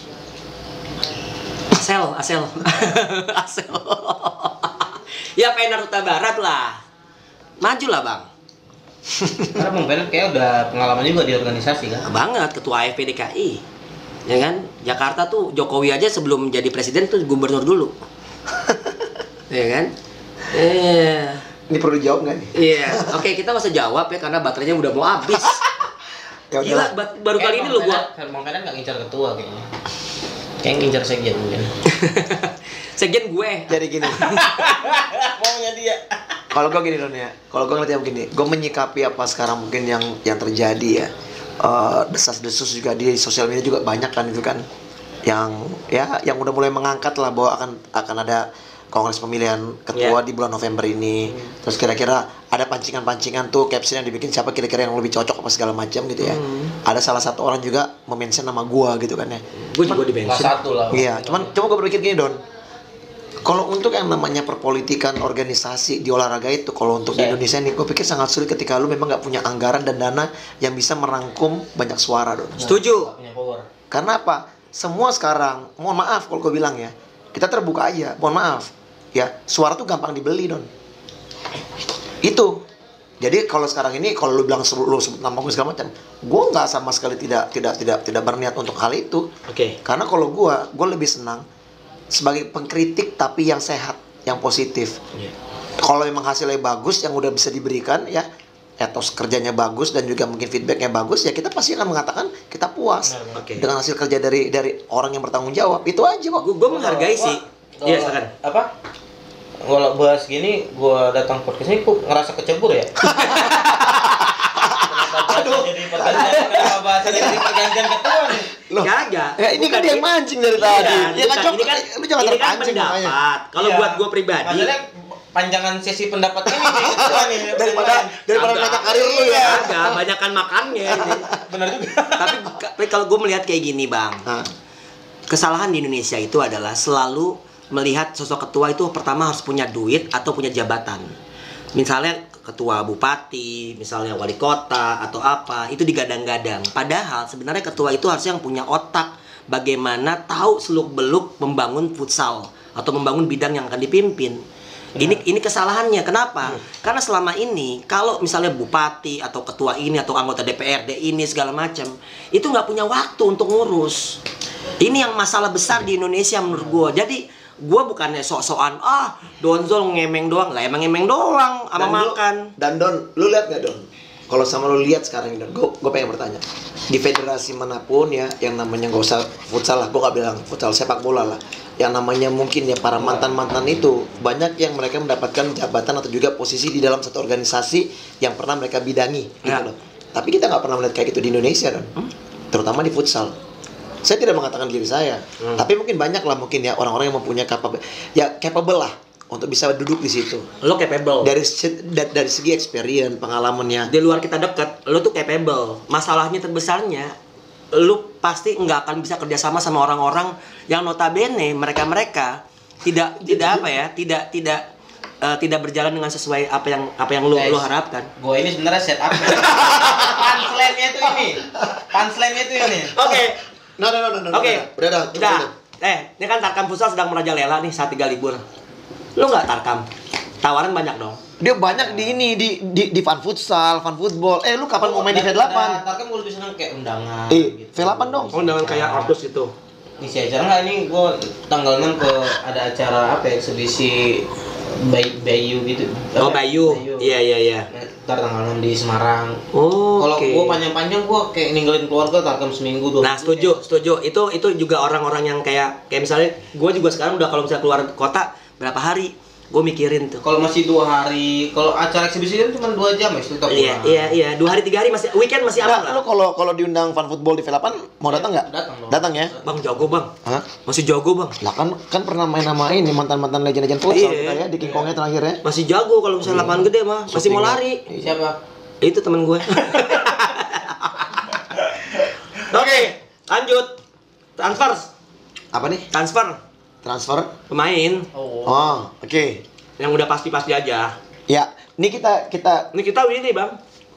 Speaker 2: Asel, Asel. Asel. Ya Fener Huta Barat lah. Maju lah, Bang.
Speaker 3: Karena Bang Fener kayak udah pengalaman juga di organisasi kan?
Speaker 2: Banget, ketua A F P D K I. Ya kan? Jakarta tuh Jokowi aja sebelum jadi presiden tuh gubernur dulu. Ya kan? Eh,
Speaker 1: Ini perlu dijawab nggak nih?
Speaker 2: iya. Oke, kita nggak usah jawab ya karena baterainya udah mau habis.
Speaker 1: Ya
Speaker 2: Gila,
Speaker 1: udah.
Speaker 2: ba- baru kali ini lo gua.
Speaker 3: Bang Fener nggak ngincar ketua kayaknya. Kayak ngincar sekjen mungkin.
Speaker 2: Sekjen gue.
Speaker 1: Jadi gini.
Speaker 3: Maunya dia.
Speaker 1: Kalau gue gini Don ya, kalau gue ngeliatnya begini, gue menyikapi apa sekarang mungkin yang yang terjadi ya, uh, desas-desus juga di sosial media juga banyak kan itu kan, yang ya yang udah mulai mengangkat lah bahwa akan akan ada kongres pemilihan ketua
Speaker 2: Yeah.
Speaker 1: di bulan November ini, terus kira-kira ada pancingan-pancingan tuh caption yang dibikin siapa kira-kira yang lebih cocok apa segala macam gitu ya.
Speaker 2: Hmm.
Speaker 1: Ada salah satu orang juga memention nama gue gitu kan ya.
Speaker 2: Gue juga di
Speaker 3: Kelas
Speaker 2: bensin.
Speaker 3: satu lah.
Speaker 1: Iya, cuman coba gue berpikir gini Don. Kalau untuk yang namanya perpolitikan organisasi di olahraga itu, kalau untuk di
Speaker 3: Saya.
Speaker 1: Indonesia nih, gue pikir sangat sulit ketika lu memang nggak punya anggaran dan dana yang bisa merangkum banyak suara, Don.
Speaker 2: Setuju.
Speaker 3: Nggak punya power.
Speaker 1: Karena apa? Semua sekarang, mohon maaf kalau gue bilang ya, kita terbuka aja, mohon maaf, ya suara tuh gampang dibeli, Don. Itu. Jadi kalau sekarang ini, kalau lu bilang sebut lu sebut nama gue segala macam, gue nggak sama sekali tidak tidak tidak tidak berniat untuk hal itu.
Speaker 2: Oke.
Speaker 1: Karena kalau gue, gue lebih senang sebagai pengkritik tapi yang sehat, yang positif.
Speaker 2: Iya.
Speaker 1: Kalau memang hasilnya bagus, yang udah bisa diberikan ya, etos kerjanya bagus dan juga mungkin feedbacknya bagus, ya kita pasti akan mengatakan kita puas
Speaker 3: Benar,
Speaker 2: Oke.
Speaker 1: dengan hasil kerja dari dari orang yang bertanggung jawab. Itu aja kok.
Speaker 2: Gue gue menghargai
Speaker 3: Gua-
Speaker 2: sih.
Speaker 3: gua-
Speaker 2: Iya, silakan.
Speaker 3: Apa? Kalau bahas gini, gua datang podcast ini kok ngerasa kecebur ya. Kenapa bahasnya jadi pergantian? Kenapa bahasnya jadi pergantian ketua nih?
Speaker 1: Loh,
Speaker 2: Kagak.
Speaker 1: ya ini kan
Speaker 2: Bukan
Speaker 1: dia yang
Speaker 2: ini-
Speaker 1: mancing dari
Speaker 2: Iya,
Speaker 1: tadi. Ya
Speaker 2: bukan.
Speaker 1: kan, Cok?
Speaker 2: Ini kan
Speaker 1: Lu jangan
Speaker 2: ini kan
Speaker 1: terpancing makanya.
Speaker 2: pendapat. Kalau
Speaker 3: Iya.
Speaker 2: buat gue pribadi,
Speaker 3: Maksudnya panjangan sesi pendapat ini nih ketua nih.
Speaker 1: Daripada daripada
Speaker 2: Kagak.
Speaker 1: nanya karir lu ya.
Speaker 2: Kagak, banyakan makannya ini.
Speaker 3: Benar juga.
Speaker 2: tapi, tapi kalau gue melihat kayak gini, Bang.
Speaker 1: Nah,
Speaker 2: Kesalahan di Indonesia itu adalah selalu melihat sosok ketua itu pertama harus punya duit atau punya jabatan. Misalnya ketua bupati, misalnya wali kota atau apa, itu digadang-gadang. Padahal sebenarnya ketua itu harusnya yang punya otak bagaimana tahu seluk-beluk membangun futsal atau membangun bidang yang akan dipimpin. Ini ini kesalahannya. Kenapa? Karena selama ini kalau misalnya bupati atau ketua ini atau anggota D P R D ini segala macam, itu nggak punya waktu untuk ngurus. Ini yang masalah besar di Indonesia menurut gue. Jadi gue bukannya sok-sokan ah Donzol ngemeng doang lah, emang ngemeng doang sama
Speaker 1: Dan lu-
Speaker 2: makan.
Speaker 1: Dan Don, lu lihat gak Don? Kalau sama lu lihat sekarang ini Don, gue gue pengen bertanya. Di federasi manapun ya, yang namanya gak usah futsal lah, gue gak bilang futsal, sepak bola lah. Yang namanya mungkin ya para mantan-mantan itu, banyak yang mereka mendapatkan jabatan atau juga posisi di dalam satu organisasi yang pernah mereka bidangi. Gitu
Speaker 2: Ya.
Speaker 1: loh. Tapi kita nggak pernah melihat kayak gitu di Indonesia Don.
Speaker 2: Hmm?
Speaker 1: Terutama di futsal. Saya tidak mengatakan diri saya,
Speaker 2: Hmm.
Speaker 1: tapi mungkin banyak lah mungkin ya orang-orang yang mempunyai capable, ya capable lah untuk bisa duduk di situ.
Speaker 2: Lo capable.
Speaker 1: Dari se- da- dari segi experience, pengalamannya.
Speaker 2: Di luar kita deket, lo tuh capable. Masalahnya terbesarnya, lo pasti nggak akan bisa kerjasama sama orang-orang yang notabene mereka-mereka tidak tidak apa ya, tidak tidak eh, tidak berjalan dengan sesuai apa yang apa yang lo
Speaker 3: Guys.
Speaker 2: lo harapkan.
Speaker 3: Gue ini sebenarnya setup. Punchline-nya tuh ini. Punchline-nya tuh ini.
Speaker 2: Oke,
Speaker 1: Nah, nah, nah, nah,
Speaker 2: oke,
Speaker 1: nah, udah, udah, cukup
Speaker 2: udah.
Speaker 1: dulu.
Speaker 2: Eh, ini kan Tarkam Futsal sedang merajalela nih saat tiga libur. Lo nggak Tarkam? Tawaran banyak dong.
Speaker 1: Dia banyak di ini di di di fan futsal, fan football. Eh, lu kapan mau main di V delapan?
Speaker 3: Tarkan gue lebih seneng kayak undangan.
Speaker 1: Eh, V delapan dong.
Speaker 2: Oh, dengan kayak artus itu.
Speaker 3: Ngisi acara nggak ini gue tanggal enam ke ada acara apa ya, eksebisi Bay, Bayu gitu.
Speaker 2: Oh,
Speaker 3: Apa?
Speaker 2: Bayu. Iya, iya, iya.
Speaker 3: Ntar tanggal enam di Semarang.
Speaker 2: Oh,
Speaker 3: Kalau
Speaker 2: oke.
Speaker 3: gue panjang-panjang gue kayak ninggalin keluarga Tarkam seminggu dua
Speaker 2: Nah,
Speaker 3: minggu.
Speaker 2: setuju, setuju. Itu itu juga orang-orang yang kayak kayak misalnya gue juga sekarang udah kalau misalnya keluar kota berapa hari, gue mikirin tuh.
Speaker 3: Kalau masih dua hari, kalau acara eksibisi kan cuma dua jam ya, itu
Speaker 2: Iya, iya, iya. Dua hari tiga hari masih weekend masih aman
Speaker 1: Nah,
Speaker 2: lah.
Speaker 1: lu kalau kalau diundang fan football di V delapan mau datang nggak?
Speaker 3: Datang dong.
Speaker 1: Datang ya?
Speaker 2: Bang jago bang,
Speaker 1: Hah?
Speaker 2: masih jago bang,
Speaker 1: Lah kan kan pernah main nama ini mantan-mantan legend-legend futsal
Speaker 2: Iya.
Speaker 1: kita ya di King Kongnya terakhir ya.
Speaker 2: masih jago kalau misalnya lapangan gede mah, masih mau lari.
Speaker 3: Siapa?
Speaker 2: Itu temen gue. Lanjut. Transfer.
Speaker 1: Apa nih?
Speaker 2: Transfer
Speaker 1: Transfer?
Speaker 2: pemain
Speaker 3: Oh.
Speaker 1: Oh, oke.
Speaker 2: yang udah pasti-pasti aja.
Speaker 1: Ya, ini kita kita
Speaker 2: Ini kita ini, Bang.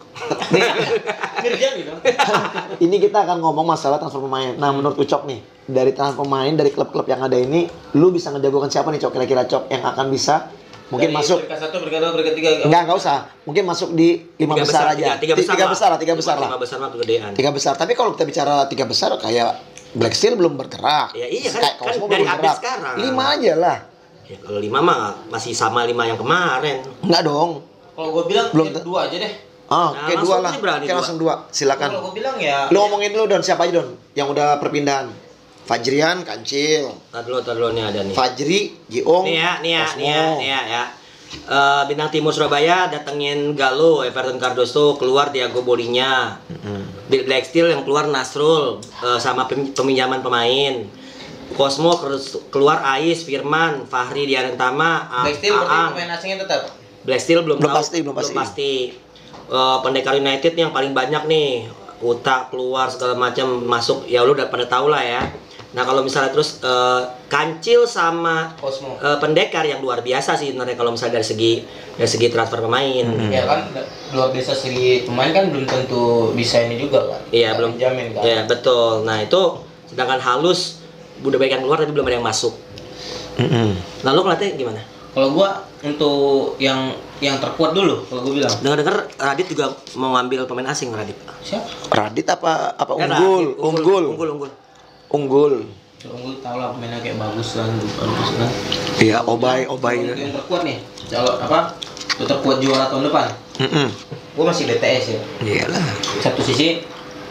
Speaker 3: Mirjan gitu.
Speaker 1: ini kita akan ngomong masalah transfer pemain. Nah, menurut Ucok nih, dari transfer pemain dari klub-klub yang ada ini, lu bisa ngejagokan siapa nih, Cok? Kira-kira Cok yang akan bisa mungkin
Speaker 3: Dari
Speaker 1: masuk.
Speaker 3: peringkat satu, peringkat dua, peringkat tiga.
Speaker 1: Enggak, enggak usah. Mungkin masuk di lima
Speaker 2: Tiga
Speaker 1: besar,
Speaker 2: besar,
Speaker 1: aja.
Speaker 2: tiga- tiga besar
Speaker 1: tiga
Speaker 2: lah.
Speaker 1: besar lah, tiga besar lah.
Speaker 2: Lima besar mah kegedean.
Speaker 1: Tiga besar. Tapi kalau kita bicara tiga besar kayak Black Steel belum bergerak.
Speaker 2: Ya iya kan,
Speaker 1: Kayak
Speaker 2: kan
Speaker 1: Cosmo
Speaker 2: dari
Speaker 1: belum
Speaker 2: update
Speaker 1: bergerak.
Speaker 2: sekarang.
Speaker 1: Lima aja lah.
Speaker 2: Ya, kalau lima mah masih sama lima yang kemarin.
Speaker 1: Enggak dong.
Speaker 3: Kalau gue bilang
Speaker 1: Belum
Speaker 3: ya,
Speaker 1: te-
Speaker 3: dua aja deh.
Speaker 1: Ah,
Speaker 2: Nah,
Speaker 1: kayak
Speaker 2: langsung
Speaker 1: dua
Speaker 2: aja
Speaker 1: lah.
Speaker 2: berani
Speaker 1: Kayak
Speaker 2: dua.
Speaker 1: langsung dua. Silakan.
Speaker 3: Kalau gue bilang ya.
Speaker 1: Lu ngomongin dulu Don, siapa aja Don? Yang udah perpindahan. Fajrian, Kancil.
Speaker 2: Tar dulu, tar dulu nih ada nih.
Speaker 1: Fajri, Giong,
Speaker 2: Nih ya, nih ya,
Speaker 1: Cosmo.
Speaker 2: nih ya, nih ya, ya. Eh, Bintang Timur Surabaya datengin Galo, Everton Cardoso, keluar Diago Bolinya. Bill Black Steel yang keluar Nasrul eh, sama pem- peminjaman pemain. Cosmo kerus- keluar Ais, Firman, Fahri Diarentama, A-
Speaker 3: Black Steel berarti
Speaker 2: Aang.
Speaker 3: pemain asingnya tetap.
Speaker 2: Black Steel belum,
Speaker 1: Belum
Speaker 2: tahu,
Speaker 1: pasti, belum pasti.
Speaker 2: Eh, Pendekar United yang paling banyak nih, Uta keluar segala macam masuk, ya lu udah pada tahu lah ya. Nah kalau misalnya terus eh, Kancil sama
Speaker 3: Cosmo.
Speaker 2: eh, Pendekar yang luar biasa sih sebenarnya kalau misalnya dari segi dari segi transfer pemain.
Speaker 3: Ya kan luar biasa segi pemain kan belum tentu bisa ini juga kan.
Speaker 2: Iya
Speaker 3: Nggak
Speaker 2: belum.
Speaker 3: dijamin kan.
Speaker 2: Iya betul. Nah itu sedangkan halus udah banyak yang keluar tapi belum ada yang masuk.
Speaker 1: Mm-mm.
Speaker 2: Nah lu ngeliatnya gimana?
Speaker 3: Kalau gua untuk yang yang terkuat dulu kalau gua bilang.
Speaker 2: Dengar-dengar Radit juga mau ngambil pemain asing Radit.
Speaker 3: Siapa?
Speaker 1: Radit apa apa
Speaker 2: Ya,
Speaker 1: unggul?
Speaker 2: Radit,
Speaker 1: Unggul.
Speaker 2: unggul, unggul.
Speaker 1: Unggul.
Speaker 3: Kalau gua tahu lah pemainnya kayak bagus kan, bagus kan.
Speaker 1: Iya, Obay, Obay.
Speaker 3: Kalau yang terkuat nih. Kalau apa? Untuk terkuat juara tahun depan.
Speaker 1: Mm-mm.
Speaker 3: Gua masih B T S ya.
Speaker 1: Iyalah.
Speaker 3: Satu sisi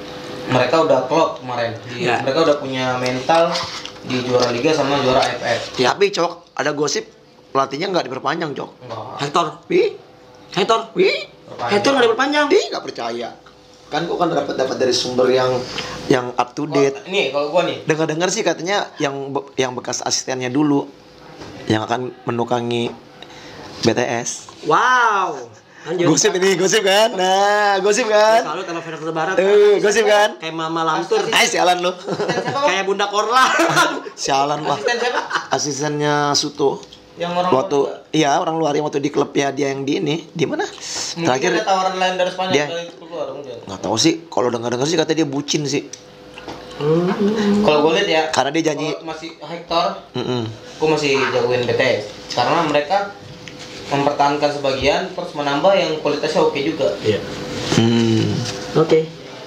Speaker 3: mereka udah klop kemarin. Di-
Speaker 2: Ya.
Speaker 3: Mereka udah punya mental di juara liga sama juara F F.
Speaker 1: Ya, tapi Cok, ada gosip pelatihnya nggak diperpanjang, Cok.
Speaker 3: Enggak.
Speaker 2: Hector,
Speaker 1: Wih,
Speaker 2: Hector,
Speaker 1: wih,
Speaker 2: Hector nggak diperpanjang.
Speaker 1: Ih, nggak percaya. Kan gua kan dapat dapat dari sumber yang yang up to date.
Speaker 3: Oh, nih kalau gua nih
Speaker 1: Dengar-dengar sih katanya yang be- yang bekas asistennya dulu yang akan menukangi B T S.
Speaker 2: Wow. Lanjut.
Speaker 1: Gosip ini, gosip kan? Nah, gosip kan?
Speaker 2: Selalu kalau Federasi Barat.
Speaker 1: Eh, gosip kan?
Speaker 2: Kayak Mama Lamtur.
Speaker 1: Eh, sialan lu.
Speaker 2: Kayak Bunda Korla.
Speaker 1: Sialan Pak.
Speaker 3: asisten siapa?
Speaker 1: Asistennya Suto.
Speaker 3: Yang orang
Speaker 1: Waktu
Speaker 3: luar juga.
Speaker 1: iya orang luar yang waktu di klubnya dia yang di ini, di mana?
Speaker 3: Mungkin
Speaker 1: Terakhir
Speaker 3: ada tawaran lain dari Spanyol
Speaker 1: dia-
Speaker 3: dari itu keluar mungkin.
Speaker 1: nggak tahu sih. Kalau dengar-dengar sih katanya dia bucin sih.
Speaker 3: Kalau gue lihat ya,
Speaker 1: Karena dia janji.
Speaker 3: kalau masih Hector,
Speaker 1: Mm-mm.
Speaker 3: gue masih jagoin B T S karena mereka mempertahankan sebagian terus menambah yang kualitasnya oke juga.
Speaker 2: Iya.
Speaker 1: Hmm.
Speaker 2: Oke.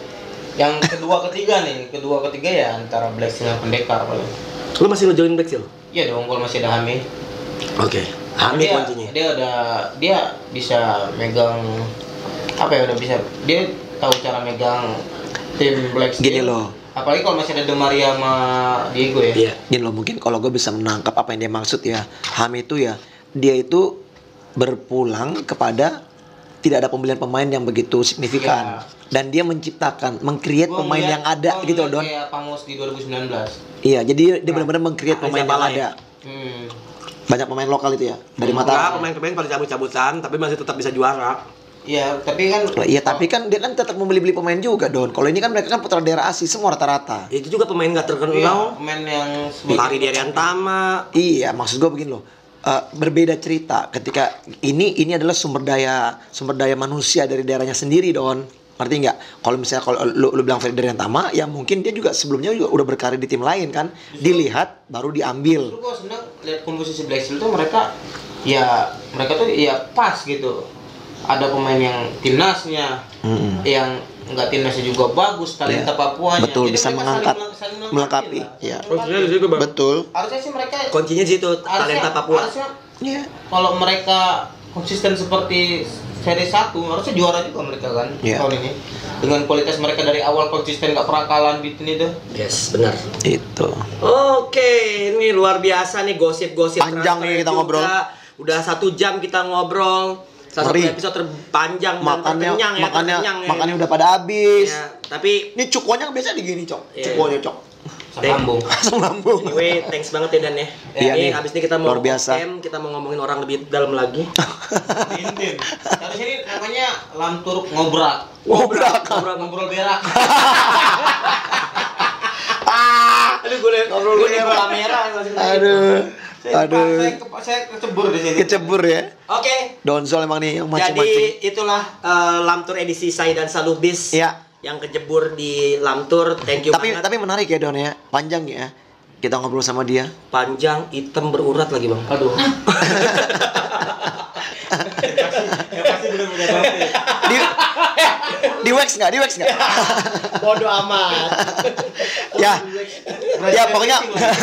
Speaker 3: Yang kedua ketiga nih, kedua ketiga ya antara Black Steel dan Pendekar paling.
Speaker 2: Lu masih lu join Black Steel?
Speaker 3: Iya dong, kalau masih ada Hami.
Speaker 2: Oke. Ami
Speaker 3: dia,
Speaker 2: kuncinya.
Speaker 3: dia udah dia bisa megang apa ya udah bisa dia tahu cara megang tim Black Steel.
Speaker 1: Gini loh.
Speaker 3: Apalagi kalau masih ada De Maria sama Diego ya.
Speaker 2: Iya.
Speaker 1: Gini loh, mungkin kalau gue bisa menangkap apa yang dia maksud ya, Ham itu ya, dia itu berpulang kepada tidak ada pembelian pemain yang begitu signifikan.
Speaker 3: Iya.
Speaker 1: Dan dia menciptakan, meng-create
Speaker 3: Gua
Speaker 1: pemain
Speaker 3: ngeliat-
Speaker 1: yang ada
Speaker 3: gua
Speaker 1: gitu loh,
Speaker 3: ngeliat
Speaker 1: Don.
Speaker 3: Kayak Pamos di dua ribu sembilan belas.
Speaker 1: Iya, jadi dia, dia
Speaker 3: Nah,
Speaker 1: benar-benar meng-create
Speaker 2: Ariza
Speaker 1: pemain yang
Speaker 2: Balai.
Speaker 1: ada.
Speaker 3: Hmm.
Speaker 1: Banyak pemain lokal itu ya, dari
Speaker 2: Enggak,
Speaker 1: Mataram.
Speaker 2: pemain-pemain pada cabut-cabutan tapi masih tetap bisa juara.
Speaker 3: Iya, tapi kan
Speaker 1: Iya, tapi kan dia kan tetap membeli-beli pemain juga, Don. Kalau ini kan mereka kan putra daerah asli semua rata-rata.
Speaker 2: Itu juga pemain nggak
Speaker 3: iya,
Speaker 2: terkenal.
Speaker 3: pemain yang
Speaker 2: Fahri Diarentama.
Speaker 1: Iya, maksud gue begini loh. Eh, berbeda cerita ketika ini ini adalah sumber daya sumber daya manusia dari daerahnya sendiri, Don. Ngerti nggak? Kalau misalnya kalau lu, lu bilang Ferry Tama, ya mungkin dia juga sebelumnya juga udah berkarir di tim lain kan. Dilihat baru diambil.
Speaker 3: Justru gue seneng lihat komposisi Black Steel tuh mereka ya mereka tuh ya pas gitu. Ada pemain yang timnasnya,
Speaker 1: Mm-mm.
Speaker 3: yang enggak timnasnya juga bagus, talenta
Speaker 1: Iya.
Speaker 3: Papuanya.
Speaker 1: Betul,
Speaker 3: Jadi
Speaker 1: bisa
Speaker 3: mereka
Speaker 1: mengangkat,
Speaker 3: saling, saling
Speaker 1: melengkapi.
Speaker 3: lah.
Speaker 1: Iya.
Speaker 3: Saling melengkapi.
Speaker 2: Bang.
Speaker 1: Betul.
Speaker 3: Harusnya sih mereka
Speaker 2: Kuncinya di situ,
Speaker 3: harusnya-
Speaker 2: talenta Papua.
Speaker 3: Harusnya
Speaker 1: Iya.
Speaker 3: kalau mereka konsisten seperti seri satu harusnya juara juga mereka kan
Speaker 1: Iya.
Speaker 3: tahun ini. Dengan kualitas mereka dari awal konsisten nggak pernah kalah bitin itu.
Speaker 2: Yes, benar.
Speaker 1: Itu.
Speaker 2: Oke, ini luar biasa nih gosip-gosip
Speaker 1: Panjang
Speaker 2: transfer
Speaker 1: nih kita
Speaker 2: juga.
Speaker 1: ngobrol.
Speaker 2: Udah satu jam kita ngobrol. Salah satu
Speaker 1: Ngeri.
Speaker 2: episode terpanjang dan
Speaker 1: Makannya
Speaker 2: terkenyang ya,
Speaker 1: makannya
Speaker 2: terkenyang ya.
Speaker 1: makannya udah pada habis.
Speaker 2: Ya, tapi
Speaker 1: Ini cukonya biasa digini, Cok.
Speaker 2: Iya.
Speaker 1: Cukonya, Cok.
Speaker 3: Sambung.
Speaker 1: Langsung lambung.
Speaker 2: anyway, thanks banget ya Dan ya.
Speaker 1: Iya
Speaker 2: ini
Speaker 1: nih,
Speaker 2: abis ini kita mau
Speaker 1: luar biasa.
Speaker 2: off-cam, kita mau ngomongin orang lebih dalam lagi.
Speaker 3: Din. Harus ini namanya lamtur ngobrak.
Speaker 1: Ngobrak.
Speaker 3: Ngobrol ngobrol berak.
Speaker 2: gue
Speaker 1: Ngobrol
Speaker 2: gue di
Speaker 1: merah.
Speaker 2: kamera.
Speaker 1: Aduh.
Speaker 3: Saya,
Speaker 1: Aduh.
Speaker 3: saya, ke- saya kecebur di sini.
Speaker 1: Kecebur ya.
Speaker 2: Oke.
Speaker 1: Donzol emang nih yang macam-macam.
Speaker 2: Jadi itulah eh, Lamtur edisi Sai dan Salubis.
Speaker 1: Iya.
Speaker 2: Yang kejebur di Lamtur. Thank you
Speaker 1: Tapi
Speaker 2: banget.
Speaker 1: tapi menarik ya Don ya. Panjang ya. Kita ngobrol sama dia.
Speaker 2: Panjang, hitam, berurat lagi bang.
Speaker 3: Aduh. Ya pasti bener punya bapak.
Speaker 1: Di di wax nggak? Di wax nggak?
Speaker 2: Bodoh amat.
Speaker 1: Ya. Ya pokoknya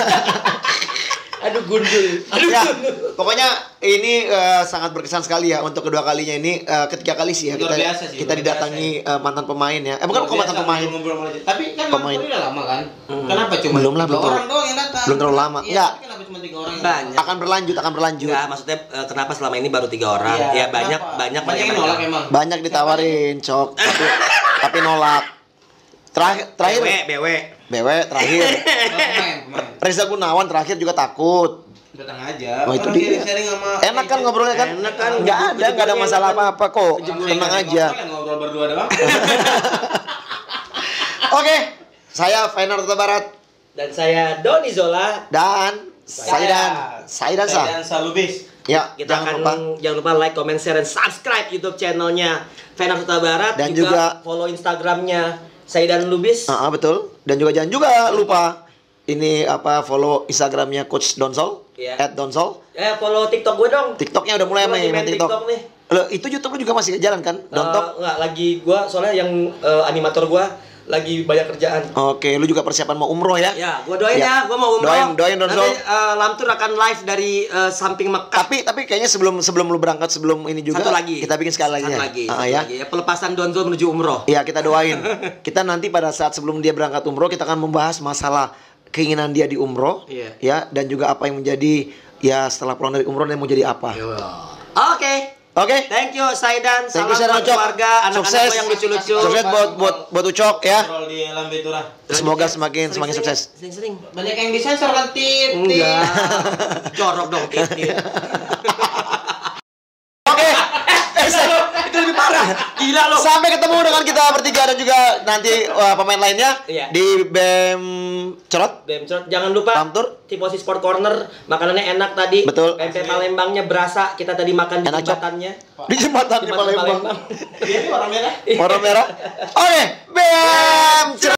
Speaker 2: Aduh gundul. Aduh
Speaker 1: ya,
Speaker 2: gundul.
Speaker 1: pokoknya ini eh, sangat berkesan sekali ya untuk kedua kalinya ini eh, ketiga kali sih ya
Speaker 3: Luar
Speaker 1: kita
Speaker 3: biasa sih,
Speaker 1: kita
Speaker 3: luar
Speaker 1: didatangi eh, mantan pemain ya. Eh bukan kok mantan
Speaker 3: Biasa
Speaker 1: pemain.
Speaker 3: ngobrol sama dia. Tapi kan
Speaker 1: Pemain.
Speaker 3: Lamtur udah lama kan?
Speaker 2: Hmm.
Speaker 3: Kenapa cuma
Speaker 1: Belum lah,
Speaker 3: tiga
Speaker 1: belum
Speaker 3: orang
Speaker 1: terlalu-
Speaker 3: doang yang datang?
Speaker 1: belum terlalu lama.
Speaker 3: Iya,
Speaker 1: Enggak.
Speaker 3: tapi kenapa cuma tiga orang yang
Speaker 2: Banyak.
Speaker 1: Akan berlanjut, akan berlanjut.
Speaker 2: Enggak, maksudnya eh, kenapa selama ini baru tiga orang?
Speaker 3: Iya,
Speaker 2: ya banyak
Speaker 3: kenapa?
Speaker 2: banyak
Speaker 3: banyak yang nolak emang.
Speaker 1: Banyak ditawarin, Cok. Tapi, tapi nolak. Terakhir terakhir
Speaker 2: B W, B W.
Speaker 1: B W terakhir.
Speaker 3: Oh, pemain, pemain.
Speaker 1: Reza Gunawan terakhir juga takut.
Speaker 3: Datang aja.
Speaker 1: Oh, itu
Speaker 3: Orang
Speaker 1: dia.
Speaker 3: sharing sama
Speaker 1: Enak kan ngobrolnya kan?
Speaker 2: Enak kan,
Speaker 1: Enggak ada, enggak ada masalah apa-apa kok. Tenang aja.
Speaker 3: Ngobrol berdua doang.
Speaker 1: Oke. Saya Fenar Kota Barat
Speaker 2: Dan saya Doni Zola.
Speaker 1: dan Saidan. Saidan Sa.
Speaker 3: Dan Salubis.
Speaker 1: Ya,
Speaker 2: Kita
Speaker 1: jangan
Speaker 2: akan
Speaker 1: lupa.
Speaker 2: jangan lupa like, comment, share, dan subscribe YouTube channelnya Fenar Kota Barat.
Speaker 1: Dan juga-
Speaker 2: follow Instagramnya Saidan Lubis.
Speaker 1: Ah, ah, betul. Dan juga jangan juga lupa ini apa follow Instagramnya Coach Donsol,
Speaker 2: Iya.
Speaker 1: at Donsol.
Speaker 2: Eh follow TikTok gue dong.
Speaker 1: TikToknya udah mulai
Speaker 2: Gua lagi
Speaker 1: main,
Speaker 2: main
Speaker 1: main TikTok.
Speaker 2: TikTok nih.
Speaker 1: Loh, itu YouTube lu juga masih jalan kan? Dontok.
Speaker 2: Eh, enggak lagi gua soalnya yang eh, animator gua lagi banyak kerjaan.
Speaker 1: Oke, lu juga persiapan mau umroh ya?
Speaker 2: Ya, gua doain
Speaker 1: Ya.
Speaker 2: ya, gua mau umroh.
Speaker 1: Doain, doain, Donsol.
Speaker 2: Nanti eh, Lamtur akan live dari eh, samping Mekah.
Speaker 1: Tapi tapi kayaknya sebelum sebelum lu berangkat sebelum ini juga
Speaker 2: satu lagi.
Speaker 1: kita bikin sekali lagi.
Speaker 2: Satu
Speaker 1: ya?
Speaker 2: lagi.
Speaker 1: Ah,
Speaker 2: satu
Speaker 1: ya.
Speaker 2: lagi. Ya, pelepasan Donzol menuju umroh.
Speaker 1: Iya, kita doain. Kita nanti pada saat sebelum dia berangkat umroh kita akan membahas masalah keinginan dia di umroh,
Speaker 2: Iya.
Speaker 1: ya, dan juga apa yang menjadi ya setelah pulang dari umroh dia mau jadi apa.
Speaker 2: Oke.
Speaker 1: Oke.
Speaker 2: Thank you Saidan.
Speaker 1: Thank
Speaker 2: Salam
Speaker 1: you, Saidan
Speaker 2: buat
Speaker 1: Ucok.
Speaker 2: keluarga, anak-anak
Speaker 1: Sukses.
Speaker 2: gua yang lucu-lucu.
Speaker 1: Sukses buat buat buat Ucok ya.
Speaker 3: Ngobrol di Lambe Turah.
Speaker 1: Semoga semakin semakin sukses.
Speaker 2: Sering-sering.
Speaker 3: Banyak yang disensor kan tit. tit.
Speaker 2: Enggak. Corok dong titit.
Speaker 1: Oke.
Speaker 2: Itu lebih parah. Gila lo.
Speaker 1: Sampai ketemu dengan kita bertiga dan juga nanti uh, pemain lainnya
Speaker 2: Iya.
Speaker 1: di B E M Cerot.
Speaker 2: Bemcot, jangan lupa
Speaker 1: Lamtur.
Speaker 2: Tifosi Sport Corner, makanannya enak tadi.
Speaker 1: Betul.
Speaker 2: Pempek Palembangnya berasa, kita tadi makan di
Speaker 1: Enak, Cok.
Speaker 2: jembatannya.
Speaker 1: Di jembatan di
Speaker 2: Jembatan
Speaker 1: Palembang.
Speaker 3: Dia ini warna merah.
Speaker 1: Warna merah. Oke, B E M Cerot.